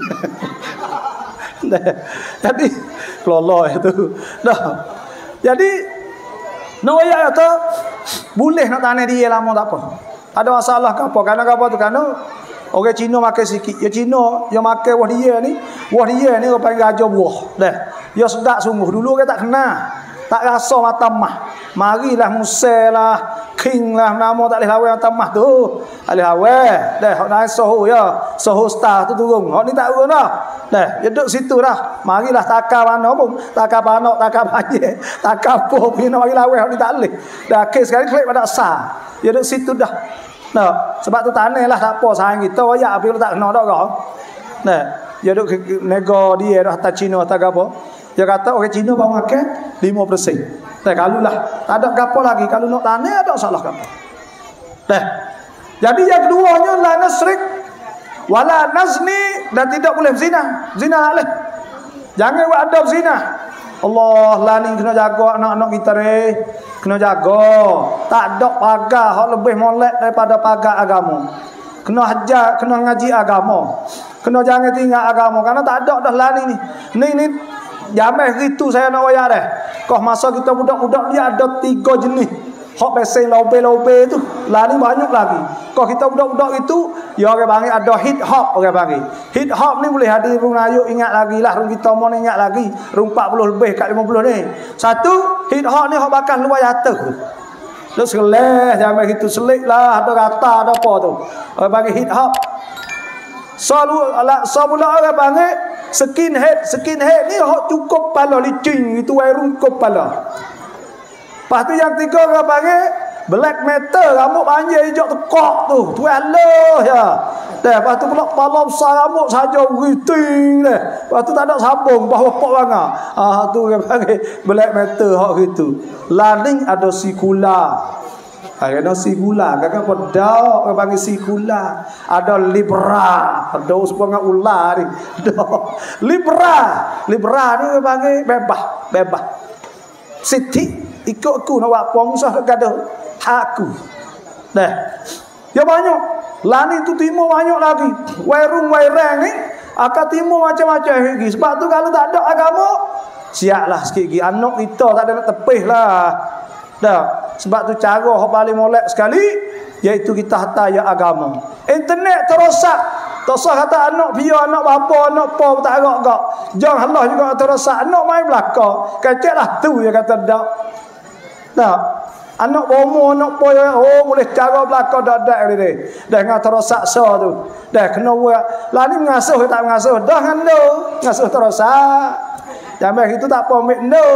Nah, jadi, kelolo itu. Dah, jadi, Nawaya kata boleh nak tanah dia lama tak apa. Ada masalah ke apa? Karena apa tu? Karena orang Cina makan sikit. Ya Cina yang makan wah dia ni orang panggil raja buah. Dah. Ya sedap sungguh. Dulu orang tak kenal. Tak rasa matamah. Marilah Musa lah, King lah, nama tak boleh lawan matamah tu. Alih awal. Dah, hok naik soho ya. Soho star tu turun. Hok ni tak turun dah. Dah, dia duduk situ dah. Marilah takar mana pun. Takar panak, takar banjir, takar apa pun nak mari lawan hok ni tak boleh. Dah kes sekali klik pada sah. Dia duduk situ dah. Nah, sebab tu tanah lah tak apa sayang kita wayak tapi tak kena dak kau. Nah, dia duduk nego dia dah atas Cina atas apa. Dia kata orang Cina baru makan 5%. Nah, kalau lah tak ada gapo lagi, kalau nak tanah ada salah gapo. Nah. Jadi yang keduanya la nasrik wala nazni, dan tidak boleh zina. Zina tak boleh. Jangan buat adab zina. Allah lah ni kena jaga anak-anak kita ni. Kena jaga. Tak ada pagar hak lebih molek daripada pagar agama. Kena hajar, kena ngaji agama. Kena jangan tinggal agama karena tak ada dah lah ni. Ni jameh gitu saya nak wayar dah. Kau masa kita budak-budak dia ada 3 jenis. Hak peseng lobe-lobe tu lah ni banyak lagi. Kau kita budak-budak itu ya orang panggil ada hip hop orang panggil. Hip hop ni boleh hadir rung ayuk ingat lagi lah, rung kita mau ingat lagi, rung 40 lebih kat 50 ni. Satu hip hop ni hak bakal luar jatuh. Lu seleh jameh gitu selik lah, ada kata ada apa tu. Orang panggil hip hop. Semula orang panggil skinhead ni hak cukup pala licin itu ai rungkup pala. Lepas tu yang 3 orang panggil black metal, rambut panjang hijau tekak tu. Tu Allah ya. Dah, lepas tu pula kepala besar rambut saja riting dah. Lepas tu tak ada sabung bawah pok bangga. Tu orang panggil black metal hak gitu. Laning ada sikula. Ada sikula, kakak pedau orang panggil sikula. Ada libra, ada sepengah ular ni. Libra ni orang panggil bebas. Siti ikut aku nak buat apa musuh nak gaduh aku. Dah. Ya banyak. Lani tu timur banyak lagi. Wairung ni akan timur macam-macam lagi. Sebab tu kalau tak ada agama, siaplah sikit lagi. Anak kita tak ada nak tepih lah. Dah. Sebab tu cara yang paling molek sekali iaitu kita hantar ya agama. Internet terosak. Tak usah kata anak biar anak bapa anak pa tak agak-agak. Jangan Allah juga terosak anak main belaka. Keceklah tu dia kata dak. Dah. Anak bomo anak pa boleh cara belaka dak ni. Dah ngah terosak so tu. Dah kena buat. Lah ni mengasuh tak mengasuh dah kan lo. Ngasuh terosak. Jamah itu tak apa ambil no.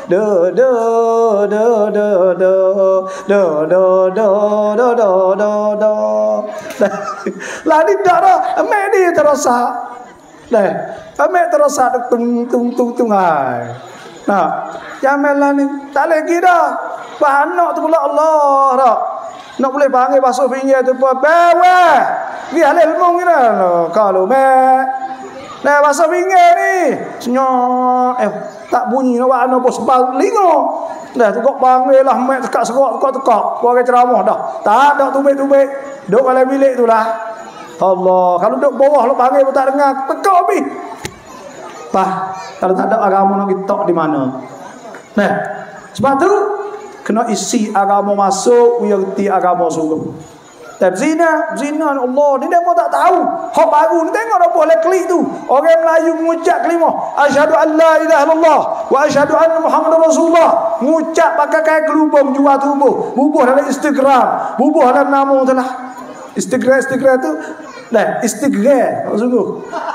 Lah ni dak dah. Ambil ni terosak. Dah. Ambil terosak tung hai. Nah, jamah lah ni tak lagi dah. Anak tu pula Allah dah. Nak boleh panggil basuh pinggir tu apa? Bawa. Dia halal mung ni dah. Kalau nah bahasa pinggir ni senyap tak bunyi nak buat anak bos bal lingo dah tukok panggil lah mek tekak serak tekak buat ceramah dah tak ada tubik-tubik duk dalam bilik tu lah Allah kalau duk bawah lu panggil pun tak dengar tekak habis kalau tak ada agama nak kita di mana nah sebab tu kena isi agama masuk uyati agama sungguh. Dan zina Allah ni dia pun tak tahu. Hak baru ni tengok dah boleh klik tu. Orang Melayu mengucap kalimah asyhadu an la ilaha illallah wa asyhadu anna muhammadar rasulullah. Mengucap pakai kain kelubung jual tubuh. Bubuh dalam Instagram, bubuh dalam nama tu lah. Instagram tu dah Instagram sungguh.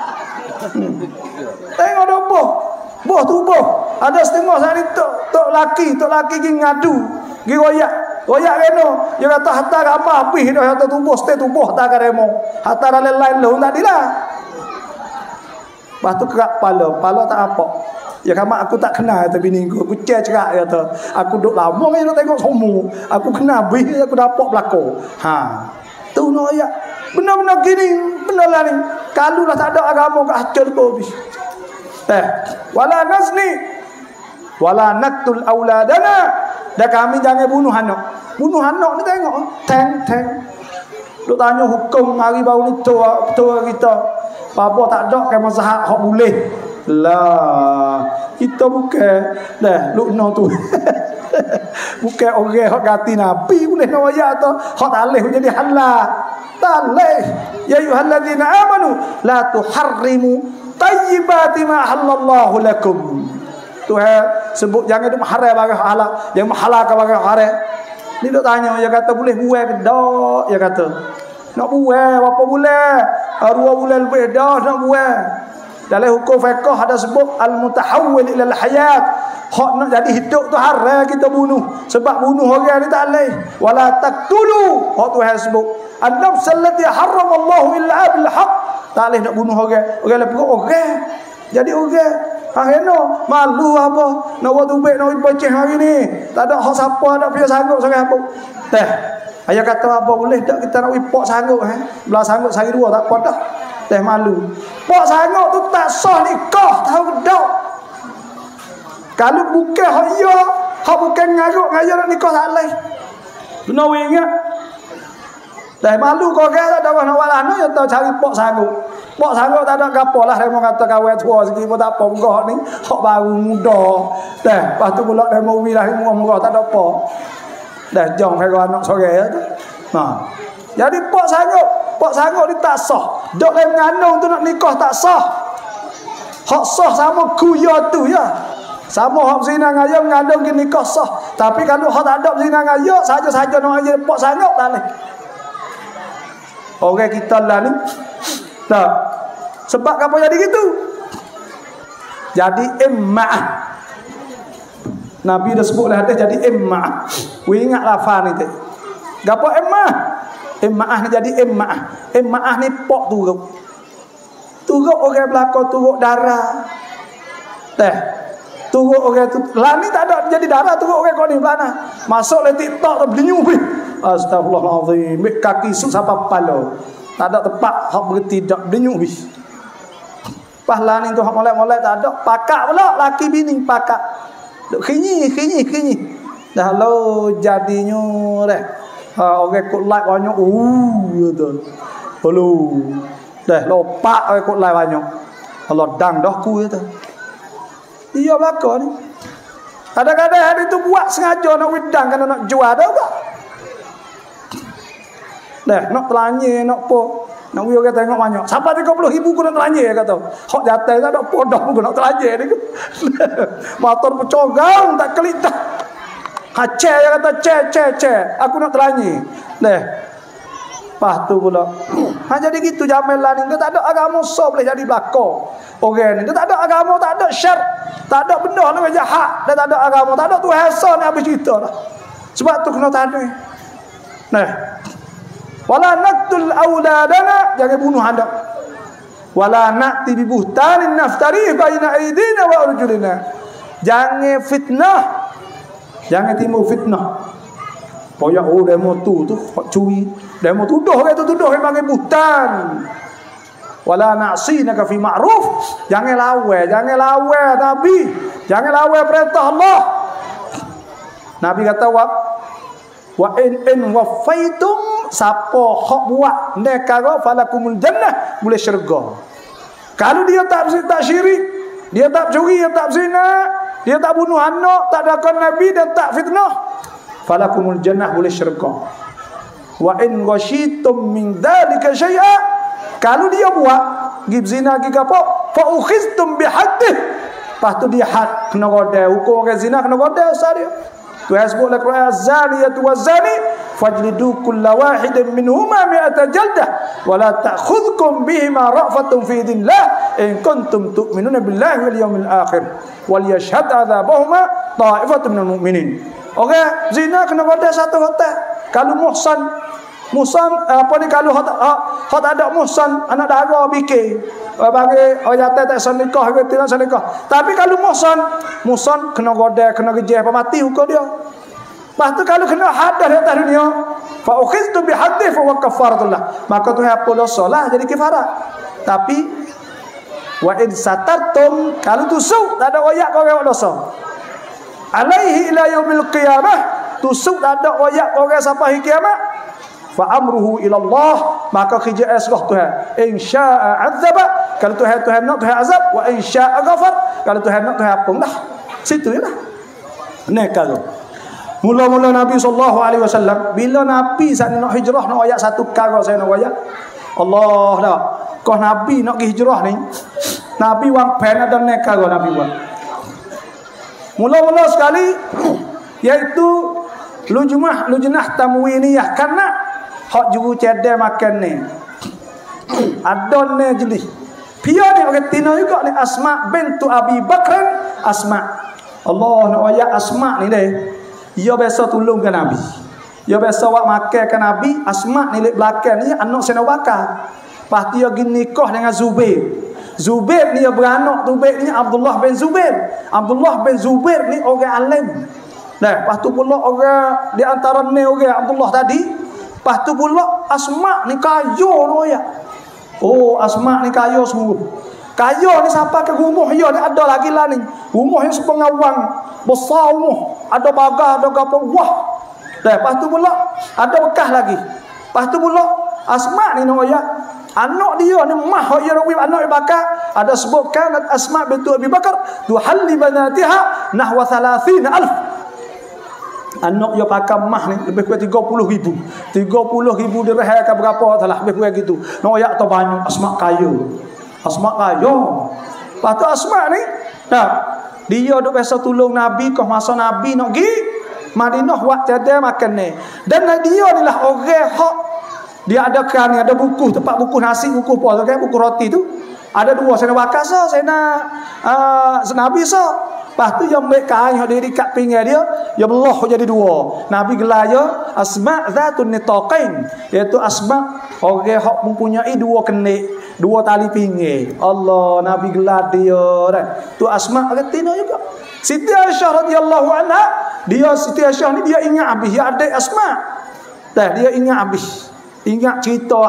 Tengok dah boh tubuh. Ada setengah sehari tok laki pergi ngadu, pergi royak kena dia kata hatta ramah habis dah hatta tubuh stay tubuh tak karemo hatta lain lu tak dilah lepas tu kerak pala tak apa ya kamak aku tak kenal kata bini aku cerak kata aku duk lama ni nak tengok semua aku kenal habis aku dapat belako tu royak benar-benar gini benar lah ni kalau dah tak ada agama ke acur tu habis wala nazni wala naktul auladana. Dan kami jangan bunuh anak. Bunuh anak ni tengok teng. Duk tanya hukum hari baru ni tua kita. Apa tak ada ke mazhab hak boleh. Lah, kita bukan dah lukno tu. Bukan orang hak ganti nabi boleh nak ayat tu. Hak tak boleh jadi halal. Tak boleh. Ya ayyuhallazina amanu la tuharrimu tayyibati ma halallahu lakum. Tuhan sebut jangan duk haram bagi halal, yang menghalalkan bagi haram. Ni duk tanya dia kata boleh buai ke dak? Dia kata nak buai berapa bulan? 2 bulan lebih dah nak buai. Dalam hukum fiqh ada sebut al-mutahawwil ila al-hayat. Hak nak jadi hidup tu haram kita bunuh. Sebab bunuh orang ni tak boleh. Wala taqtulu. Hak Tuhan sebut an-nafs allati harrama Allah illa bil haqq. Tak boleh nak bunuh orang. Orang lepas orang. Jadi orang akhirnya malu apa nak buat tubik nak baca hari ni tak ada hak siapa ada punya sanggup sangat apa ayah kata apa boleh tak kita nak wipok sanggup belah sanggup sehari 2 tak apa dah malu pok sanggup tu tak sah nikah tahu kedok Kalau bukan hak ya, hak bukan ngaruk ngaya nak nikah tak leh. Benar we ingat. Dah malu kau kan tak ada nak walana ya tahu cari pok sanggup. Pok sanggup tak ada gapo lah demo kata kawan tua sikit pun tak apa engkau ni hak baru muda. Dah lepas tu pula demo wilah murah tak ada apa. Dah jong kai anak sore tu. Nah. Jadi pok sanggup ni tak sah. Dok lain ngandung tu nak nikah tak sah. Hak sah sama kuya tu ya. Sama hak zina ngaya mengandung ke nikah sah. Tapi kalau hak tak ada zina ngaya saja-saja nak aja pok sanggup tak leh. Orang kita lah ni. Tak. Sebab apa jadi gitu? Jadi imma'ah. Nabi dah sebut lah hadis jadi imma'ah. We ingat lafaz ni tu. Gapo imma'ah? Imma'ah ni jadi imma'ah. Imma'ah ni pok turuk. Turuk orang belakang turuk darah. Teh. Turuk orang tu. Lah ni tak ada jadi darah turuk orang kau ni belana. Masuk le TikTok tu bernyu. Astagfirullahalazim. Kaki suk sampai kepala. Tak ada tempat hak berhenti dak bernyu bis. Pahlan ni tu hak molek-molek tak ada. Pakak pula laki bini pakak. Duk kinyi. Dah lo jadinya dah. Orang kut like banyak. Betul. Lalu dah lopak orang kut like banyak. Allah dang dah ku tu. Dia belaka ni. Kadang-kadang hari tu buat sengaja nak wedang kan nak jual dah tak? Dah nak telanye nak apa? Nak we orang tengok banyak. Sampai 30,000 ku nak telanye kata. Hak jatah tak ada podah pun nak telanye ni. Motor pecogang tak kelik dah. Hace dia kata ce. Aku nak telanye. Dah. Pas tu pula. Jadi gitu jamelan ni tak ada agama so boleh jadi belaka. Orang ni tak ada agama, tak ada syar, tak ada benda nak jahat, dan tak ada agama, tak ada Tuhan Esa ni habis cerita dah. Sebab tu kena tanda. Nah. Wala naqtul auladana, jangan bunuh anak. Wala na'ti bi buhtanin naftari baina aidina wa arjulina. Jangan fitnah. Jangan timbul fitnah. Poyak demo tu curi. Demo tuduh orang tu tuduh yang panggil buhtan. Wala na'sinaka fi ma'ruf. Jangan lawan Nabi. Jangan lawan perintah Allah. Nabi kata wa in wafaitum siapa hak buat nekara falakumul jannah boleh syurga. Kalau dia tak syirik, dia tak curi, dia tak zina, dia tak bunuh anak, tak dakon Nabi dan tak fitnah, falakumul jannah boleh syurga. Wa in ghashitum min dhalika syai'a, kalau dia buat gib zina gib apa fa ukhiztum bihaddih, lepas tu dia had kena godai, hukum orang zina kena godai asal dia. Tuhan sebut dalam Quran az-zaniyatu waz-zani fajlidu kulla wahidin minhuma mi'ata jaldah wa la ta'khudhukum bihima ra'fatun fi dinillah in kuntum tu'minuna billahi wal yawmil akhir wal yashhad 'adzabahuma ta'ifatun minal mu'minin. Orang zina kena godai satu hotel. Kalau muhsan apa ni, kalau hak tak ada muhsan, anak dara bikin bagi orang jatuh tak senikah, tidak senikah. Tapi kalau muhsan kena godai, kena gejeh apa mati hukum dia. Lepas tu kalau kena hadah di atas dunia, fa ukhiztu bi haddih fa kafaratullah, maka tu hapus dosa lah jadi kafarat. Tapi wa in satartum, kalau tusuk tak ada royak kau orang dosa. Alaihi ila yaumil qiyamah, tusuk tak ada royak orang sampai kiamat. Fa amruhu ila Allah, maka kerja serah Tuhan. In syaa'a 'adzaba, kalau Tuhan nak Tuhan azab, wa in syaa'a ghafar, kalau Tuhan nak Tuhan ampun dah. Situ jelah. Kalau mula-mula Nabi sallallahu alaihi wasallam, bila Nabi saat nak hijrah nak ayat satu perkara saya nak ayat. Allah dah. Kau Nabi nak pergi hijrah ni, Nabi wang pen ada nekaro Nabi buat. Mula-mula sekali iaitu lujnah tamwiniyah, karena hak juru cedek makan ni adon ni jenis pia ni orang Tina juga ni, Asma bintu Abi Bakr. Asma, Allah nak ayat Asma ni deh, dia biasa tolong ke Nabi, dia biasa buat makan ke Nabi. Asma ni lek belakang ni anak Sayyidina Bakar. Lepas dia pergi nikah dengan Zubair. Zubair ni dia beranak, Zubair ni Abdullah bin Zubair. Abdullah bin Zubair ni orang alim. Nah, lepas tu pula orang di antara ni orang Abdullah tadi. Lepas tu pula Asma ni kaya no ya. Oh, Asma ni kaya semua. Kaya ni siapa ke rumah dia ni ada lagi lah ni. Rumah yang sepengawang besar rumah, ada bagar, ada apa, wah. Lepas tu pula ada bekas lagi. Lepas tu pula Asma ni nak ayat anak dia ni mah dia nak anak bakar. Ada sebutkan Asma bintu Abi Bakar tuhalli banatiha nahwa 30,000. Anak dia pakai mah ni lebih kurang 30,000. 30,000 dirham ke berapa salah lebih kurang gitu. Nak ayat tu banyak. Asma kaya. Asma kaya. Lepas tu Asma ni dia duk biasa tolong Nabi ke masa Nabi nak pergi Madinah buat tiada makan ni. Dan dia ni lah orang hak dia ada kan ada buku tempat buku nasi, buku apa kan, buku roti tu. Ada dua, saya nak bakar so, saya nak Nabi so. Lepas tu yang ambil kain yang diri kat pinggir dia belah jadi dua. Nabi gelar dia Asma zatun nitaqain, iaitu Asma orang hak mempunyai dua kenik, dua tali pinggir. Allah, Nabi gelar dia dah. Tu Asma retina juga. Siti Aisyah radhiyallahu anha, Siti Aisyah ni dia ingat habis dia adik Asma. Dia ingat habis. Ingat cerita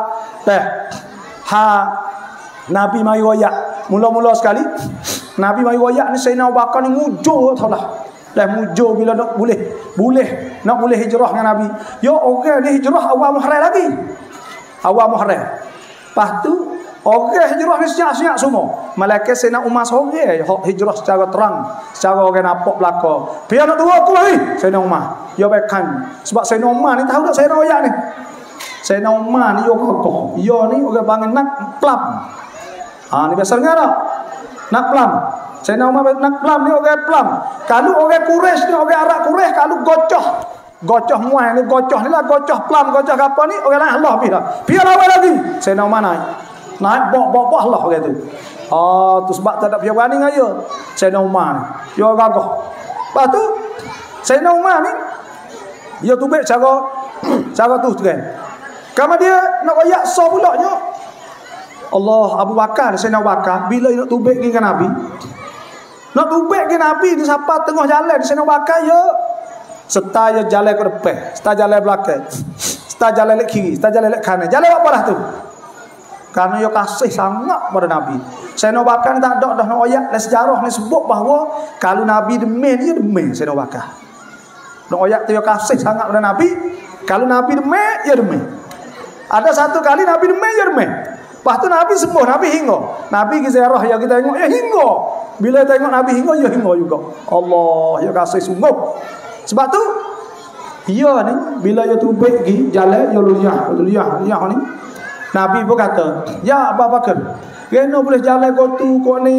Nabi mai royak. Mula-mula sekali Nabi mai royak ni Sayyidina Abu Bakar ni mujur taulah. Mujur bila nak boleh hijrah dengan Nabi. Ya orang ni hijrah awal Muharram lagi. Awal Muharram. Lepas tu orang hijrah ni siap-siap semua. Malaikat Sayyidina Umar seorang hijrah secara terang, secara orang nampak belaka. Biar nak dua aku lagi Sayyidina Umar. Ya baikkan. Sebab Sayyidina Umar ni tahu tak Sayyidina royak ni. Sayyidina Umar ni yo kokoh. Yo ni orang panggil nak plam. Ni biasa dengar tak? Nak plam. Sayyidina Umar nak plam ni orang plam. Kalau orang Quraisy ni, orang Arab Quraisy kalau gocoh muai ni, gocoh ni lah, gocoh plam, gocoh apa ni, orang lain Allah biar. Biar awal lagi. Sayyidina Umar naik bok Allah orang tu. Tu sebab tak ada biar berani dengan dia. Sayyidina Umar ni. Dia gagah. Lepas tu Sayyidina Umar ni dia tubik cara tu kan. Kamu dia nak royak so pula nya. Allah, Abu Bakar, Sayyidina Abu Bakar bila nak tubik dengan Nabi. Nak tubik dengan Nabi di siapa tengah jalan Sayyidina Abu Bakar ya. Serta dia jalan ke depan, serta jalan belakang. Serta jalan ke kiri, serta jalan ke kanan. Jalan apa dah tu? Karena dia kasih sangat pada Nabi. Sayyidina Abu Bakar tak ada dah nak royak sejarah ni sebut bahawa kalau Nabi demen dia demen Sayyidina Abu Bakar. Nak royak tu dia kasih sangat pada Nabi. Kalau Nabi demen dia demen. Ada satu kali Nabi demen ya demen. Lepas tu Nabi sembuh, Nabi hingga. Nabi ke ziarah yang kita tengok ya hingga. Bila tengok Nabi hingga ya hingga juga. Allah, ya kasih sungguh. Sebab tu ia ni bila dia tubik pergi jalan dia luyah ni. Nabi pun kata, "Ya Abu Bakar, kena boleh jalan gotu ni.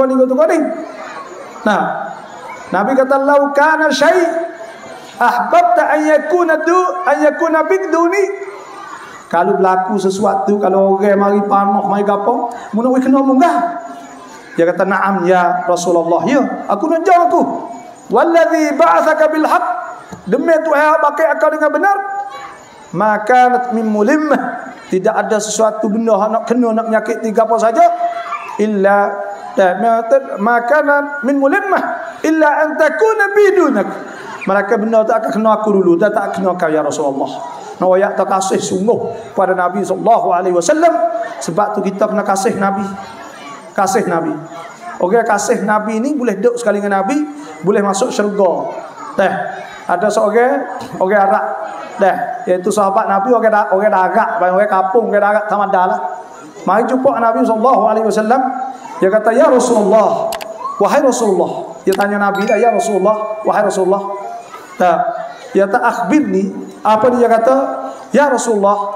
Nah, Nabi kata, "Lau kana syai' ahbabta an yakuna biduni." Kalau berlaku sesuatu, kalau orang mari panah, mari gapo, mun nak kena munggah. Dia kata, "Na'am ya Rasulullah." Ya, aku nak jawab aku. Wallazi ba'atsaka bil haqq. Demi Tuhan pakai akal dengan benar. Maka min mulimmah. Tidak ada sesuatu benda nak kena nak menyakiti gapo saja illa maka min mulimmah illa an takuna bidunak. Mereka benda tak akan kena aku dulu, tak kena kau ya Rasulullah. Nak tak kasih sungguh pada Nabi SAW. Sebab tu kita kena kasih Nabi. Kasih Nabi. Orang kasih Nabi ni boleh duduk sekali dengan Nabi, boleh masuk syurga. Ada seorang orang Arab iaitu sahabat Nabi, orang darat, orang kampung, orang darat sama dah lah. Mari jumpa Nabi SAW. Dia kata, "Ya Rasulullah, wahai Rasulullah." Dia tanya Nabi dah, "Ya Rasulullah, wahai Rasulullah." Dia tak akhbirni. Apa dia kata? "Ya Rasulullah,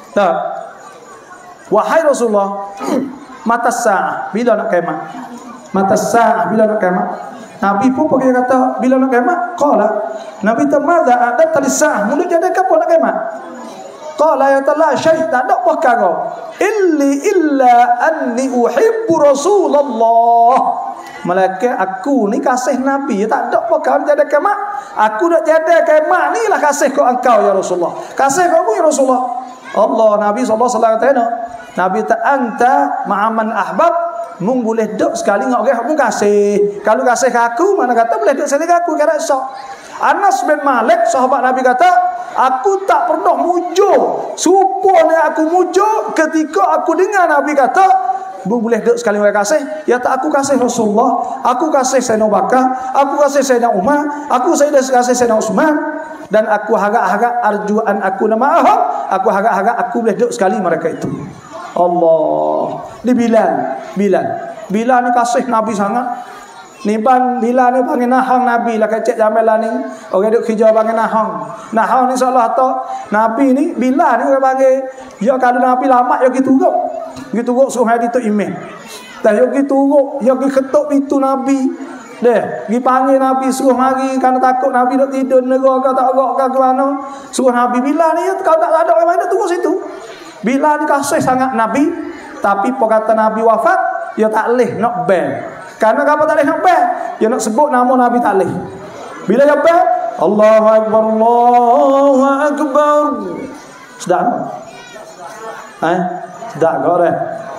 wahai Rasulullah, mata sa'ah, bila nak kiamat?" Mata sa'ah, bila nak kiamat? Nabi pun pergi kata, "Bila nak kiamat?" Qala, Nabi tamadza adatta lis-sa'ah, mula jadi apa nak kiamat? Qala ya la syai', tak ada apa perkara illa anni uhibbu Rasulullah. Malaikat aku ni kasih Nabi, tak ada apa kau jadi kiamat. Aku nak jadi kiamat ni lah kasih kau engkau ya Rasulullah. Kasih kau ya Rasulullah. Allah, Nabi SAW kata, Nabi tak anta ma'aman ahbab, mung boleh duduk sekali dengan orang mung kasih. Kalau kasih ke aku, mana kata boleh duduk sekali ke aku kira esok. Anas bin Malik sahabat Nabi kata, aku tak pernah mujur supaya aku mujur ketika aku dengar Nabi kata Bu boleh duk sekali orang kasih, ya tak aku kasih Rasulullah, aku kasih Sayyidina Abu Bakar, aku kasih Sayyidina Umar, aku kasih Sayyidina Utsman, dan aku harap-harap arjuan aku nama aham, aku harap-harap aku boleh duk sekali mereka itu. Allah. Di Bilal ni kasih Nabi sangat. Ni bang Bilal ni panggil nahang Nabi lah kecek zaman lah ni. Orang duk kerja panggil nahang. Nahang ni seolah tak Nabi ni Bilal ni orang panggil. Ya kalau Nabi lama ya gitu turuk. Gitu turuk suruh hari tu imam. Dah ya gitu turuk, ya gitu ketuk pintu Nabi. Deh, pergi panggil Nabi suruh mari kerana takut Nabi duk tidur negara ke tak agak ke mana. Suruh Nabi Bilal ni kalau tak ada orang lain tunggu situ. Bilal ni kasih sangat Nabi, tapi kata Nabi wafat, dia tak leh nak ban. Karena apa tak leh nak ban? Dia nak sebut nama Nabi tak leh. Bila dia ban, Allahu Akbar, Allahu Akbar. Sedap tak? Sedap kau dah.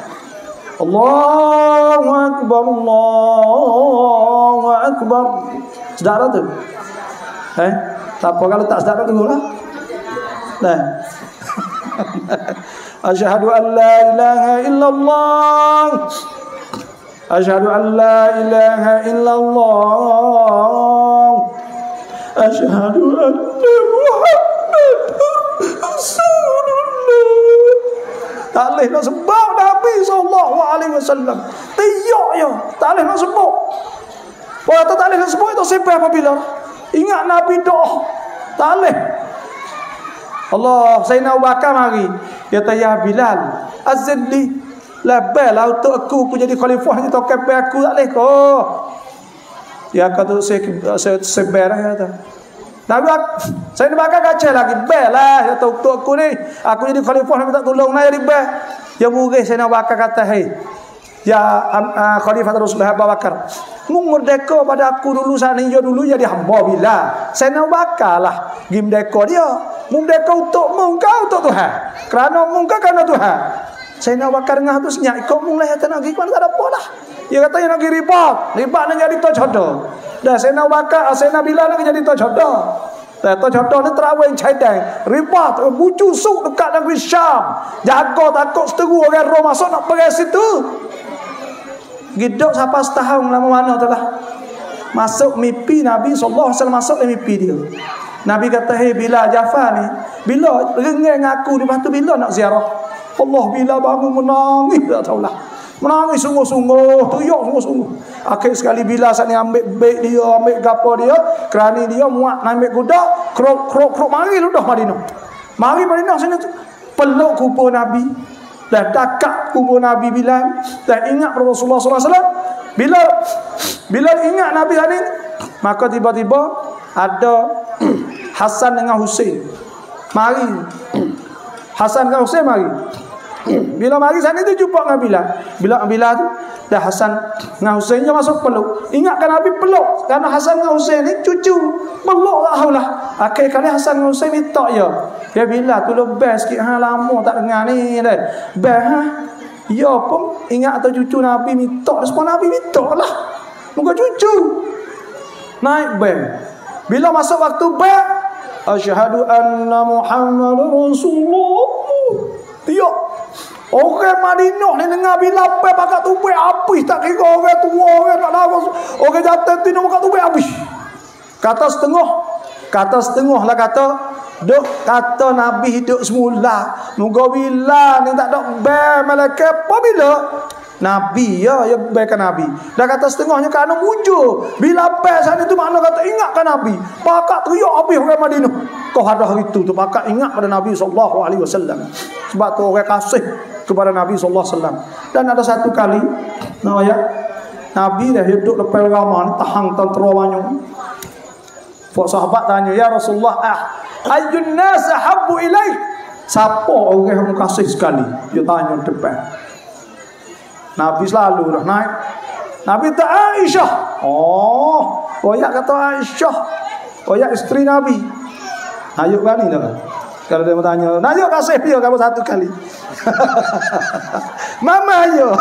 Allahu Akbar, Allahu Akbar. Sedap tak tu? Tak apa kalau tak sedap tak tunggulah. Nah. Asyhadu an la ilaha illallah. Asyhadu an la ilaha illallah. Asyhadu anna Muhammadar Rasulullah. Tak boleh nak sebut Nabi SAW. Tiok je. Tak boleh nak sebut. Kalau tak boleh nak sebut itu sampai apabila ingat Nabi doa. Tak boleh. Allah, Sayyidina Abu Bakar mari. Dia kata, ya Bilal, azan li. Label lah untuk aku jadi khalifah ni tokai aku tak boleh kau. Dia kata saya sebar kata. Nabi Sayyidina Abu Bakar kacau lagi. Bel lah kata untuk aku ni. Aku jadi khalifah nak minta tolong naik ribet. Ya murih Sayyidina Abu Bakar kata, "Hei, ya Khalifah Rasulullah Abu Bakar, mu merdeka pada aku dulu sana dulu jadi hamba bila. Sayyidina Abu Bakar lah gi merdeka dia. Mu merdeka untuk mu kau untuk Tuhan. Kerana mu kau kerana Tuhan." Sayyidina Abu Bakar ngah tu senyap ikut mu lah ya nak gi mana tak ada apa dah. Dia kata nak gi ribat nak jadi tu jodoh. Dah Sayyidina Abu Bakar, Sayyidina Bilal nak jadi tu jodoh. Dah tu jodoh ni terawih cadang, ribat bucu suk dekat negeri Syam. Jaga takut seteru orang Rom masuk nak pergi situ. Gidok sampai setahun lama mana tu lah. Masuk mimpi Nabi SAW, masuk dalam mimpi dia. Nabi kata, "Hei Bilal Jafar ni, bila rengeng aku lepas tu bila nak ziarah?" Allah bila bangun menangis tak tahulah. Menangis sungguh-sungguh, tuyuk sungguh-sungguh. Akhir sekali bila saat ni ambil beg dia, ambil gapo dia, kerani dia muat ambil kuda, krok mari ludah Madinah. Mari Madinah sini tu. Peluk kubur Nabi. Dah dekat kubur Nabi Bilal. Dah ingat Rasulullah SAW. Bila ingat Nabi tadi, maka tiba-tiba ada Hasan dengan Husain. Mari. Hasan dengan Husain mari. Bila mari sana tu jumpa dengan Bilal. Bila tu dah Hasan dengan Husain dia masuk peluk. Ingatkan Nabi peluk. Kerana Hasan dengan Husain ni cucu. Peluk lah. Akhir kali Hasan dengan Husain minta ya. Ya Bilal tolong best sikit lama tak dengar ni dah. Best ya pun ingat atau cucu Nabi minta. Sebab Nabi minta lah. Muka cucu. Naik band. Bila masuk waktu band, asyhadu anna Muhammadar Rasulullah. Tiok. Orang Madinah ni dengar bila pe pakat tubuh habis tak kira orang tua orang nak lawas. Orang jatuh tu nak pakat tubuh habis. Kata setengah lah kata duk kata Nabi hidup semula. Moga bila ni tak ada bel malaikat apa bila Nabi ya baikkan Nabi. Dah kata setengahnya kerana mujur. Bila bel sana tu makna kata ingatkan Nabi. Pakat teriak habis orang Madinah. Kau ada hari tu pakat ingat pada Nabi SAW. Sebab tu orang kasih kepada Nabi SAW. Dan ada satu kali Nabi dah hidup lepas ramah ni tahang tentera banyak. Pak sahabat tanya, "Ya Rasulullah, ayyun nas habbu ilaik?" Siapa orang yang kasih sekali? Dia tanya depan. Nabi selalu dah naik. Nabi kata Aisyah. Oh, oyak kata Aisyah. Oyak isteri Nabi. Ayuk kali dah. Kalau dia bertanya, "Ayuk kasih dia kamu satu kali." Mama ayuk.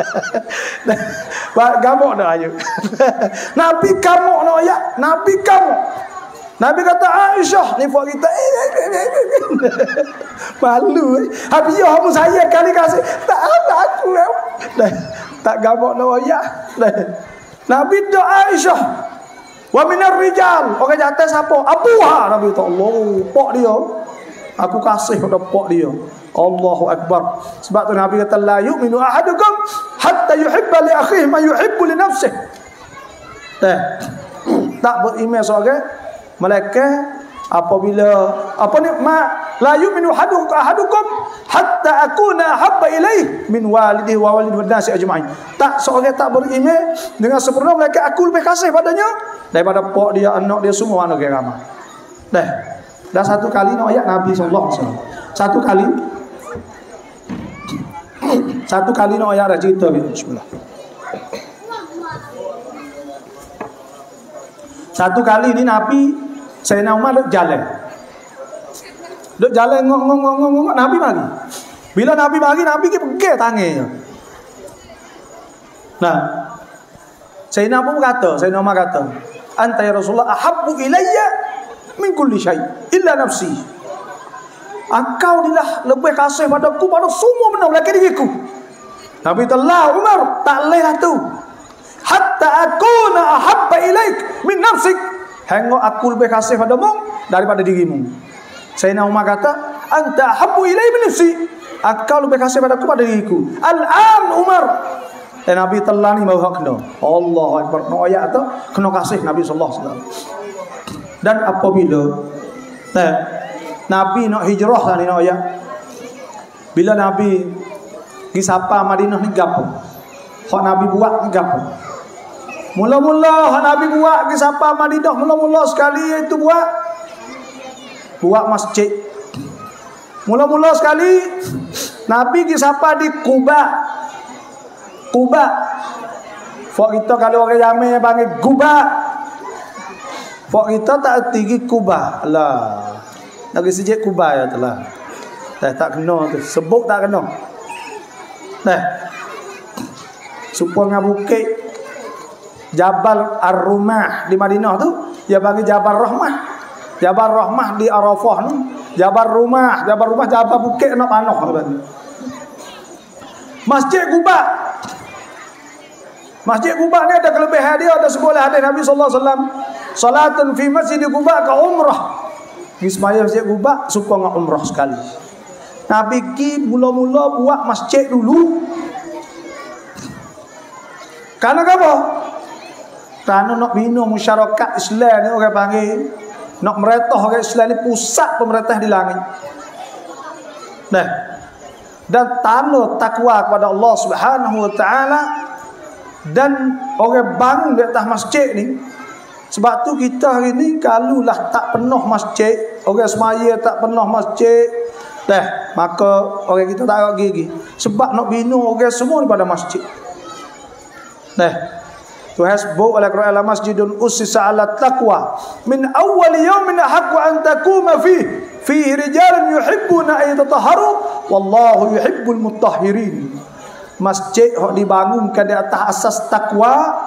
Gamuk dah ayuk. Nabi kamu nak oyak, Nabi kamu. Nabi kata Aisyah ni buat kita malu. Habis ya kamu saya kali kasih tak ada aku. Tak gambar no ayat. Nabi doa Aisyah. Wa minar rijal. Orang jatuh siapa? Abuha. Nabi kata Allah, pak dia. Aku kasih pada pak dia. Allahu Akbar. Sebab tu Nabi kata la yu'minu ahadukum hatta yuhibba li akhihi ma yuhibbu li nafsihi. Tak beriman seorang malaikat apabila la yu'minu ahadukum hatta akuna habba ilaihi min walidihi wa walidi wan nasi ajma'in. Tak seorang tak beriman dengan sempurna malaikat aku lebih kasih padanya daripada pak dia, anak dia, semua anak dia ramai. Dah satu kali no ayat Nabi sallallahu alaihi wasallam. Satu kali no ayat dah cerita bismillah. Satu kali ni Nabi Sayyidina Umar duk jalan ngong Nabi mari. Bila Nabi mari, Nabi ke pegang tangannya. Nah, Sayyidina Umar kata, anta ya Rasulullah ahabbu ilayya min kulli syai illa nafsi. Engkau inilah lebih kasih padaku pada semua benda belakang diriku. Nabi telah Umar, tak bolehlah tu. Hatta akuna ahabba ilaik min nafsik. Hingga aku lebih kasih padamu daripada dirimu. Sayyidina Umar kata, anta ahabbu ilai min nafsi. Engkau lebih kasih padaku pada diriku. Al-an Umar. Dan Nabi telah ni mahu kena. Allahu Akbar. No ayat tu kena kasih Nabi sallallahu alaihi wasallam. Dan apabila Nabi nak hijrah lah ni no ayat. Bila Nabi pergi sapa Madinah ni gapo? Hak Nabi buat ni gapo? Mula-mula Nabi buat ke sapa Madinah, mula-mula sekali itu buat masjid. Mula-mula sekali Nabi ke sapa di Quba. Fok kita kalau orang Yaman panggil Quba. Fok kita tak tinggi Quba. Lah. Nak sejak Quba ya telah. Tak kena tu. Sebut tak kena. Supaya bukit Jabal Ar-Rumah di Madinah tu, dia bagi Jabal Rahmah. Jabal Rahmah di Arafah tu, Jabal Rumah, Jabal bukit nak panah bagi. Masjid Quba ni ada kelebihan dia, ada sebuah hadis Nabi sallallahu alaihi wasallam, salatun fi masjid Quba ka umrah. Semaya Masjid Quba supaya nak umrah sekali. Nabi ki mula-mula buat masjid dulu. Karena apa? Kerana nak bina masyarakat Islam ni, orang panggil nak meretah orang Islam ni pusat pemerintah di langit. Dan tanah takwa kepada Allah Subhanahu wa taala, dan orang bangun di atas masjid ni. Sebab tu kita hari ni kalau lah tak penuh masjid, orang semaya tak penuh masjid, maka orang kita tak ada gigi. Sebab nak bina orang semua pada masjid. Tuhan sebut oleh Quran, masjidun ussisa ala taqwa min awwal yawmin haqqu an taquma fihi rijalun yuhibbuna an yatatahharu wallahu yuhibbul mutahhirin. Masjid yang dibangunkan di atas asas takwa.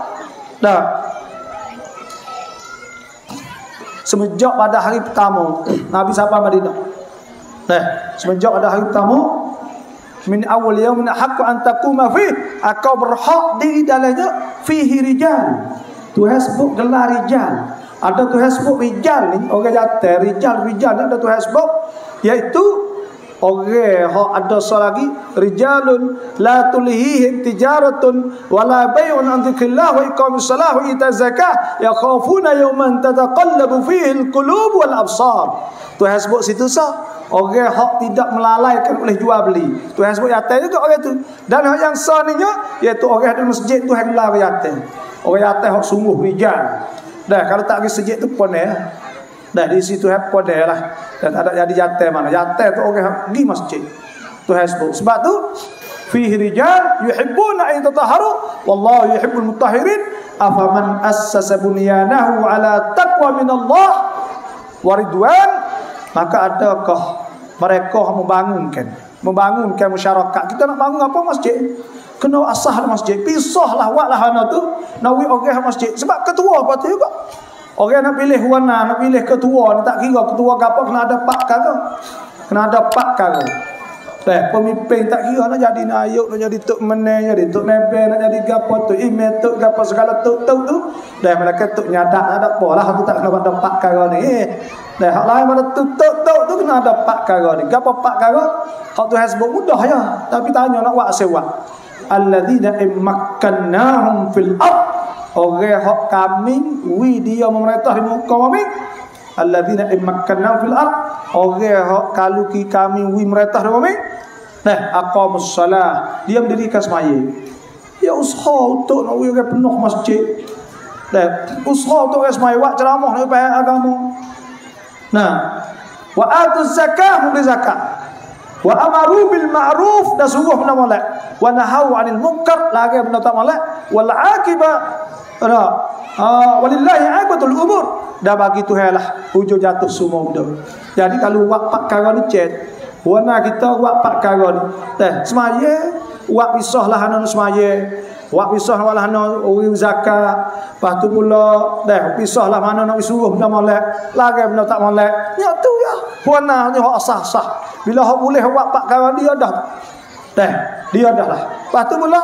Semenjak pada hari pertama Nabi sampai Madinah. Semenjak pada hari pertama, min awal yaumin haqqu an taquma fi, akau berhak di dalamnya fihi rijal. Tuhan sebut gelar rijal. Ada Tuhan sebut rijal ni, orang jatuh rijal ni ada Tuhan sebut, iaitu orang yang ada lagi, rijalun la tulhihim tijaratun wala bay'un an dzikrillah wa iqamis salah wa itaz zakah yakhafuna yawman tataqallabu fihi alqulub wal absar. Tuhan sebut situ orang hak tidak melalaikan oleh jual beli. Tuhan sebut yatim juga orang tu. Dan hak yang saninya iaitu orang di masjid Tuhan gelar yatim. Orang yatim hak sungguh rijal. Kalau tak pergi masjid tu pun di situ pun lah. Dan tak ada jadi yatim mana. Yatim tu orang pergi masjid. Tuhan sebut. Sebab tu fihi rijal yuhibbuna an yatatahharu wallahu yuhibbul mutahhirin. Afaman assasa bunyanahu ala taqwa minallah wa ridwan. Maka adakah mereka membangunkan masyarakat? Kita nak bangun apa masjid? Kena asah masjid. Pisahlah buatlah hana tu. Nawi orang masjid. Sebab ketua apa tu juga. Orang nak pilih warna, nak pilih ketua, ni tak kira ketua apa, kena ada pak kata. Kena ada pak kata. Pemimpin tak kira nak jadi nayuk, nak jadi tok meneh, jadi tok nebe, nak jadi gapo tok email, tok gapo segala tok tu. Mereka tok nyadak ada polah tu tak kena dapat perkara ni. Hak lain pada tok tu kena dapat perkara ni. Gapo perkara? Hak tu hasbuk mudah ya, tapi tanya nak buat sewa. Alladzina immakkannahum fil ard. Orang hak kami wi dia memerintah di muka kami. Alladzina immakkannahum fil ard. Orang hak kalau kami wi memerintah di kami. Aqamus salah, dia mendirikan sembahyang. Ya usaha untuk nak wi penuh masjid. Usaha untuk sembahyang buat ceramah nak pahal agama. Wa atuz zakah, memberi zakat. Wa amaru bil ma'ruf, dan suruh benda molek. Wa nahau 'anil munkar, larang benda tak molek. Wal 'aqibah walillahi 'aqibatul umur. Dah bagi Tuhan lah hujung jatuh semua benda. Jadi kalau buat perkara ni cek, warna kita buat perkara ni. Semaya, buat pisah lah hana semaya. Buat pisah lah hana zakat. Lepas tu pula pisah lah mana nak suruh benda molek, larang benda tak molek. Ya tu ya. Warna ni hak sah-sah. Bila hak boleh buat perkara dia dah. Dia dah lah. Lepas tu pula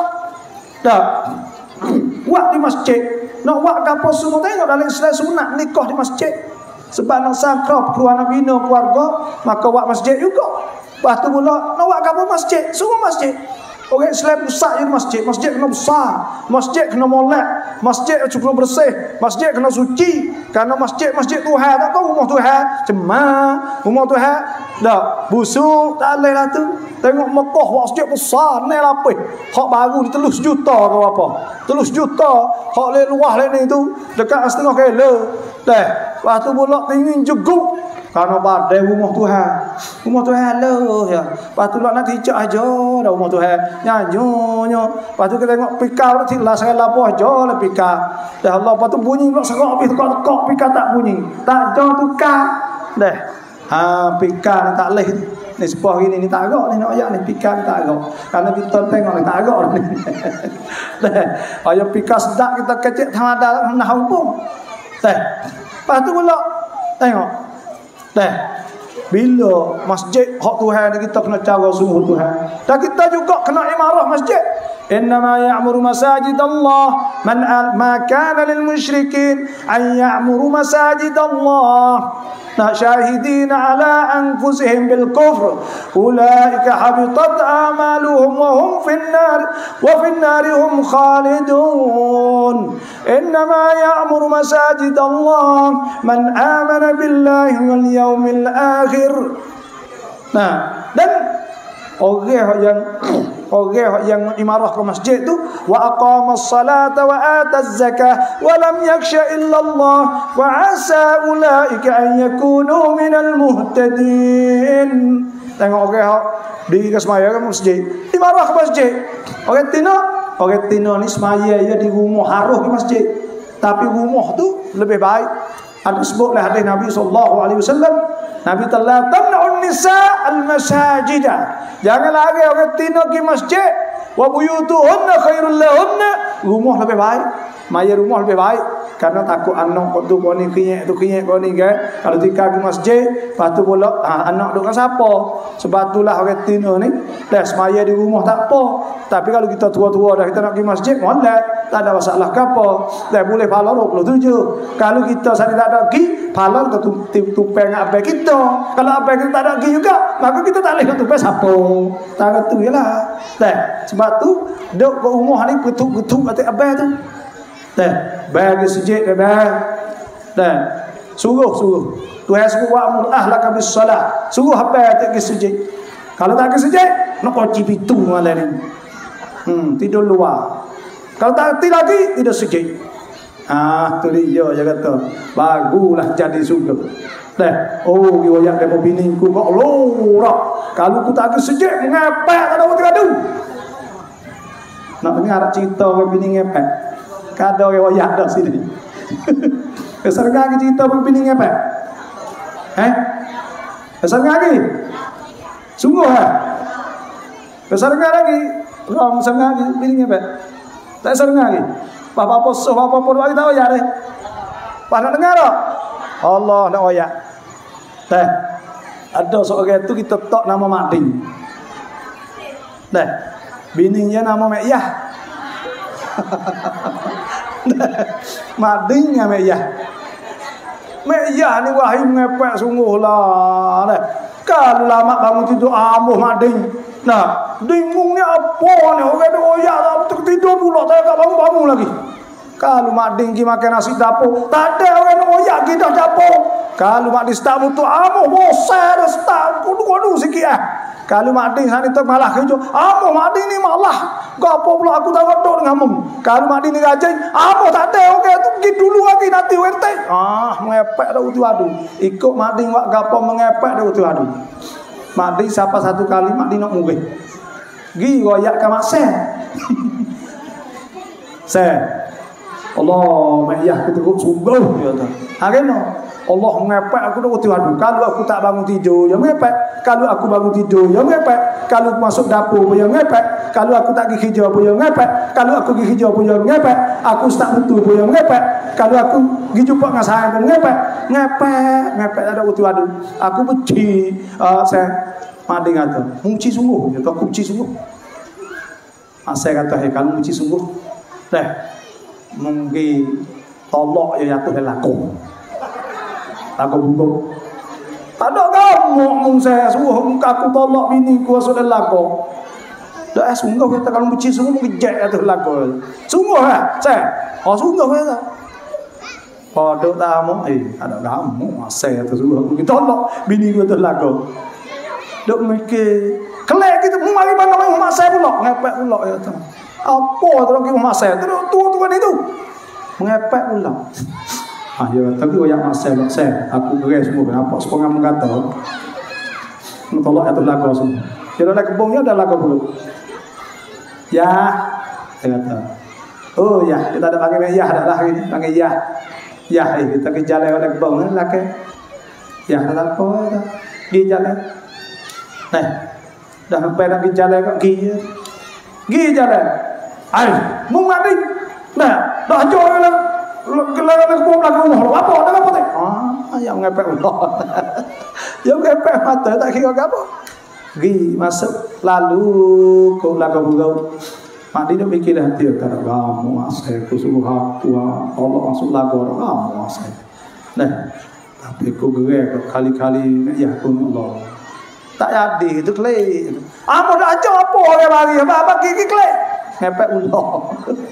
buat di masjid. Nak buat apa semua tengok dalam Islam sunat nikah di masjid. Sebab nak sakrab keluarga bina keluarga, maka buat masjid juga. Lepas tu pula nak buat apa masjid, semua masjid. Orang Islam besar je masjid. Masjid kena besar, masjid kena molek, masjid kena bersih, masjid kena suci. Karena masjid Tuhan, tak tahu rumah Tuhan cemar, rumah Tuhan dah busuk, tak boleh lah tu. Tengok Mekah masjid besar ni lapis. Hak baru di 3 juta ke apa? 3 juta. Hak le luah le ni tu dekat 1,5 kilo. Lepas tu pula tinggi jeguk. Karena badai rumah Tuhan. Rumah Tuhan lah ya. Lepas tu nak hijau aja dah rumah Tuhan. Nyanyo. Lepas tu kita tengok pikar lah saya lapor aja lah pikar. Dah Allah lepas tu bunyi pula serak habis tekak pikar tak bunyi. Tak ada tukar. Pikar ni tak leh. Ni sepah gini ni tak agak ni nak ayat ni pikar ni tak agak. Karena kita tengok ni tak agak ni. Ayat pikar sedap kita kecek thamada nah hukum. Lepas tu pula tengok. Bila masjid hak Tuhan kita kena cara sungguh Tuhan. Dan kita juga kena imarah masjid. Innama ya'muru masajid Allah ma kana lil musyrikin an ya'muru masajid Allah syahidina ala anfusihim bil kufr ulaika habitat a'maluhum wa hum fin nar hum khalidun. Innama ya'muru masajid Allah man amana billahi wal yawmil akhir. Dan orang yang imarah ke masjid tu wa aqamas salata wa ataz zakah wa lam yakhsha illa Allah wa asa ulaika an yakunu minal muhtadin. Tengok orang di semaya ke masjid, imarah ke masjid. Orang Tino ni semaya dia di rumah haruh ke masjid. Tapi rumah tu lebih baik. Ada sebutlah hadis Nabi SAW. Nabi telah tamna'un nisa al-masajidah. Jangan lagi orang Tino ke masjid. Wa buyutuhunna khairul lahunna. Rumah lebih baik. Maya rumah lebih baik. Karena takut anak kau tu kau ni kinyek kau ni kan. Kalau tinggal di masjid, lepas tu pula anak tu kan siapa? Sebab itulah orang Tino ni dah semaya di rumah tak apa. Tapi kalau kita tua-tua dah kita nak pergi masjid, molek, tak ada masalah ke apa. Dah boleh pahala 27. Kalau kita saat tak ada pergi, pahala kita tumpeng abai kita. Kalau abai kita tak ada pergi juga, maka kita tak boleh tumpeng siapa. Tak tu jelah. Sebab tu duk ke rumah ni ketuk-ketuk atas abai tu. Bagi sujud ke suruh Tuhan suruh wa'mur ahlaka bis salat. Suruh apa tak ke sujud. Kalau tak ke sujud nak kunci pintu malam ni. Tidur luar. Kalau tak hati lagi tidur sujud. Tu dia kata baguslah jadi surga. Riwayat demo biningku kok lorak. Kalau ku tak ke sujud ngepek tak ada gaduh. Nak dengar cerita ke bini ngepek. Kada riwayat dah sini. Keserga ke cerita berbini ngepek? Keserga lagi? Sungguh keserga lagi? Orang serga lagi bini ngepek? Tak serga lagi? Apa-apa soh, apa-apa lagi tak wayat deh. Pak nak dengar tak? Allah nak wayat. Ada seorang itu kita tak nama Madin. Dah. Bininya nama Mek Yah. Madingnya Mek Yah. Mek Yah ni wahai ngepek sungguh lah. Dah. Kalau lama bangun tidur ambuh mading. Nah, bingung ni apa ni? Orang tu oyak tidur pula tak bangun-bangun lagi. Kalau mak dingki makan nasi dapur, tak ada orang oyak kita dapur. Kalau mak di start butuh amuh bosan start kudu sikit ah. Kalau mak ding sana tu malah kerja, amuh mak ding ni malah. Gapo pula aku tak godok dengan mum. Kalau mak ding ni gajeng, amuh tak ada orang tu pergi dulu lagi nanti wente. Mengepek dah utu adu. Ikut mak ding wak gapo mengepek dah utu adu. Mak ding siapa satu kali mak ding nak mugih. Gi royak ke mak sen. Sen. Allah mayah kita kok sungguh ya ta. Hareno Allah ngepek aku dah uti adu. Kalau aku tak bangun tidur ya ngepek. Kalau aku bangun tidur ya ngepek. Kalau masuk dapur ya ngepek. Kalau aku tak pergi kerja pun ya ngepek. Kalau aku pergi kerja pun ya ngepek. Aku start butuh pun ya ngepek. Kalau aku pergi jumpa dengan saya pun ngepek. Ngepek ada uti adu. Aku benci saya mading kata. Muci sungguh ya aku benci sungguh. Saya kata kalau muci sungguh. Dah mungkin tolok ya jatuh laku bungkuk tak ada kamu saya suruh aku tolok bini ku sudah laku dah sungguh kata kalau benci sungguh mengejek jatuh laku sungguh lah saya sungguh kata pada tamu ada kamu saya tu suruh aku tolok bini ku jatuh laku dok mikir kelek kita mari mana mak saya pula ngepek pula ya tu. Apa tu lagi mak saya? Tu kan itu. Mengepek pula. Ya tapi oyak mak saya, aku gerai semua kenapa? Sepengah mengata. Mentolak atur lagu semua. Kira nak kebungnya ada lagu dulu. Ya, saya kata. Oh ya, kita ada panggil ya, ada lah ini panggil ya. Ya, kita ke jalan oleh kebung lah ke. Ya, kata apa? Gi jalan. Nah, dah sampai nak ke jalan kok gi jalan. Ai, mung mati. Nah, dah hancur lah. Gelar kebun belakang rumah. Apa? Dah apa teh? Yang ngepek ulah. Yang ngepek mata tak kira apa. Gi masuk lalu ke belakang rumah. Mak dia mikir hati kata kamu asal ku suruh aku Allah masuk lagu kamu asal. Nah, tapi ku gerai kali-kali ya pun Allah. Tak jadi itu klei. Apa dah ajar apa orang bagi apa gigi klei. Ngepek ulah.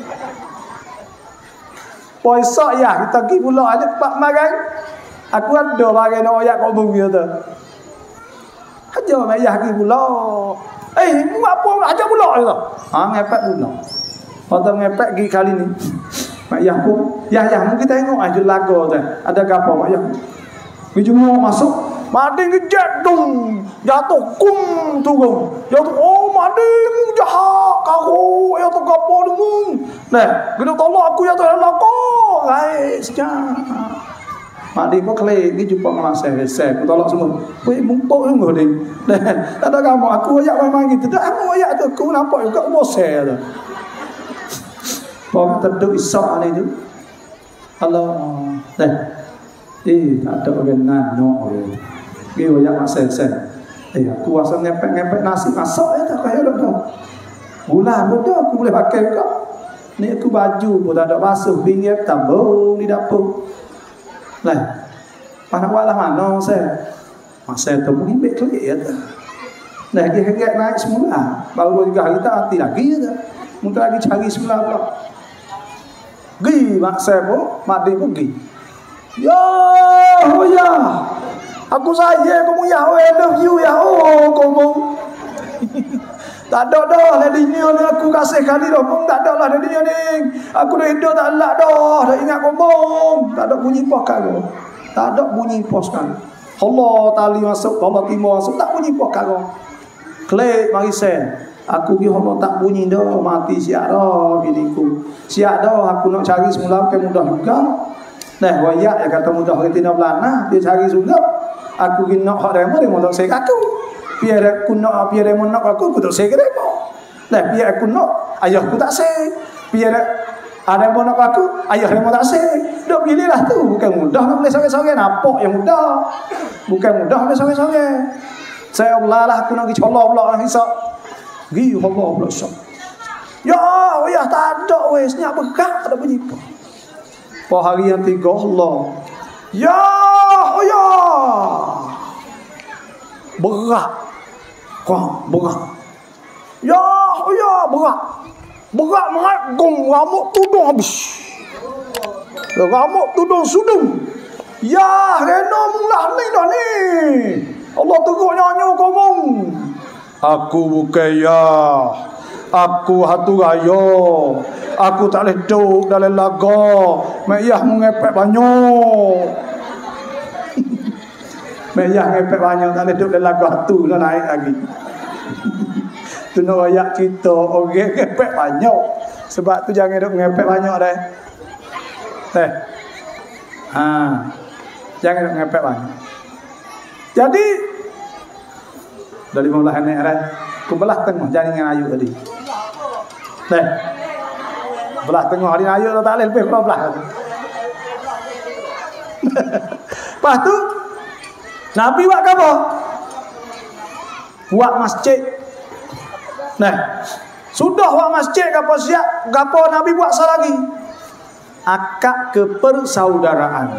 Poisok ya kita pergi pula aja pak makan. Aku ada bagai nak oyak kau bumi tu. Aja mak ya pergi pula. Mu apa aja pula tu. Ngepek pula. Pada ngepek pergi kali ni. Mak ya pun. Ya mungkin tengok aja lagu tu. Ada apa mak ya? Pergi jumpa masuk. Mading kejat dong. Jatuh kum turun. Jatuh mading jahat kau. Ya tu gapo dong. Nah, kena tolong aku ya tu laku. Sejak. Mading kau kelih ni jumpa dengan saya. Aku tolak semua. Wei mumpuk semua ni. Tak ada kamu aku ayak memang gitu. Tak aku ayak tu aku nampak juga bosan tu. Bawa terduk isak ni tu. Allah. Tak ada orang nano. Dia yang masih aku asal ngepek nasi masak tak kaya dah. Gula muda aku boleh pakai juga. Ni aku baju pun tak ada basuh pinggir tambung di dapur. Lah. Panak walah mana saya. Masa tu mungkin baik kelik ya tu. Nah, dia naik semula. Baru 2-3 hari tak hati lagi ya. Mungkin lagi cari semula pula. Gi mak saya pun, mak dia pun gi. Ya. Aku saya kamu ya, I love you ya. Kamu. Tak ada dah lah dunia ni aku kasih kali dah. Tak ada lah dunia ni. Aku dah hidup tak ada dah. Dah ingat kamu. Tak ada bunyi pos kau. Tak ada bunyi pos kau. Allah tali masuk, Allah timur masuk. Tak bunyi pos kau. Klik mari sen. Aku pergi Allah tak bunyi dah. Mati siap dah biniku. Siap dah aku nak cari semula. Bukan mudah juga. Nah, wayak yang kata mudah retina belana. Dia cari juga. Aku kena hak demo dia tak saya aku. Biar aku nak aku tak saya demo. Nah, biar aku nak ayahku tak saya. Biar ada yang nak aku, ayah demo tak saya. Dak pilihlah tu, bukan mudah nak boleh sore-sore nampak yang mudah. Bukan mudah boleh sore-sore. Saya Allah lah aku nak dicolok pula orang hisap. Gi Allah belum. Ya, tak ada weh, senyap begak ada bunyi apa. Po hari yang 3 Allah. Ya. Berat. Berat. Ya, berat. Berat mengagung rambut tudung habis. Rambut tudung sudung. Ya, rena mulah ni dah ni. Allah tegur nyanyi ngomong. Aku bukan ya. Aku hatu raya. Aku tak boleh duduk dalam laga. Mek yah mengepek banyak. Mek yah ngepek banyak tak boleh duduk dalam laga tu nak naik lagi. Tu nak ayat cerita orang ngepek banyak. Sebab tu jangan duduk ngepek banyak dah. Jangan duduk ngepek banyak. Jadi dah 15 minit dah. Ku belah tengah jaringan ayuk tadi. Belah tengah hari ayuk tak boleh lebih belah. Lepas tu Nabi buat apa? Buat masjid. Sudah buat masjid gapo siap, gapo Nabi buat lagi? Akad kepersaudaraan.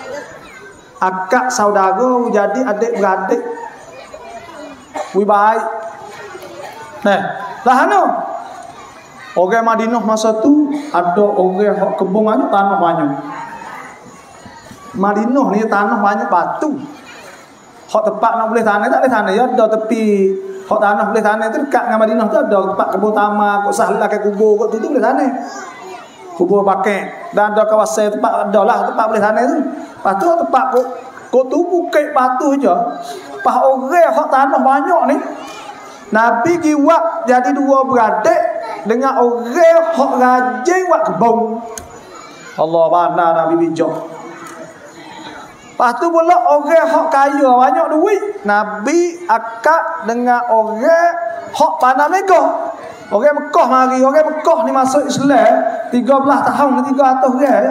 Akad saudara jadi adik-beradik. Wi baik. Lahano. Orang Madinah masa tu ada orang hak kebun banyak, tanah banyak. Madinah ni tanah banyak batu. Hak tempat nak boleh tanah tak boleh tanah ya ada tepi. Hak tanah boleh tanah tu dekat dengan Madinah tu ada tempat kebun tamak, kok sahlah ke kubur kok tu boleh tanah. Kubur pakai dan ada kawasan tempat ada lah tempat boleh tanah tu. Lepas tu tempat kok tu bukit batu je. Pas orang hak tanah banyak ni Nabi giwak jadi 2 beradik dengan orang hak rajin buat kebun. Allah mana Nabi bijak. Lepas tu pula orang hak kaya banyak duit, Nabi akad dengan orang hak pandai megah. Orang Mekah mari, orang Mekah ni masuk Islam 13 tahun ni 300 orang ya.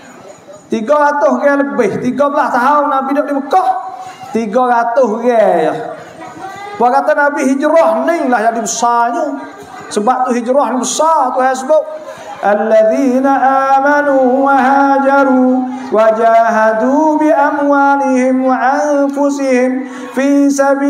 300 orang lebih, 13 tahun Nabi duduk di Mekah. 300 orang ya. Buat kata Nabi hijrah ni lah jadi besarnya. Sebab tu hijrah ni besar tu sebab alladzina amanu wa hajaru wa jahadu bi amwalihim wa anfusihim fi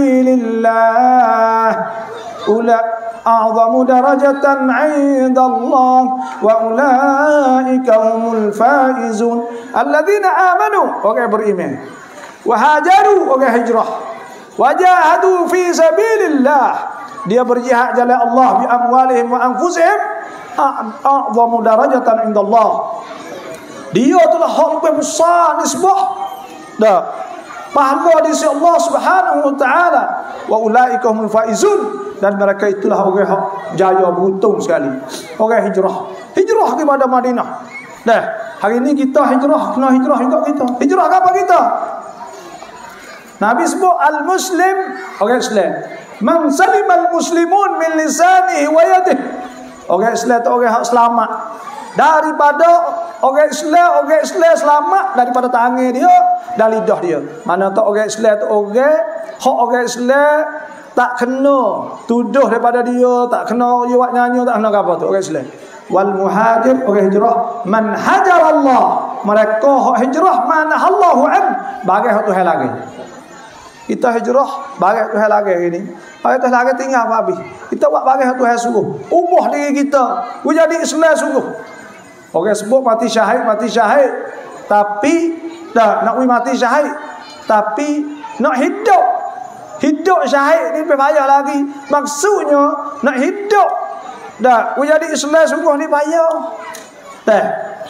sabilillah ula a'zamu darajatan 'inda Allah wa ulaika humul faizun. Alladzina amanu orang beriman wa hajaru orang hijrah wajahadu fi sabilillah dia berjihad jalan Allah bi amwalihim wa anfusihim a'zamu darajatan indallah. Dia itulah hak lebih besar nisbah dah pahala di sisi Allah Subhanahu wa taala wa ulaika humul faizun dan mereka itulah orang hak jaya beruntung sekali. Orang hijrah kepada Madinah. Dah hari ini kita hijrah kena hijrah juga kita. Hijrah apa kita? Nabi sebut al-muslim orang Islam. Man salimal muslimun min lisanihi wa yadihi. Orang Islam tu orang hak selamat daripada orang Islam selamat daripada tangan dia dan lidah dia. Mana tak orang Islam tu orang Islam tak kena tuduh daripada dia, tak kena dia buat nyanyi, tak kena apa tu orang Islam. Wal muhajir orang hijrah man hajar Allah. Mereka hak hijrah mana Allahu an bagi hak Tuhan lagi. Kita hijrah bagi Tuhan lagi ini. Bagi Tuhan lagi tinggal apa habis. Kita buat bagi Tuhan sungguh. Ubah diri kita. Jadi Islam sungguh. Orang sebut mati syahid. Tapi dah nak mati syahid. Tapi nak hidup. Hidup syahid ni payah lagi. Maksudnya nak hidup. Dah jadi Islam sungguh ni payah. Dah.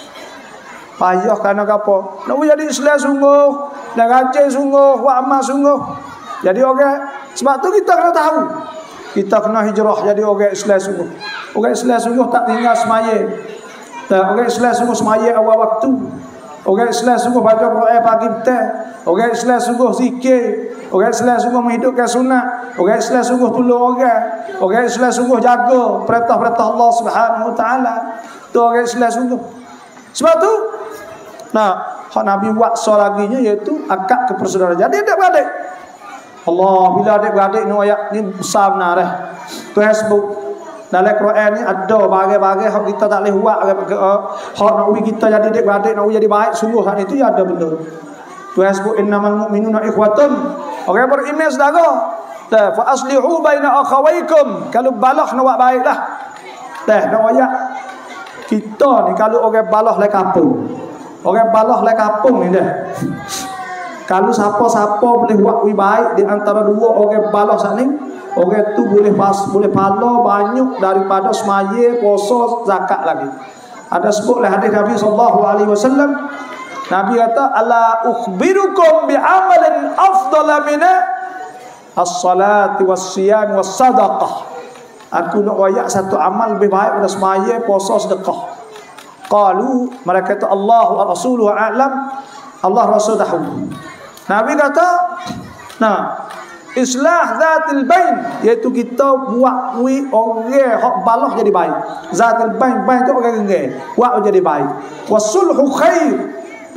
Payah kerana apa? Nak jadi Islam sungguh. Dan rajin sungguh, buat amal sungguh. Jadi orang, sebab tu kita kena tahu. Kita kena hijrah jadi orang Islam sungguh. Orang Islam sungguh tak tinggal semaya. Orang Islam sungguh semaya awal waktu. Orang Islam sungguh baca Quran pagi petang. Orang Islam sungguh zikir. Orang Islam sungguh menghidupkan sunat. Orang Islam sungguh tolong orang. Orang Islam sungguh jaga perintah-perintah Allah Subhanahu wa taala. Tu orang Islam sungguh. Sebab tu hak Nabi buat lagi iaitu akad kepersaudaraan. Jadi adik-beradik. Allah, bila adik-beradik ni ayat ni besar benar dah. Tuhan sebut dalam Quran ni ada bagai-bagai hak kita tak boleh buat, hak nak uji kita jadi adik-beradik, nak uji jadi baik sungguh hak itu ya ada benda. Tuhan sebut innamal mu'minuna ikhwatun. Orang beriman saudara. Fa aslihu baina akhawaykum. Kalau balah nak buat baiklah. Nak ayat kita ni kalau orang balah lai kampung. Orang balah lai kampung ni dah. Kalau siapa-siapa boleh buat baik di antara dua orang balah sat ni, orang tu boleh pahala banyak daripada semaya, puasa, zakat lagi. Ada sebutlah hadis Nabi sallallahu alaihi wasallam. Nabi kata ala ukhbirukum bi amalin afdala min as-salati was-siyam was-sadaqah. Aku nak wayak satu amal lebih baik daripada semaya, puasa, sedekah. Qalu, mereka kata Allah wa rasuluhu a'lam. Allah Rasul tahu. Nabi kata, islah zatil bain, iaitu kita buat orang hak balah jadi baik. Zatil bain tu orang gengge, buat jadi baik. Wasulhu khair.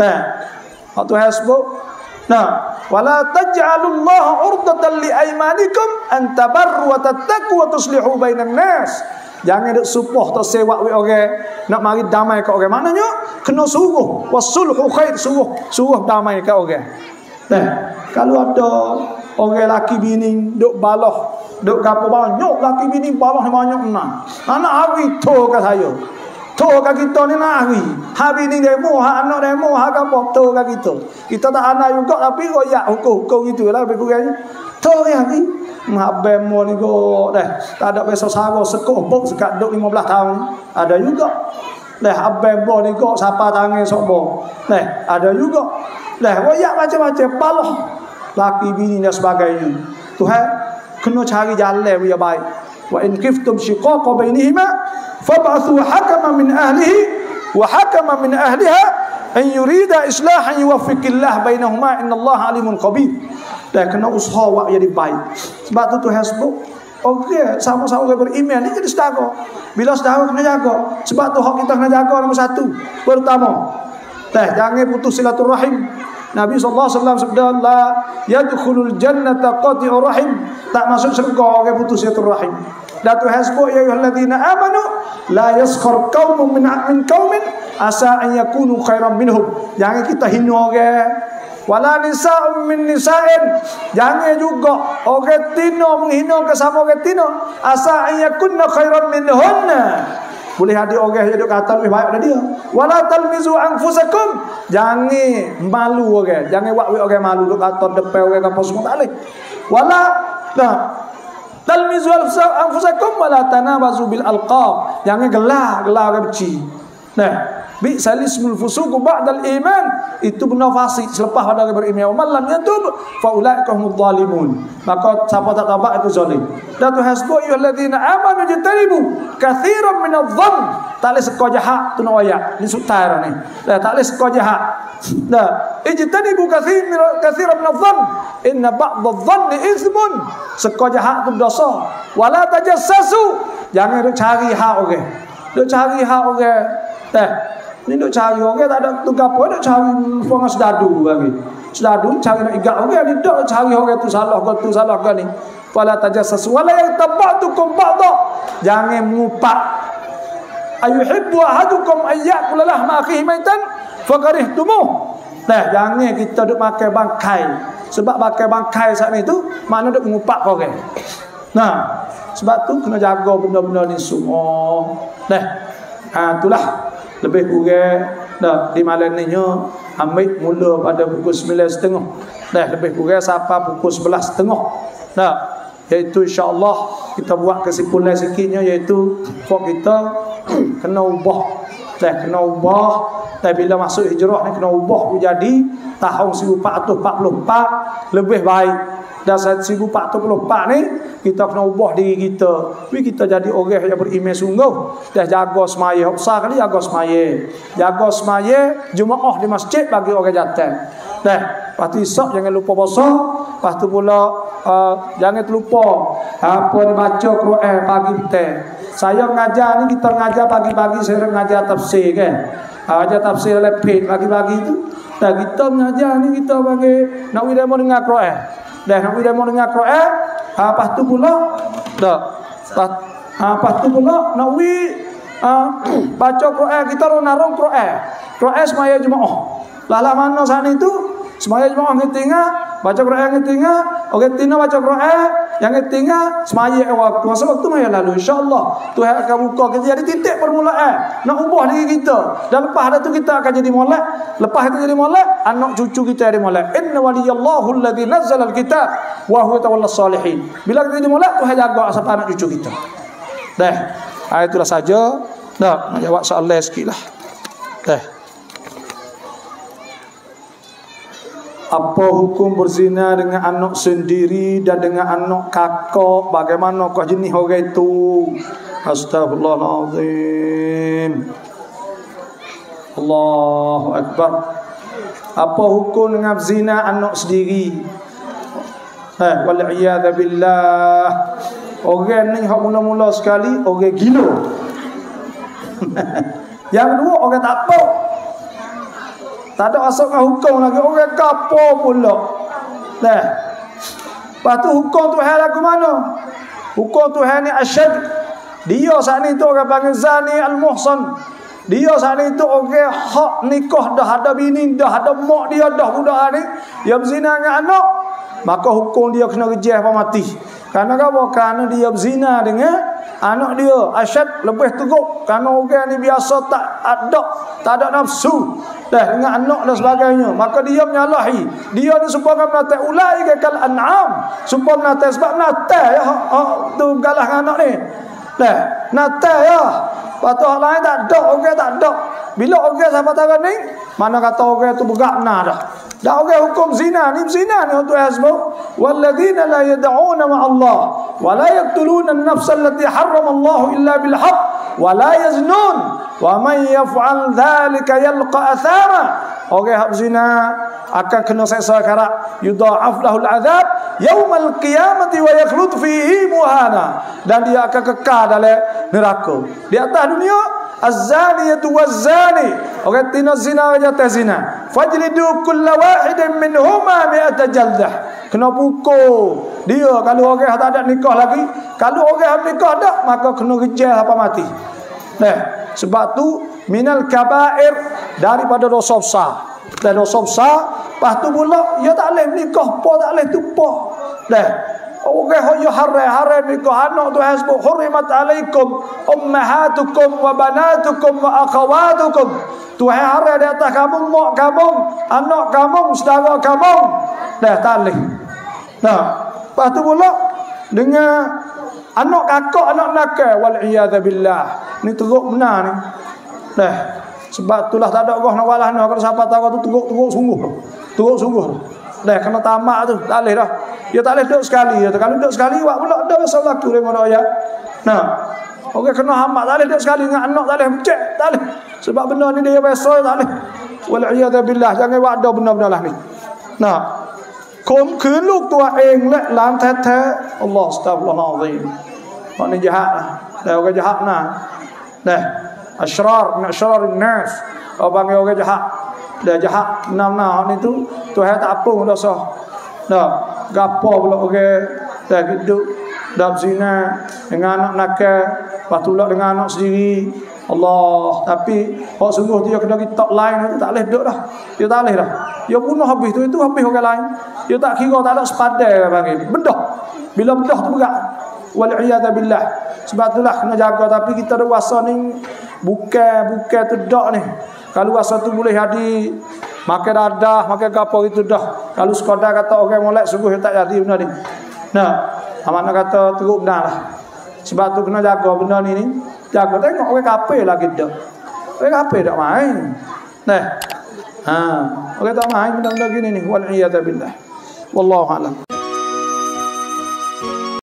Waktu hasbuk. Wala taj'alullaha urdatan li aymanikum an tabarru wa tattaqu wa tuslihu bainan nas. Jangan duk supoh tak sewak orang nak mari damai kat orang. Maknanya kena suruh wasulhu khair, suruh damai kat orang. Kalau ada orang laki bini duk balah, duk gapo banyak laki bini balah banyak menang. Anak hari tu kat saya. Tu kat kita ni nak hari. Hari ni demo, hak anak demo, hak gapo tu kat kita. Kita tak anak juga tapi royak hukum gitulah lebih kurang. Tu hari. Mak bemo ni go dah. Tak ada besar saro sekopok sekat duk 15 tahun. Ada juga. Dah abembo ni go siapa tangan sobo. Ada juga. Royak macam-macam balah laki bini dan sebagainya. Tuhan kena cari jalan yang baik. Wa in khiftum shiqaqa bainihima fab'athu hakaman min ahlihi wa hakaman min ahliha an yurida islahan yuwaffiqillah bainahuma innallaha alimun khabir. Dan kena usaha buat jadi baik. Sebab tu Tuhan sebut okey, sama-sama orang beriman ni jadi saudara. Bila saudara kena jaga. Sebab tu hak kita kena jaga nombor satu. Pertama, jangan putus silaturahim. Nabi SAW sabda la yadkhulul jannata qati'ur rahim. Tak masuk syurga orang putus silaturahim. Dan Tuhan sebut ya ayyuhalladzina amanu la yaskhar qaumun min qaumin asa an yakunu khairan minhum. Jangan kita hina orang. Wala nisa'un min nisa'in. Jangan juga orang tino menghina ke sama orang tino. Asa an yakunna khairan minhunna. Boleh ada orang yang kata lebih baik daripada dia. Wala talmizu anfusakum. Jangan malu orang. Jangan buat orang malu duk kata depan orang apa semua tak boleh. Wala talmizu anfusakum wala tanabazu bil alqab. Jangan gelar orang benci. Bi salismul fusuq ba'dal iman. Itu benar fasik selepas ada orang beriman. Wa man lam yatub fa ulaika humudz zalimun. Maka siapa tak taubat itu zalim. Dan Tuhan sebut ayyuhalladzina amanu jtanibu katsiran minadh-dhann. Tak leh seko jahat tu nak ayat. Ni sutar ni. Tak leh seko jahat. Ijtanibu katsiran minadh-dhann. Inna ba'dadh-dhanni itsmun. Seko jahat tu dosa. Wala tajassasu. Jangan duk cari hak orang. Duk cari hak orang. Ni duk cari orang tak ada tugas apa, duk cari orang sedadu lagi. Sedadu cari nak igat orang ni duk cari orang tu salah ke ni. Wala tajassasu wala yatabatukum ba'dha. Jangan mengupak. Ayuhibbu ahadukum ayyakula lahma akhihi maitan fakarihtumuh. Jangan kita duk makan bangkai. Sebab makan bangkai saat ni tu mana duk mengupak orang. Sebab tu kena jaga benda-benda ni semua. Itulah lebih kurang di malam ni ambil mula pada pukul 9.30. Lebih kurang sampai pukul 11.30. Iaitu insya-Allah kita buat kesimpulan sikitnya iaitu kita kena ubah. Kena ubah. Dan bila masuk hijrah ni kena ubah menjadi tahun 1444 lebih baik. Dan 1444 ni kita kena ubah diri kita. Kita jadi orang yang beriman sungguh. Dah jaga semaya. Besar kali jaga semaya. Jaga semaya Jumaah di masjid bagi orang jantan. Lepas tu esok jangan lupa puasa. Lepas tu pula jangan terlupa apa ni baca Quran pagi petang. Saya mengajar ni, kita mengajar pagi-pagi, saya mengajar tafsir kan. Ajar tafsir lepet pagi-pagi tu. Dan kita mengajar ni kita bagi nak demo dengar Quran. Dah nak dia mau dengar Quran, lepas tu pula dah. Lepas tu pula nak baca Quran, kita narung Quran. Quran semaya jemaah. Lala mana saat itu semaya jemaah ngetinga baca Quran ngetinga, orang tina baca Quran, yang ngetinga semaya waktu. Masa waktu maya lalu insyaallah Tuhan akan buka kita jadi titik permulaan nak ubah diri kita. Dan lepas itu kita akan jadi molek. Lepas itu jadi molek, anak cucu kita jadi molek. Inna waliyallahu alladzi nazzala alkitab wa huwa tawallas salihin. Bila kita jadi molek, Tuhan jaga sampai anak cucu kita. Dah. Itulah saja. Dah, nak jawab soalan sikitlah. Dah. Apa hukum berzina dengan anak sendiri dan dengan anak kakak? Bagaimana kau jenis orang itu? Astagfirullahaladzim. Allahu Akbar. Apa hukum dengan zina anak sendiri? Wal'iyadha billah. Orang ni hak mula-mula sekali orang gila. Yang kedua orang tak apa. Tak ada asal hukum lagi. Orang kapo pula. Nah. Lepas tu hukum Tuhan lagu mana? Hukum Tuhan ni asyad. Dia saat ni tu orang panggil zani al-muhsan. Dia saat ni tu orang hak nikah dah ada bini dah ada mak dia dah budak ni. Dia berzina dengan anak. Maka hukum dia kena rejah apa mati. Karena apa? Karena dia berzina dengan anak dia. Asyad lebih teruk. Karena orang ni biasa tak ada nafsu. Dah dengan anak dan sebagainya. Maka dia menyalahi. Dia ni supaya menatai ulai kekal an'am. Supaya menatai. Sebab natai ya. Tu galah dengan anak ni. Dah. Natai ya. Lepas tu orang lain tak ada. Orang tak ada. Bila orang sahabat tangan ni. Mana kata orang tu bergakna dah. Dah orang hukum zina ni. Zina ni untuk hasbuk. Walladzina la yada'una ma'allah. Wa la yaktuluna an-nafsa allati harramallahu illa bilhaq. Wa la yaznun. Wa man yaf'al dhalika yalqa athama. Orang hak zina akan kena seksa akhirat. Yudha'af lahul azab yaumal qiyamati wa yakhlud fihi muhana. Dan dia akan kekal dalam neraka. Di atas dunia az-zaniyatu waz-zani. Orang tina zina jatuh zina. Fajlidu kulla wahidin minhuma mi'ata jaldah. Kena pukul dia kalau orang tak ada nikah lagi. Kalau orang nikah dak maka kena rejal apa mati. Nah. Sebab tu minal kabair daripada dosa besar. Dan dosa besar, lepas tu pula dia tak boleh nikah, tak boleh tumpah. Dah. Orang yo haram nikah anak tu hasbu hurimat alaikum ummahatukum wa banatukum wa akhawatukum. Tuhan haram di atas kamu, mak kamu, anak kamu, saudara kamu. Dah tak boleh. Nah, lepas tu pula dengan anak kakak, anak nakal, wal'iyadha billah. Ni teruk benar ni. Dah. Sebab itulah tak ada orang nak walah nak. Kalau siapa tahu tu teruk sungguh. Teruk sungguh. Dah kena tamak tu. Tak boleh dah. Dia tak boleh duduk sekali. Kalau duduk sekali, buat pula dah besar laku dia mana ayat. Nah. Orang kena hamak. Tak boleh duduk sekali dengan anak. Tak boleh becek. Tak boleh. Sebab benda ni dia besar. Tak boleh. Wal'iyadha billah. Jangan buat ada benda-benda lah ni. Nah. ข่มขืนลูกตัวเองและหลานแท้ๆอัลลอฮฺอัสตัฆฟิรุลลอฮ์อะซีมเพราะนี่ญะฮะนะแล้วก็ญะฮะนะนะอัชรอรmin asyrarun nas orang yang orang jahat dah jahat benar-benar ni tu Tuhan tak apa pun dosa dah gapo pula orang dah hidup dalam zina dengan anak nakal patutlah dengan anak sendiri Allah. Tapi kalau sungguh dia kena kita lain tak boleh duduk dah. Dia tak boleh dah. Dia bunuh habis tu, itu habis orang lain. Dia tak kira tak ada sepadan panggil. Bedah. Bila bedah tu berat. Wal'iyadha billah. Sebab itulah kena jaga. Tapi kita ada wasa ni bukan tu dak ni. Kalau wasa tu boleh jadi makan dadah, makan gapo itu dah. Kalau sekadar kata orang molek sungguh tak jadi benda ni. Nah, amanah kata teruk benar lah. Sebab tu kena jaga benda ni. Jaga tengok orang kafir lagi dak. Orang kafir dak main. Nah. Orang tak main benda-benda gini ni. Wal iyad billah. Wallahu a'lam.